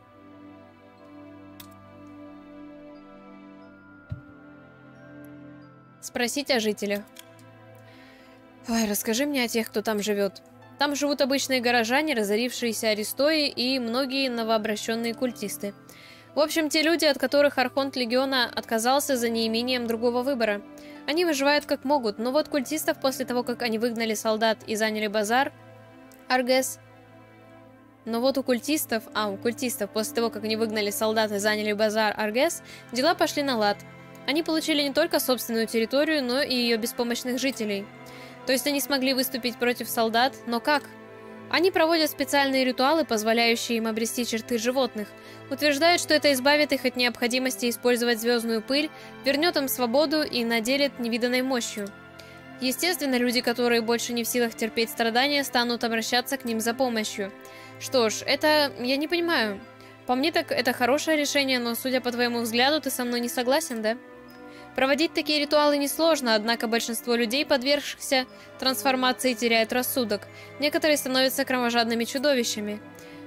Спросить о жителях. Ой, расскажи мне о тех, кто там живет. Там живут обычные горожане, разорившиеся арестои и многие новообращенные культисты. В общем, те люди, от которых Архонт Легиона отказался за неимением другого выбора. Они выживают как могут, но вот культистов после того, как они выгнали солдат и заняли базар, Аргес. Но вот у культистов, а у культистов после того, как они выгнали солдат и заняли базар Аргес, дела пошли на лад. Они получили не только собственную территорию, но и ее беспомощных жителей. То есть они смогли выступить против солдат, но как? Они проводят специальные ритуалы, позволяющие им обрести черты животных. Утверждают, что это избавит их от необходимости использовать звездную пыль, вернет им свободу и наделит невиданной мощью. Естественно, люди, которые больше не в силах терпеть страдания, станут обращаться к ним за помощью. Что ж, это... я не понимаю. По мне так это хорошее решение, но, судя по твоему взгляду, ты со мной не согласен, да? Проводить такие ритуалы несложно, однако большинство людей, подвергшихся трансформации, теряют рассудок. Некоторые становятся кровожадными чудовищами.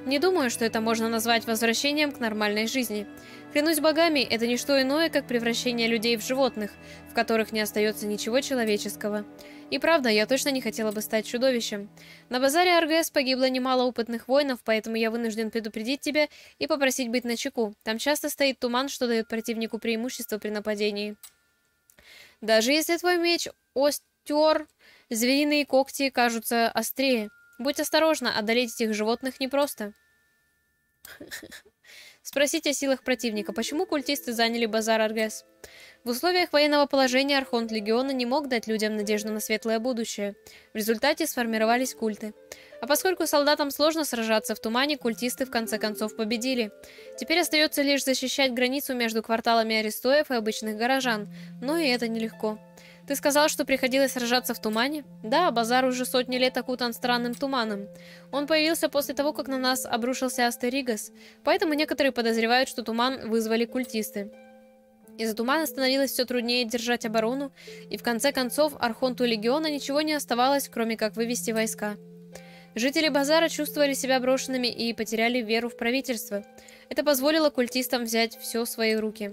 Не думаю, что это можно назвать возвращением к нормальной жизни. Клянусь богами, это не что иное, как превращение людей в животных, в которых не остается ничего человеческого. И правда, я точно не хотела бы стать чудовищем. На базаре Аргес погибло немало опытных воинов, поэтому я вынужден предупредить тебя и попросить быть начеку. Там часто стоит туман, что дает противнику преимущество при нападении. Даже если твой меч остер, звериные когти кажутся острее. Будь осторожна, одолеть этих животных непросто. Спросите о силах противника. Почему культисты заняли базар Аргес? В условиях военного положения Архонт Легиона не мог дать людям надежду на светлое будущее. В результате сформировались культы. А поскольку солдатам сложно сражаться в тумане, культисты в конце концов победили. Теперь остается лишь защищать границу между кварталами аристоев и обычных горожан. Но и это нелегко. Ты сказал, что приходилось сражаться в тумане? Да, базар уже сотни лет окутан странным туманом. Он появился после того, как на нас обрушился Астеригас, поэтому некоторые подозревают, что туман вызвали культисты. Из-за тумана становилось все труднее держать оборону, и в конце концов Архонту Легиона ничего не оставалось, кроме как вывести войска. Жители базара чувствовали себя брошенными и потеряли веру в правительство. Это позволило культистам взять все в свои руки.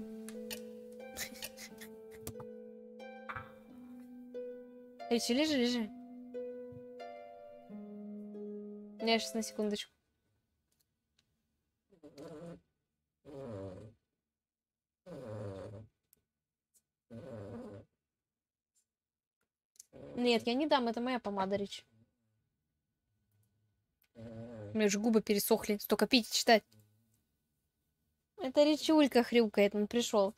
Лежи, лежи, лежи. Я сейчас на секундочку. Нет, я не дам, это моя помада, Рич. У меня же губы пересохли, столько пить и читать. Это Ричулька хрюкает, он пришел.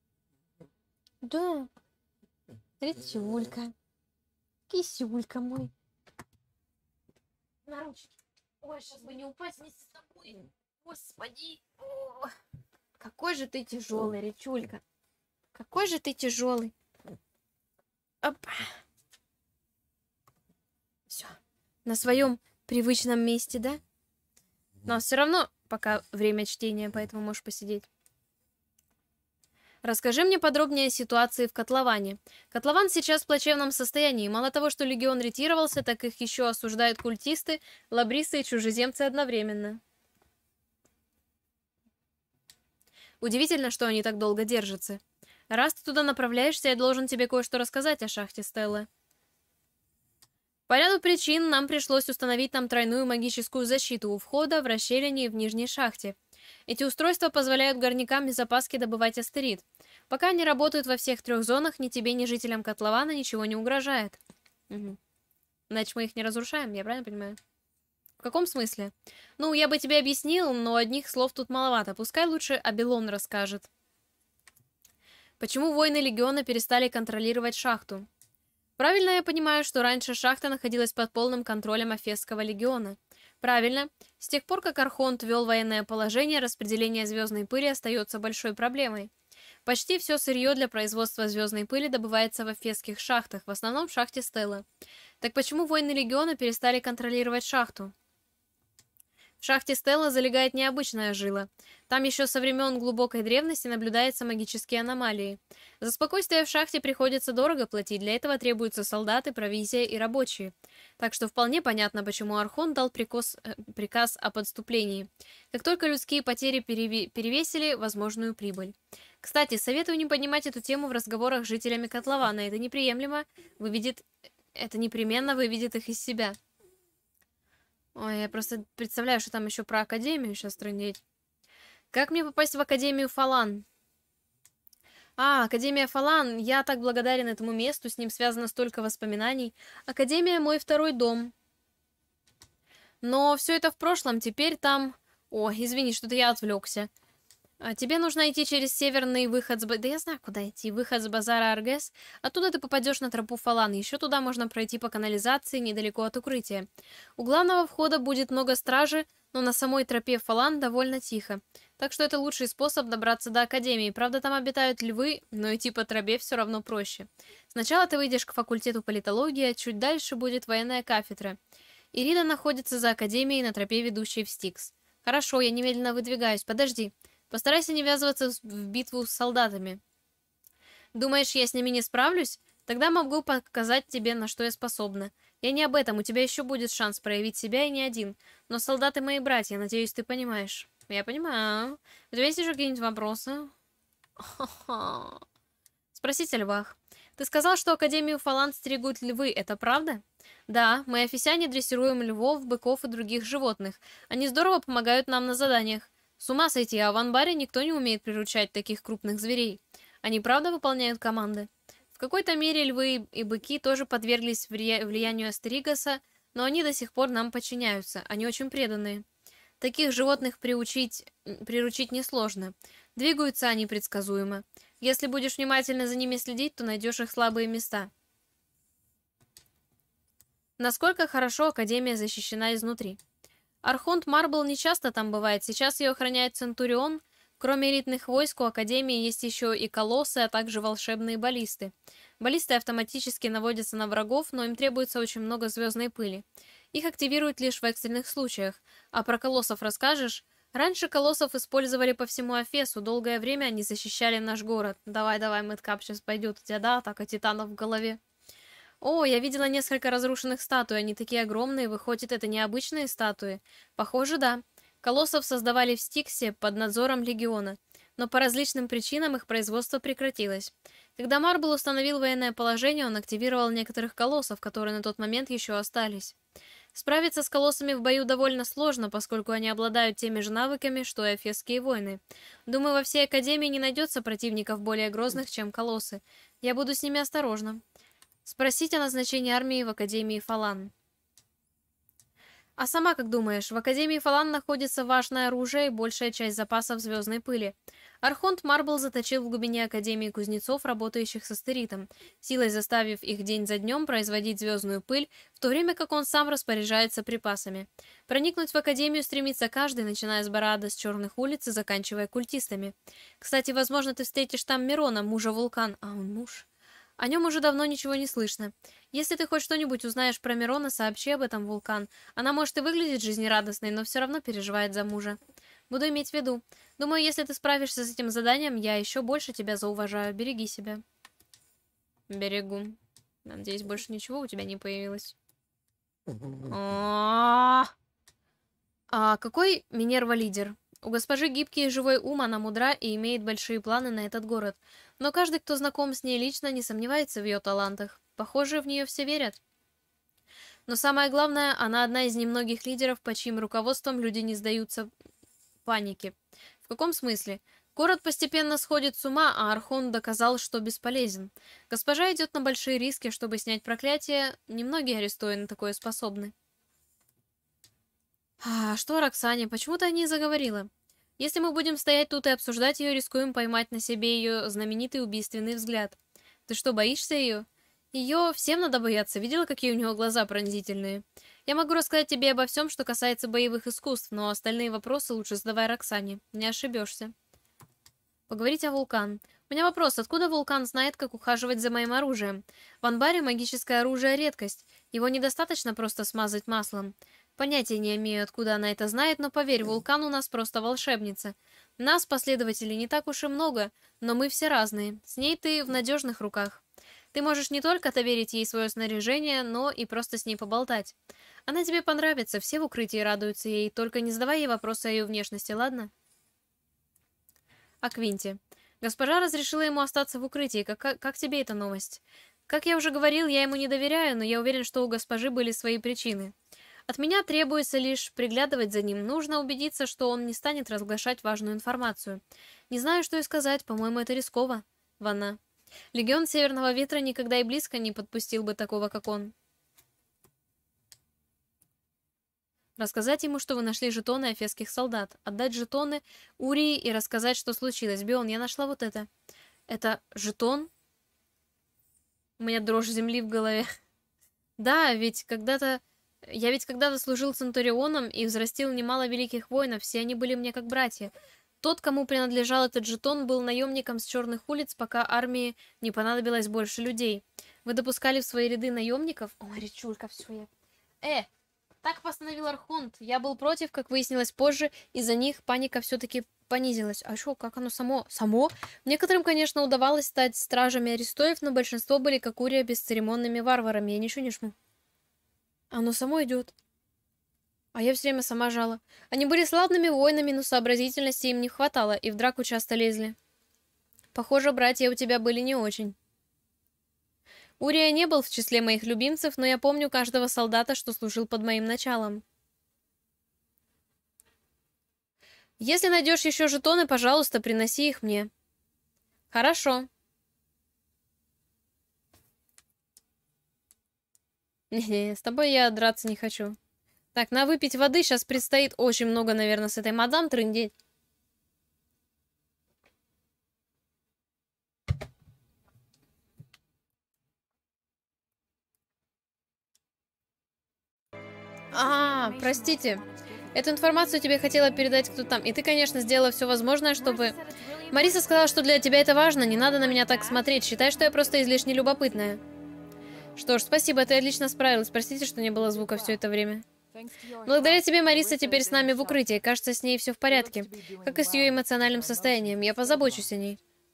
Да, Ричулька. Кисюлька мой. На ручки. Ой, сейчас бы не упасть вместе с тобой. Господи. О, какой же ты тяжелый, Ричулька. Какой же ты тяжелый. Опа. Все. На своем привычном месте, да? Но все равно пока время чтения, поэтому можешь посидеть. Расскажи мне подробнее о ситуации в котловане. Котлован сейчас в плачевном состоянии. Мало того, что легион ретировался, так их еще осуждают культисты, лабрисы и чужеземцы одновременно. Удивительно, что они так долго держатся. Раз ты туда направляешься, я должен тебе кое-что рассказать о шахте Стелла. По ряду причин нам пришлось установить там тройную магическую защиту у входа, в расщелине и в нижней шахте. Эти устройства позволяют горнякам без опаски добывать астерит. Пока они работают во всех трех зонах, ни тебе, ни жителям котлована ничего не угрожает. Угу. Значит, мы их не разрушаем, я правильно понимаю? В каком смысле? Ну, я бы тебе объяснил, но одних слов тут маловато. Пускай лучше Абелон расскажет. Почему воины Легиона перестали контролировать шахту? Правильно я понимаю, что раньше шахта находилась под полным контролем Эфесского Легиона? Правильно. С тех пор, как Архонт ввел военное положение, распределение звездной пыли остается большой проблемой. Почти все сырье для производства звездной пыли добывается в эфесских шахтах, в основном в шахте Стелла. Так почему воины Легиона перестали контролировать шахту? В шахте Стелла залегает необычная жила. Там еще со времен глубокой древности наблюдаются магические аномалии. За спокойствие в шахте приходится дорого платить, для этого требуются солдаты, провизия и рабочие. Так что вполне понятно, почему Архон дал приказ, э, приказ о подступлении. Как только людские потери переве перевесили возможную прибыль. Кстати, советую не поднимать эту тему в разговорах с жителями котлована. Это неприемлемо, выведет... это непременно выведет их из себя. Ой, я просто представляю, что там еще про Академию сейчас трындеть. Как мне попасть в Академию Фалан? А, Академия Фалан. Я так благодарен этому месту, с ним связано столько воспоминаний. Академия — мой второй дом. Но все это в прошлом, теперь там... О, извини, что-то я отвлекся. А тебе нужно идти через северный выход с... Да я знаю, куда идти. Выход с базара Аргес. Оттуда ты попадешь на тропу Фалан. Еще туда можно пройти по канализации, недалеко от укрытия. У главного входа будет много стражи, но на самой тропе Фалан довольно тихо. Так что это лучший способ добраться до Академии. Правда, там обитают львы, но идти по тропе все равно проще. Сначала ты выйдешь к факультету политологии, а чуть дальше будет военная кафедра. Ирида находится за Академией на тропе, ведущей в Стикс. Хорошо, я немедленно выдвигаюсь. Подожди. Постарайся не ввязываться в битву с солдатами. Думаешь, я с ними не справлюсь? Тогда могу показать тебе, на что я способна. Я не об этом, у тебя еще будет шанс проявить себя и не один. Но солдаты мои братья, надеюсь, ты понимаешь. Я понимаю. У тебя есть еще какие-нибудь вопросы? Спросите о львах. Ты сказал, что Академию Фалан стерегут львы, это правда? Да, мы офисяне дрессируем львов, быков и других животных. Они здорово помогают нам на заданиях. С ума сойти, а в Анбаре никто не умеет приручать таких крупных зверей. Они правда выполняют команды? В какой-то мере львы и быки тоже подверглись влиянию Астеригаса, но они до сих пор нам подчиняются, они очень преданные. Таких животных приучить, приручить несложно. Двигаются они предсказуемо. Если будешь внимательно за ними следить, то найдешь их слабые места. Насколько хорошо Академия защищена изнутри? Архонт Марбл не часто там бывает, сейчас ее охраняет Центурион. Кроме элитных войск у Академии есть еще и колоссы, а также волшебные баллисты. Баллисты автоматически наводятся на врагов, но им требуется очень много звездной пыли. Их активируют лишь в экстренных случаях. А про колоссов расскажешь? Раньше колоссов использовали по всему Эфесу, долгое время они защищали наш город. Давай-давай, Мэткап сейчас пойдет, у тебя, да, атака титанов в голове. О, я видела несколько разрушенных статуй, они такие огромные, выходит, это необычные статуи? Похоже, да. Колоссов создавали в Стиксе под надзором Легиона, но по различным причинам их производство прекратилось. Когда Марбл установил военное положение, он активировал некоторых колоссов, которые на тот момент еще остались. Справиться с колоссами в бою довольно сложно, поскольку они обладают теми же навыками, что и эфесские воины. Думаю, во всей Академии не найдется противников более грозных, чем колоссы. Я буду с ними осторожна. Спросить о назначении армии в Академии Фалан. А сама как думаешь, в Академии Фалан находится важное оружие и большая часть запасов звездной пыли. Архонт Марбл заточил в глубине Академии кузнецов, работающих со стеритом, силой заставив их день за днем производить звездную пыль, в то время как он сам распоряжается припасами. Проникнуть в Академию стремится каждый, начиная с Барада с Черных улиц и заканчивая культистами. Кстати, возможно, ты встретишь там Мирона, мужа Вулкан. А он муж? О нем уже давно ничего не слышно. Если ты хоть что-нибудь узнаешь про Мирона, сообщи об этом Вулкан. Она может и выглядит жизнерадостной, но все равно переживает за мужа. Буду иметь в виду. Думаю, если ты справишься с этим заданием, я еще больше тебя зауважаю. Береги себя. Берегу. Надеюсь, больше ничего у тебя не появилось. А какой Минерва лидер? У госпожи гибкий и живой ум, она мудра и имеет большие планы на этот город. Но каждый, кто знаком с ней лично, не сомневается в ее талантах. Похоже, в нее все верят. Но самое главное, она одна из немногих лидеров, под чьим руководством люди не сдаются панике. В каком смысле? Город постепенно сходит с ума, а Архон доказал, что бесполезен. Госпожа идет на большие риски, чтобы снять проклятие. Немногие арестуи на такое способны. А что о Роксане? Почему ты о ней заговорила? Если мы будем стоять тут и обсуждать ее, рискуем поймать на себе ее знаменитый убийственный взгляд. Ты что, боишься ее? Ее всем надо бояться. Видела, какие у нее глаза пронзительные? Я могу рассказать тебе обо всем, что касается боевых искусств, но остальные вопросы лучше задавай Роксане. Не ошибешься. Поговорить о Вулкан. У меня вопрос, откуда Вулкан знает, как ухаживать за моим оружием? В Анбаре магическое оружие — редкость. Его недостаточно просто смазать маслом. Понятия не имею, откуда она это знает, но поверь, Вулкан у нас просто волшебница. Нас, последователей, не так уж и много, но мы все разные. С ней ты в надежных руках. Ты можешь не только доверить ей свое снаряжение, но и просто с ней поболтать. Она тебе понравится, все в укрытии радуются ей, только не задавай ей вопросы о ее внешности, ладно? О Квинте. Госпожа разрешила ему остаться в укрытии. Как, как, как тебе эта новость? Как я уже говорил, я ему не доверяю, но я уверен, что у госпожи были свои причины. От меня требуется лишь приглядывать за ним. Нужно убедиться, что он не станет разглашать важную информацию. Не знаю, что и сказать. По-моему, это рисково. Ванна. Легион Северного Ветра никогда и близко не подпустил бы такого, как он. Рассказать ему, что вы нашли жетоны эфесских солдат. Отдать жетоны Урии и рассказать, что случилось. Бион, я нашла вот это. Это жетон? У меня дрожь земли в голове. Да, ведь когда-то... Я ведь когда-то служил центурионом и взрастил немало великих воинов, все они были мне как братья. Тот, кому принадлежал этот жетон, был наемником с Черных улиц, пока армии не понадобилось больше людей. Вы допускали в свои ряды наемников? Ой, речулька, все я... Э, так постановил Архонт. Я был против, как выяснилось позже, из-за них паника все-таки понизилась. А что, как оно само? Само? Некоторым, конечно, удавалось стать стражами Аристоев, но большинство были, как Урия, бесцеремонными варварами. Я ничего не жму. Оно само идет. А я все время сама жала. Они были славными воинами, но сообразительности им не хватало, и в драку часто лезли. Похоже, братья у тебя были не очень. Урия не был в числе моих любимцев, но я помню каждого солдата, что служил под моим началом. Если найдешь еще жетоны, пожалуйста, приноси их мне. Хорошо. Не-не, с тобой я драться не хочу. Так, на выпить воды. Сейчас предстоит очень много, наверное, с этой мадам трындеть. А, простите. Эту информацию тебе хотела передать кто там. И ты, конечно, сделала все возможное, чтобы... Мариса сказала, что для тебя это важно. Не надо на меня так смотреть. Считай, что я просто излишне любопытная. Что ж, спасибо, ты отлично справилась. Простите, что не было звука все это время. Благодаря тебе Мариса теперь с нами в укрытии. Кажется, с ней все в порядке. Как и с ее эмоциональным состоянием. Я позабочусь о ней.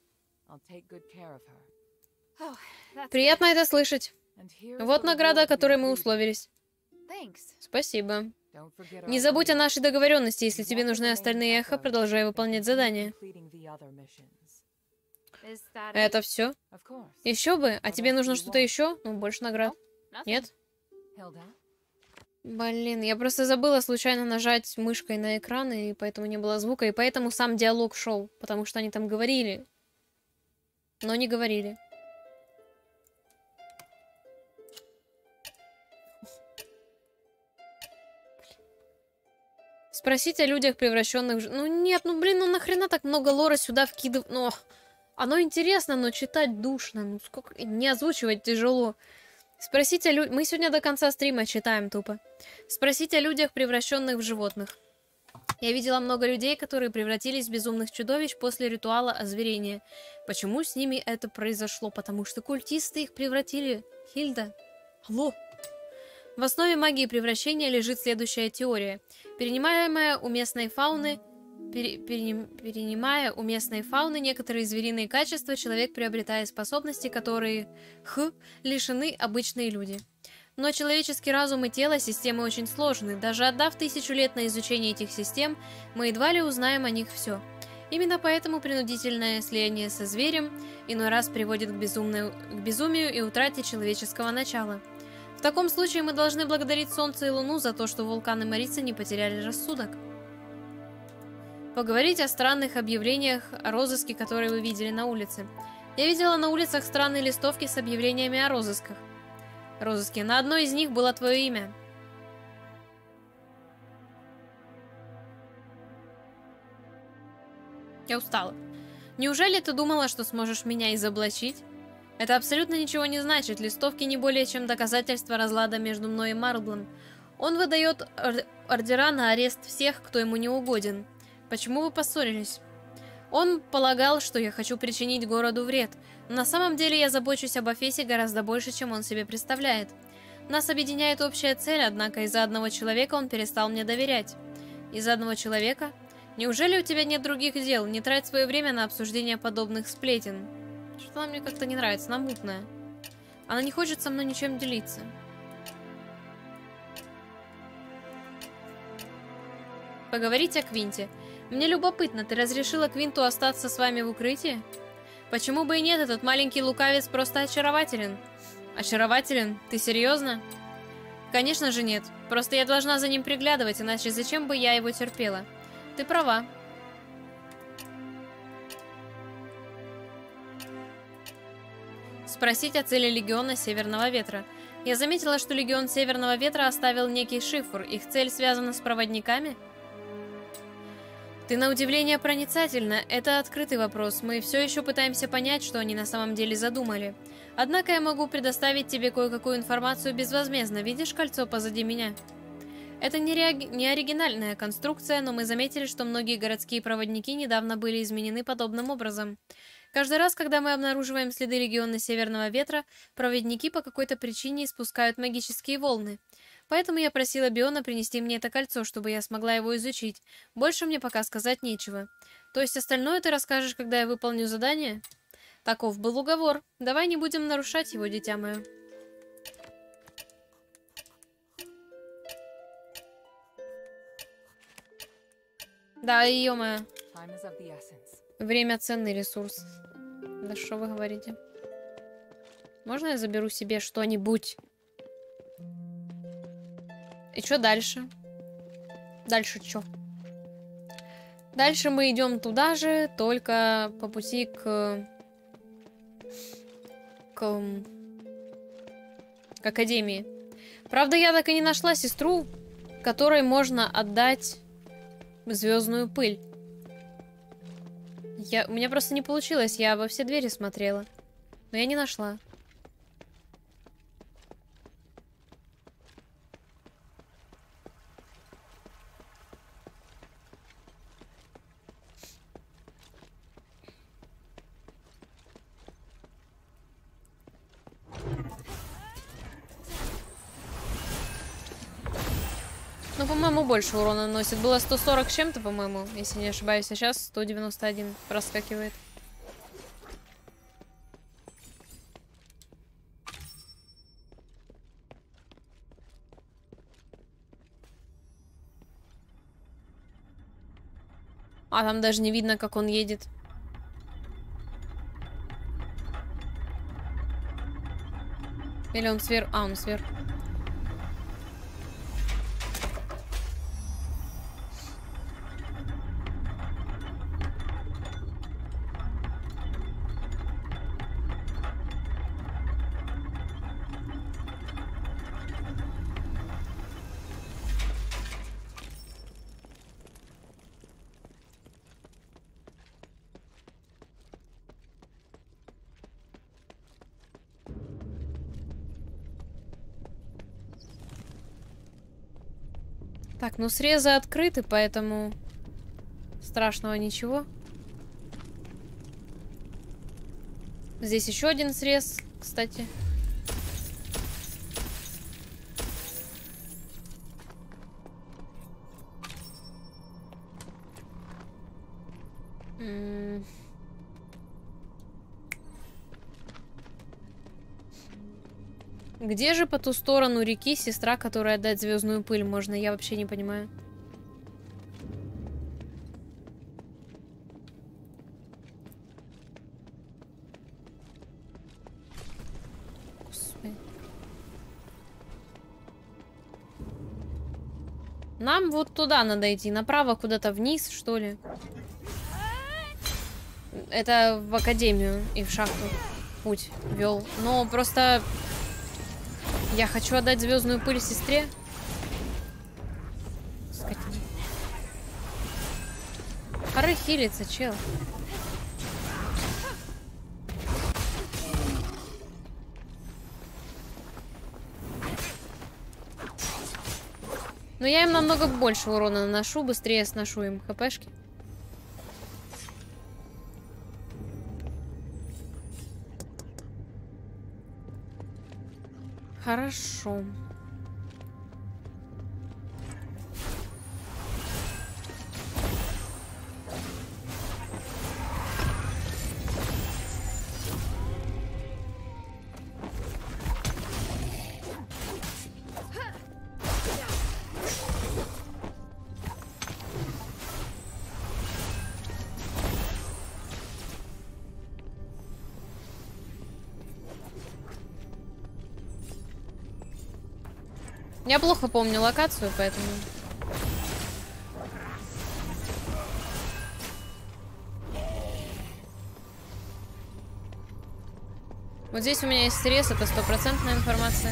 Приятно это слышать. Вот награда, о которой мы условились. Спасибо. Не забудь о нашей договоренности. Если тебе нужны остальные эхо, продолжай выполнять задания. Это все? Еще бы? А тебе нужно что-то еще? Ну, больше наград. Нет? Блин, я просто забыла случайно нажать мышкой на экран, и поэтому не было звука, и поэтому сам диалог шел, потому что они там говорили, но не говорили. Спросить о людях, превращенных в... Ну нет, ну блин, ну нахрена так много лора сюда вкидывать? Ну, оно интересно, но читать душно. Ну сколько... Не озвучивать тяжело. Спросить о людях... Мы сегодня до конца стрима читаем тупо. Спросить о людях, превращенных в животных. Я видела много людей, которые превратились в безумных чудовищ после ритуала озверения. Почему с ними это произошло? Потому что культисты их превратили. Хильда? Алло? В основе магии превращения лежит следующая теория. Перенимаемая у местной фауны... Пере, переним, перенимая у местной фауны некоторые звериные качества, человек приобретает способности, которые, х, лишены обычные люди. Но человеческий разум и тело — системы очень сложны. Даже отдав тысячу лет на изучение этих систем, мы едва ли узнаем о них все. Именно поэтому принудительное слияние со зверем иной раз приводит к, безумной, к безумию и утрате человеческого начала. В таком случае мы должны благодарить Солнце и Луну за то, что вулканы Марицы не потеряли рассудок. Поговорить о странных объявлениях о розыске, которые вы видели на улице. Я видела на улицах странные листовки с объявлениями о розысках. Розыске. На одной из них было твое имя. Я устала. Неужели ты думала, что сможешь меня изоблачить? Это абсолютно ничего не значит. Листовки не более чем доказательство разлада между мной и Марблом. Он выдает ор- ордера на арест всех, кто ему не угоден. Почему вы поссорились? Он полагал, что я хочу причинить городу вред. Но на самом деле я забочусь об Афесе гораздо больше, чем он себе представляет. Нас объединяет общая цель, однако из-за одного человека он перестал мне доверять. Из-за одного человека? Неужели у тебя нет других дел? Не трать свое время на обсуждение подобных сплетен. Что-то она мне как-то не нравится, она мутная. Она не хочет со мной ничем делиться. Поговорить о Квинте. Мне любопытно, ты разрешила Квинту остаться с вами в укрытии? Почему бы и нет, этот маленький лукавец просто очарователен. Очарователен? Ты серьезно? Конечно же нет. Просто я должна за ним приглядывать, иначе зачем бы я его терпела? Ты права. Спросить о цели Легиона Северного Ветра. Я заметила, что Легион Северного Ветра оставил некий шифр. Их цель связана с проводниками? Ты на удивление проницательна. Это открытый вопрос. Мы все еще пытаемся понять, что они на самом деле задумали. Однако я могу предоставить тебе кое-какую информацию безвозмездно. Видишь кольцо позади меня? Это не, реаг... не оригинальная конструкция, но мы заметили, что многие городские проводники недавно были изменены подобным образом. Каждый раз, когда мы обнаруживаем следы Легиона Северного Ветра, проводники по какой-то причине испускают магические волны. Поэтому я просила Биона принести мне это кольцо, чтобы я смогла его изучить. Больше мне пока сказать нечего. То есть остальное ты расскажешь, когда я выполню задание? Таков был уговор. Давай не будем нарушать его, дитя мое. Да, ё-моё. Время — ценный ресурс. Да что вы говорите? Можно я заберу себе что-нибудь? И что дальше? Дальше что? Дальше мы идем туда же, только по пути к... к... к академии. Правда, я так и не нашла сестру, которой можно отдать звездную пыль. Я... У меня просто не получилось, я во все двери смотрела. Но я не нашла. Ну, по-моему, больше урона наносит. Было сто сорок с чем-то, по-моему, если не ошибаюсь. А сейчас сто девяносто один проскакивает. А там даже не видно, как он едет. Или он сверху? А, он сверху. Так, ну срезы открыты, поэтому страшного ничего. Здесь еще один срез, кстати. М-м. Где же по ту сторону реки сестра, которая отдать звездную пыль можно? Я вообще не понимаю. Господи. Нам вот туда надо идти, направо куда-то вниз, что ли? Это в академию и в шахту путь вел. Но просто я хочу отдать звездную пыль сестре. Скотина. Пора хилиться, чел. Но я им намного больше урона наношу, быстрее сношу им хпшки. Хорошо. Я плохо помню локацию, поэтому... Вот здесь у меня есть срез, это стопроцентная информация.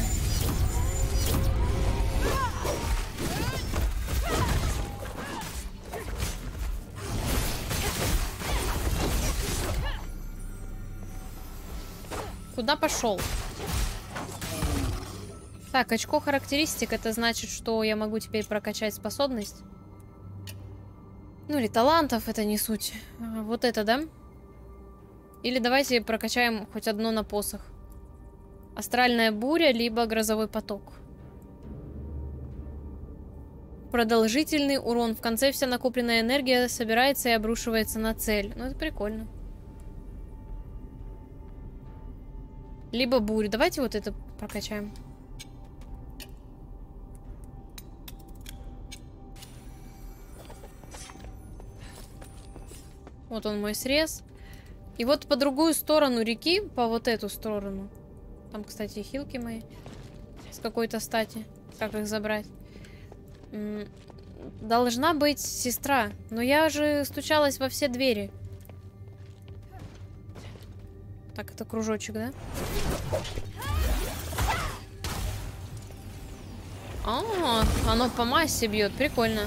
Куда пошел? Так, очко характеристик, это значит, что я могу теперь прокачать способность. Ну или талантов, это не суть. Вот это, да? Или давайте прокачаем хоть одно на посох. Астральная буря, либо грозовой поток. Продолжительный урон. В конце вся накопленная энергия собирается и обрушивается на цель. Ну, это прикольно. Либо буря. Давайте вот это прокачаем. Вот он мой срез. И вот по другую сторону реки, по вот эту сторону. Там, кстати, хилки мои. С какой-то стати. Как их забрать? М, Должна быть сестра. Но я же стучалась во все двери. Так, это кружочек, да? А, оно по массе бьет. Прикольно.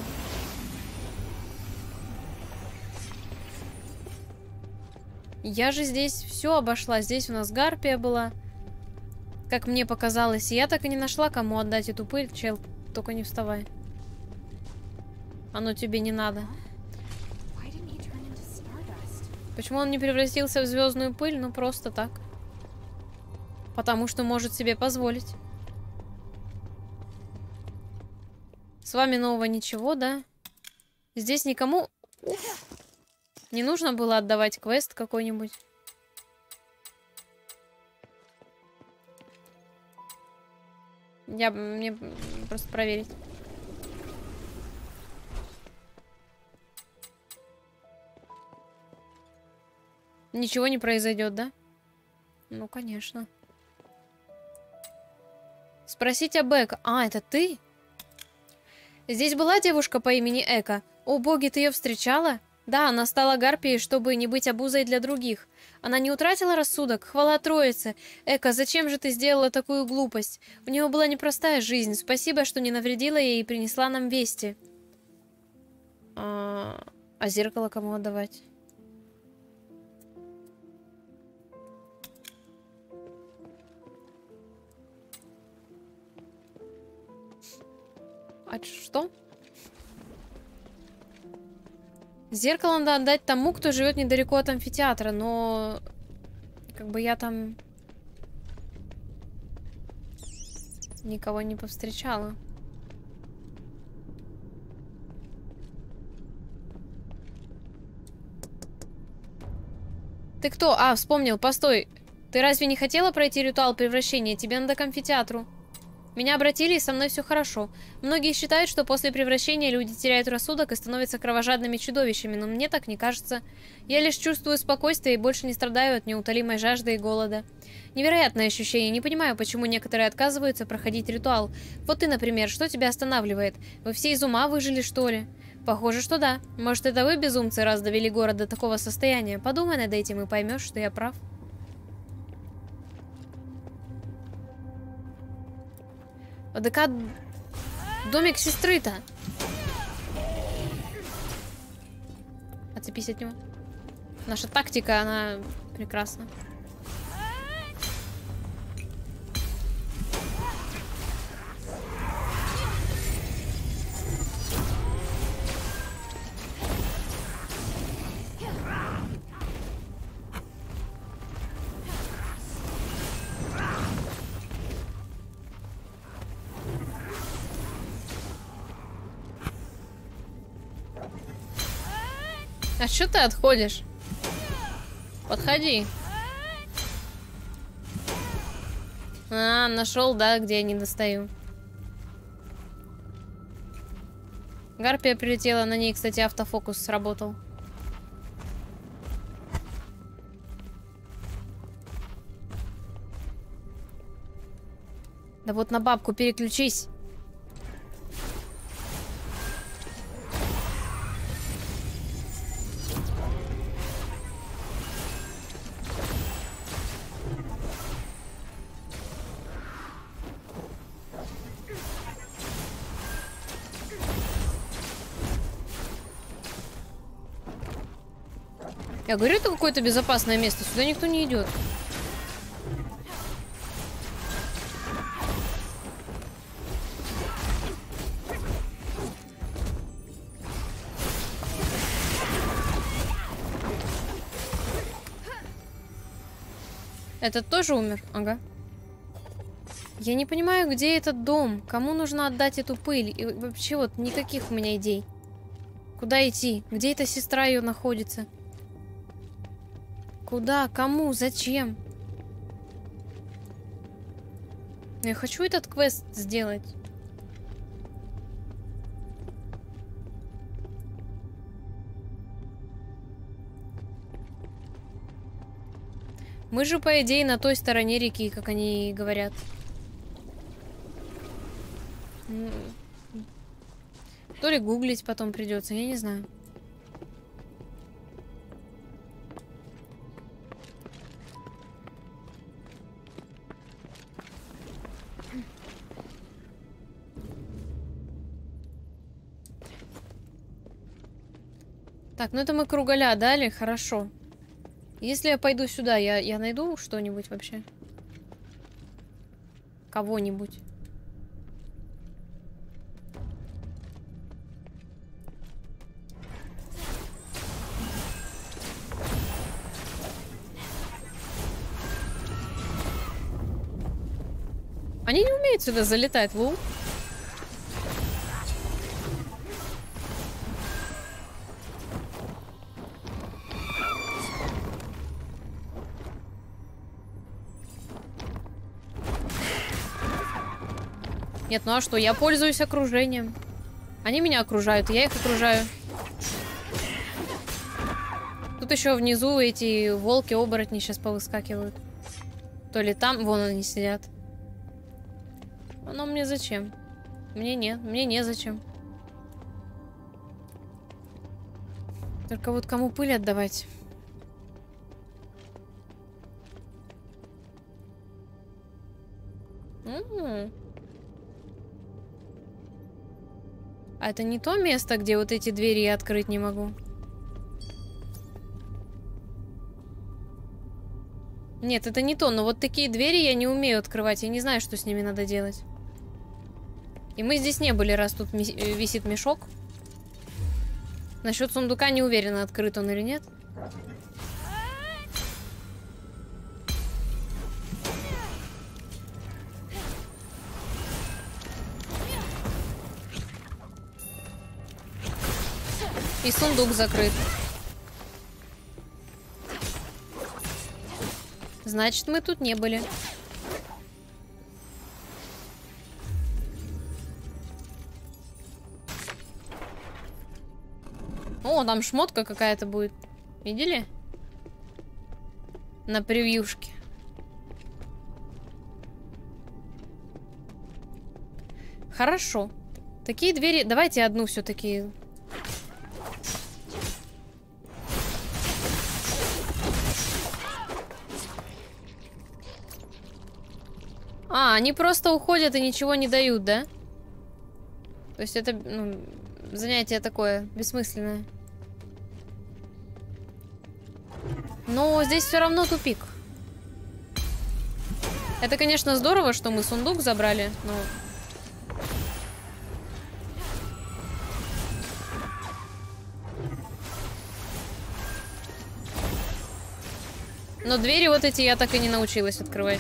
Я же здесь все обошла. Здесь у нас гарпия была. Как мне показалось. И я так и не нашла, кому отдать эту пыль. Чел, только не вставай. Оно тебе не надо. Почему он не превратился в звездную пыль? Ну, просто так. Потому что может себе позволить. С вами нового ничего, да? Здесь никому... Уф. Не нужно было отдавать квест какой-нибудь. Я... Мне просто проверить. Ничего не произойдет, да? Ну, конечно. Спросить об Эко. А, это ты? Здесь была девушка по имени Эко. О, боги, ты ее встречала? Да, она стала гарпией, чтобы не быть обузой для других. Она не утратила рассудок? Хвала Троице. Эко, зачем же ты сделала такую глупость? У нее была непростая жизнь. Спасибо, что не навредила ей и принесла нам вести. А, а зеркало кому отдавать? А что? Зеркало надо отдать тому, кто живет недалеко от амфитеатра, но как бы я там никого не повстречала. Ты кто? А, вспомнил, постой. Ты разве не хотела пройти ритуал превращения? Тебе надо к амфитеатру. Меня обратили, и со мной все хорошо. Многие считают, что после превращения люди теряют рассудок и становятся кровожадными чудовищами, но мне так не кажется. Я лишь чувствую спокойствие и больше не страдаю от неутолимой жажды и голода. Невероятное ощущение. Не понимаю, почему некоторые отказываются проходить ритуал. Вот ты, например, что тебя останавливает? Вы все из ума выжили, что ли? Похоже, что да. Может, это вы, безумцы, раз довели город до такого состояния? Подумай над этим и поймешь, что я прав. АДК... Домик сестры-то. Отцепись от него. Наша тактика, она прекрасна. А что ты отходишь? Подходи. А, нашел, да, где я не достаю. Гарпия прилетела, на ней, кстати, автофокус сработал. Да вот на бабку переключись. Я говорю, это какое-то безопасное место. Сюда никто не идет. Этот тоже умер? Ага. Я не понимаю, где этот дом. Кому нужно отдать эту пыль? И вообще вот никаких у меня идей. Куда идти? Где эта сестра ее находится? Куда? Кому? Зачем? Я хочу этот квест сделать. Мы же, по идее, на той стороне реки, как они говорят. То ли гуглить потом придется, я не знаю. Так, ну это мы круголя дали, хорошо. Если я пойду сюда, я, я найду что-нибудь вообще? Кого-нибудь? Они не умеют сюда залетать, лол. Нет, ну а что? Я пользуюсь окружением. Они меня окружают, я их окружаю. Тут еще внизу эти волки-оборотни сейчас повыскакивают. То ли там, вон они сидят. Но мне зачем? Мне нет, мне незачем. Только вот кому пыль отдавать? М-м-м. А это не то место, где вот эти двери я открыть не могу? Нет, это не то, но вот такие двери я не умею открывать. Я не знаю, что с ними надо делать. И мы здесь не были, раз тут висит мешок. Насчет сундука не уверена, открыт он или нет. И сундук закрыт. Значит, мы тут не были. О, там шмотка какая-то будет. Видели? На превьюшке. Хорошо. Такие двери... Давайте одну все-таки... А, они просто уходят и ничего не дают, да? То есть это, ну, занятие такое бессмысленное. Но здесь все равно тупик. Это, конечно, здорово, что мы сундук забрали, но... Но двери вот эти я так и не научилась открывать.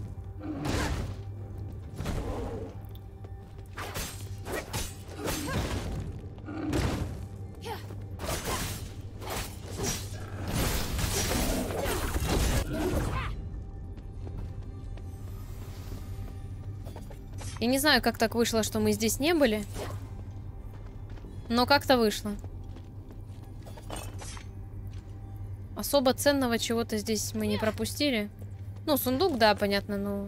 Я не знаю, как так вышло, что мы здесь не были. Но как-то вышло. Особо ценного чего-то здесь мы не пропустили. Ну, сундук, да, понятно, но...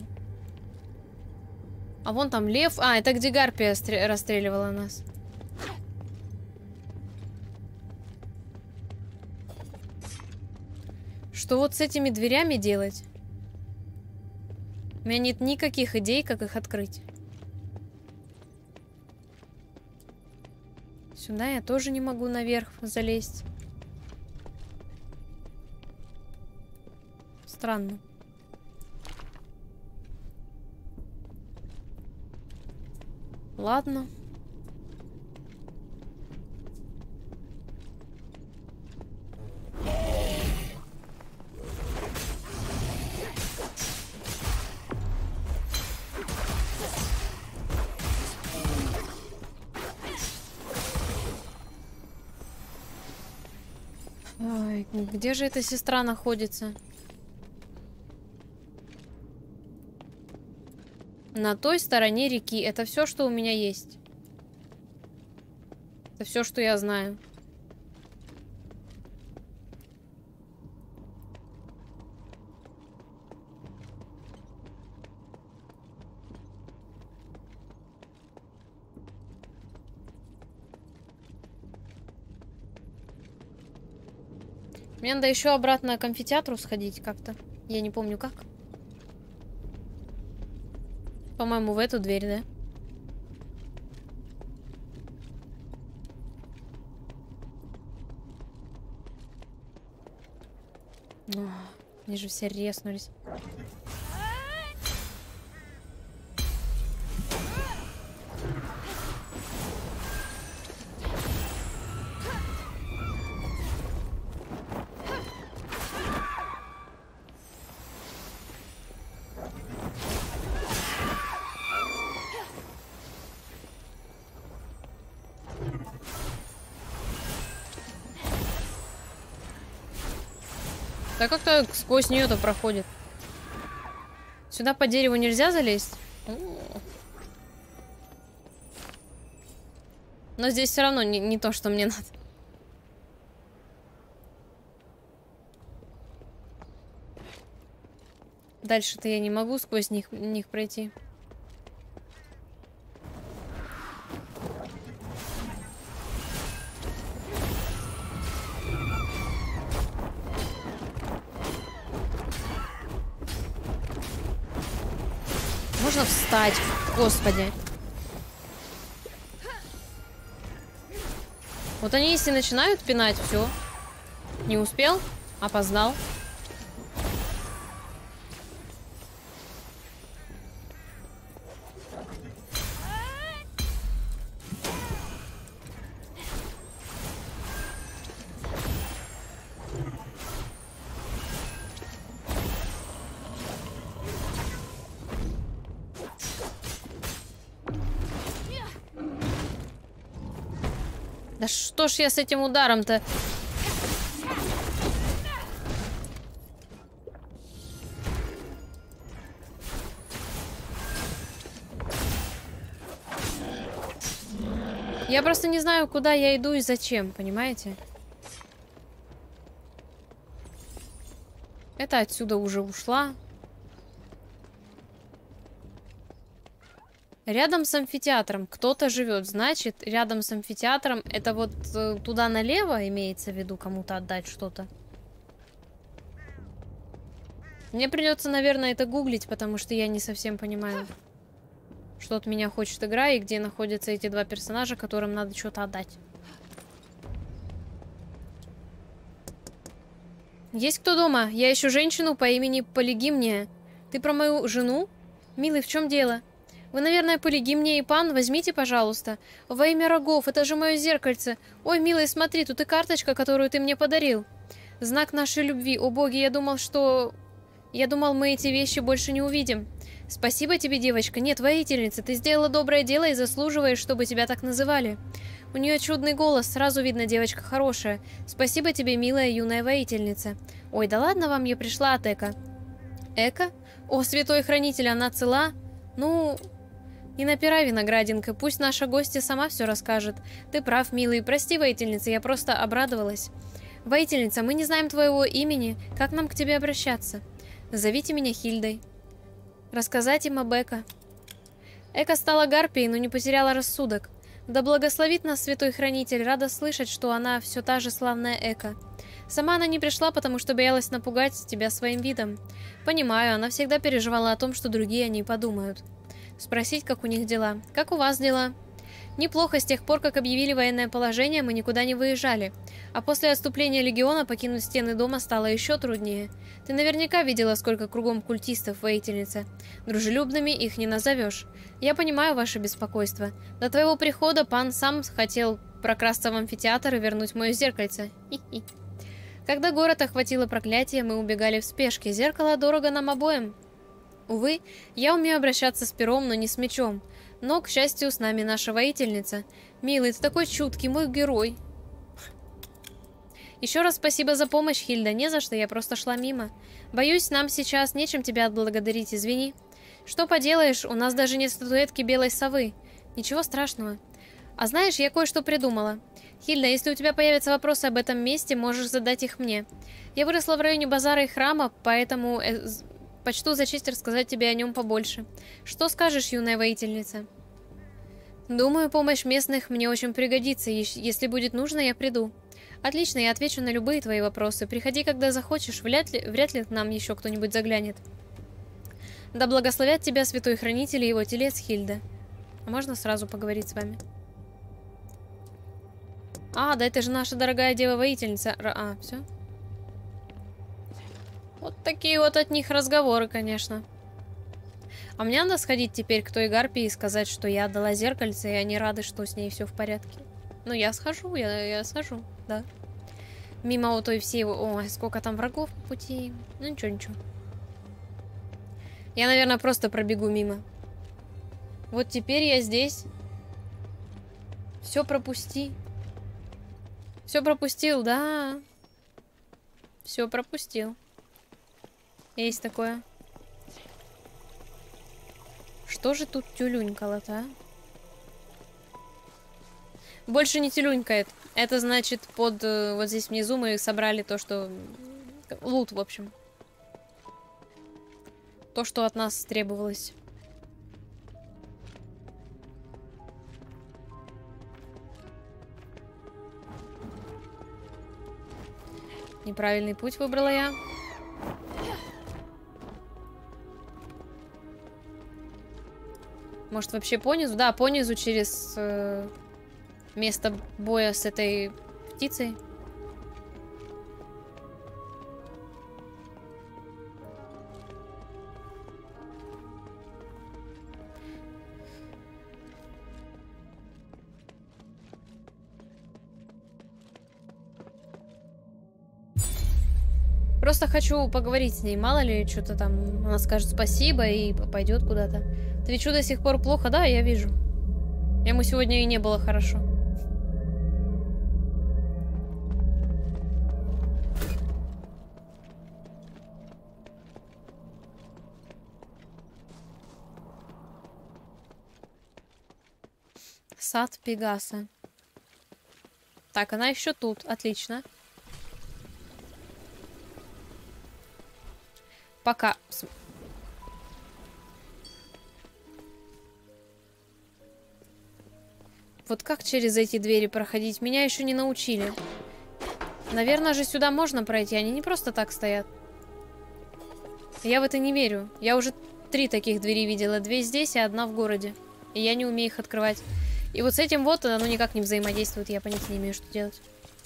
А вон там лев. А, это где гарпия расстреливала нас. Что вот с этими дверями делать? У меня нет никаких идей, как их открыть. Сюда я тоже не могу наверх залезть. Странно. Ладно. Ой, где же эта сестра находится? На той стороне реки. Это все, что у меня есть. Это все, что я знаю. Мне надо еще обратно к амфитеатру сходить как-то. Я не помню как. По-моему, в эту дверь, да? О, они же все резнулись. Да как-то сквозь нее-то проходит. Сюда по дереву нельзя залезть? Но здесь все равно не, не то, что мне надо. Дальше-то я не могу сквозь них, них пройти. Можно встать, господи. Вот они если начинают пинать, все. Не успел, опоздал. Да что ж я с этим ударом-то? Я просто не знаю, куда я иду и зачем, понимаете? Это отсюда уже ушла. Рядом с амфитеатром кто-то живет. Значит, рядом с амфитеатром это вот э, туда налево имеется в виду кому-то отдать что-то. Мне придется, наверное, это гуглить, потому что я не совсем понимаю, что от меня хочет игра и где находятся эти два персонажа, которым надо что-то отдать. Есть кто дома? Я ищу женщину по имени Полигимния. Ты про мою жену? Милый, в чем дело? Вы, наверное, Полигимния и пан? Возьмите, пожалуйста. Во имя рогов, это же мое зеркальце. Ой, милый, смотри, тут и карточка, которую ты мне подарил. Знак нашей любви. О, боги, я думал, что... Я думал, мы эти вещи больше не увидим. Спасибо тебе, девочка. Нет, воительница, ты сделала доброе дело и заслуживаешь, чтобы тебя так называли. У нее чудный голос, сразу видно, девочка хорошая. Спасибо тебе, милая юная воительница. Ой, да ладно вам, я пришла от Эка. Эка? О, святой хранитель, она цела? Ну... Не напирай, виноградинка, пусть наша гостья сама все расскажет. Ты прав, милый, прости, воительница, я просто обрадовалась. Воительница, мы не знаем твоего имени, как нам к тебе обращаться? Зовите меня Хильдой. Рассказать им об Эка. Эка стала гарпией, но не потеряла рассудок. Да благословит нас святой хранитель, рада слышать, что она все та же славная Эка. Сама она не пришла, потому что боялась напугать тебя своим видом. Понимаю, она всегда переживала о том, что другие о ней подумают. Спросить, как у них дела. Как у вас дела? Неплохо, с тех пор, как объявили военное положение, мы никуда не выезжали. А после отступления легиона покинуть стены дома стало еще труднее. Ты наверняка видела, сколько кругом культистов, воительница. Дружелюбными их не назовешь. Я понимаю ваше беспокойство. До твоего прихода пан сам хотел прокрасться в амфитеатр и вернуть мое зеркальце. Хи-хи. Когда город охватило проклятие, мы убегали в спешке. Зеркало дорого нам обоим. Увы, я умею обращаться с пером, но не с мечом. Но, к счастью, с нами наша воительница. Милый, ты такой чуткий, мой герой. Еще раз спасибо за помощь, Хильда. Не за что, я просто шла мимо. Боюсь, нам сейчас нечем тебя отблагодарить, извини. Что поделаешь, у нас даже нет статуэтки белой совы. Ничего страшного. А знаешь, я кое-что придумала. Хильда, если у тебя появятся вопросы об этом месте, можешь задать их мне. Я выросла в районе базара и храма, поэтому... Э, Почту за честь рассказать тебе о нем побольше. Что скажешь, юная воительница? Думаю, помощь местных мне очень пригодится. Если будет нужно, я приду. Отлично, я отвечу на любые твои вопросы. Приходи, когда захочешь. Вряд ли, вряд ли к нам еще кто-нибудь заглянет. Да благословят тебя святой хранитель и его телец Хильда. А можно сразу поговорить с вами? А, да это же наша дорогая дева-воительница. А, все. Вот такие вот от них разговоры, конечно. А мне надо сходить теперь к той гарпии и сказать, что я отдала зеркальце, и они рады, что с ней все в порядке. Ну, я схожу, я, я схожу, да. Мимо у той всей... Ой, сколько там врагов по пути. Ну, ничего, ничего. Я, наверное, просто пробегу мимо. Вот теперь я здесь. Все пропусти. Все пропустил, да. Все пропустил. Есть такое. Что же тут тюлюнькало-то, а? Больше не тюлюнькает. Это значит, под вот здесь внизу мы собрали то, что... Лут, в общем. То, что от нас требовалось. Неправильный путь выбрала я. Может, вообще понизу? Да, понизу через э, место боя с этой птицей. Просто хочу поговорить с ней, мало ли, что-то там она скажет спасибо и пойдет куда-то. Твичу до сих пор плохо, да, я вижу. Ему сегодня и не было хорошо. Сад Пегаса. Так, она еще тут, отлично. Пока. Вот как через эти двери проходить? Меня еще не научили. Наверное же сюда можно пройти. Они не просто так стоят. Я в это не верю. Я уже три таких двери видела. Две здесь и одна в городе. И я не умею их открывать. И вот с этим вот оно никак не взаимодействует. Я понятия не имею, что делать.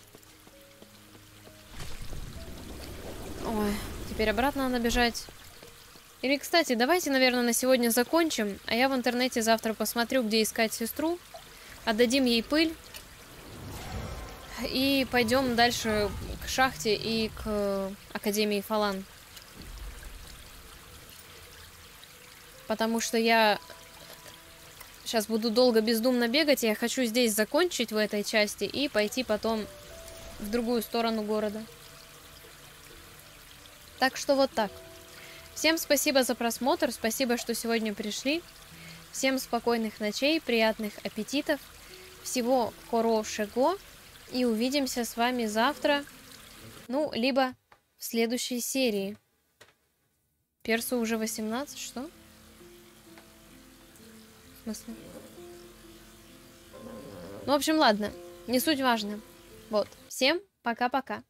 Ой, теперь обратно надо бежать. Или, кстати, давайте, наверное, на сегодня закончим. А я в интернете завтра посмотрю, где искать сестру. Отдадим ей пыль. И пойдем дальше к шахте и к Академии Фалан. Потому что я сейчас буду долго бездумно бегать. Я хочу здесь закончить в этой части и пойти потом в другую сторону города. Так что вот так. Всем спасибо за просмотр. Спасибо, что сегодня пришли. Всем спокойных ночей, приятных аппетитов. Всего хорошего. И увидимся с вами завтра. Ну, либо в следующей серии. Персу уже восемнадцать, что? В смысле? Ну, в общем, ладно. Не суть важно. Вот. Всем пока-пока.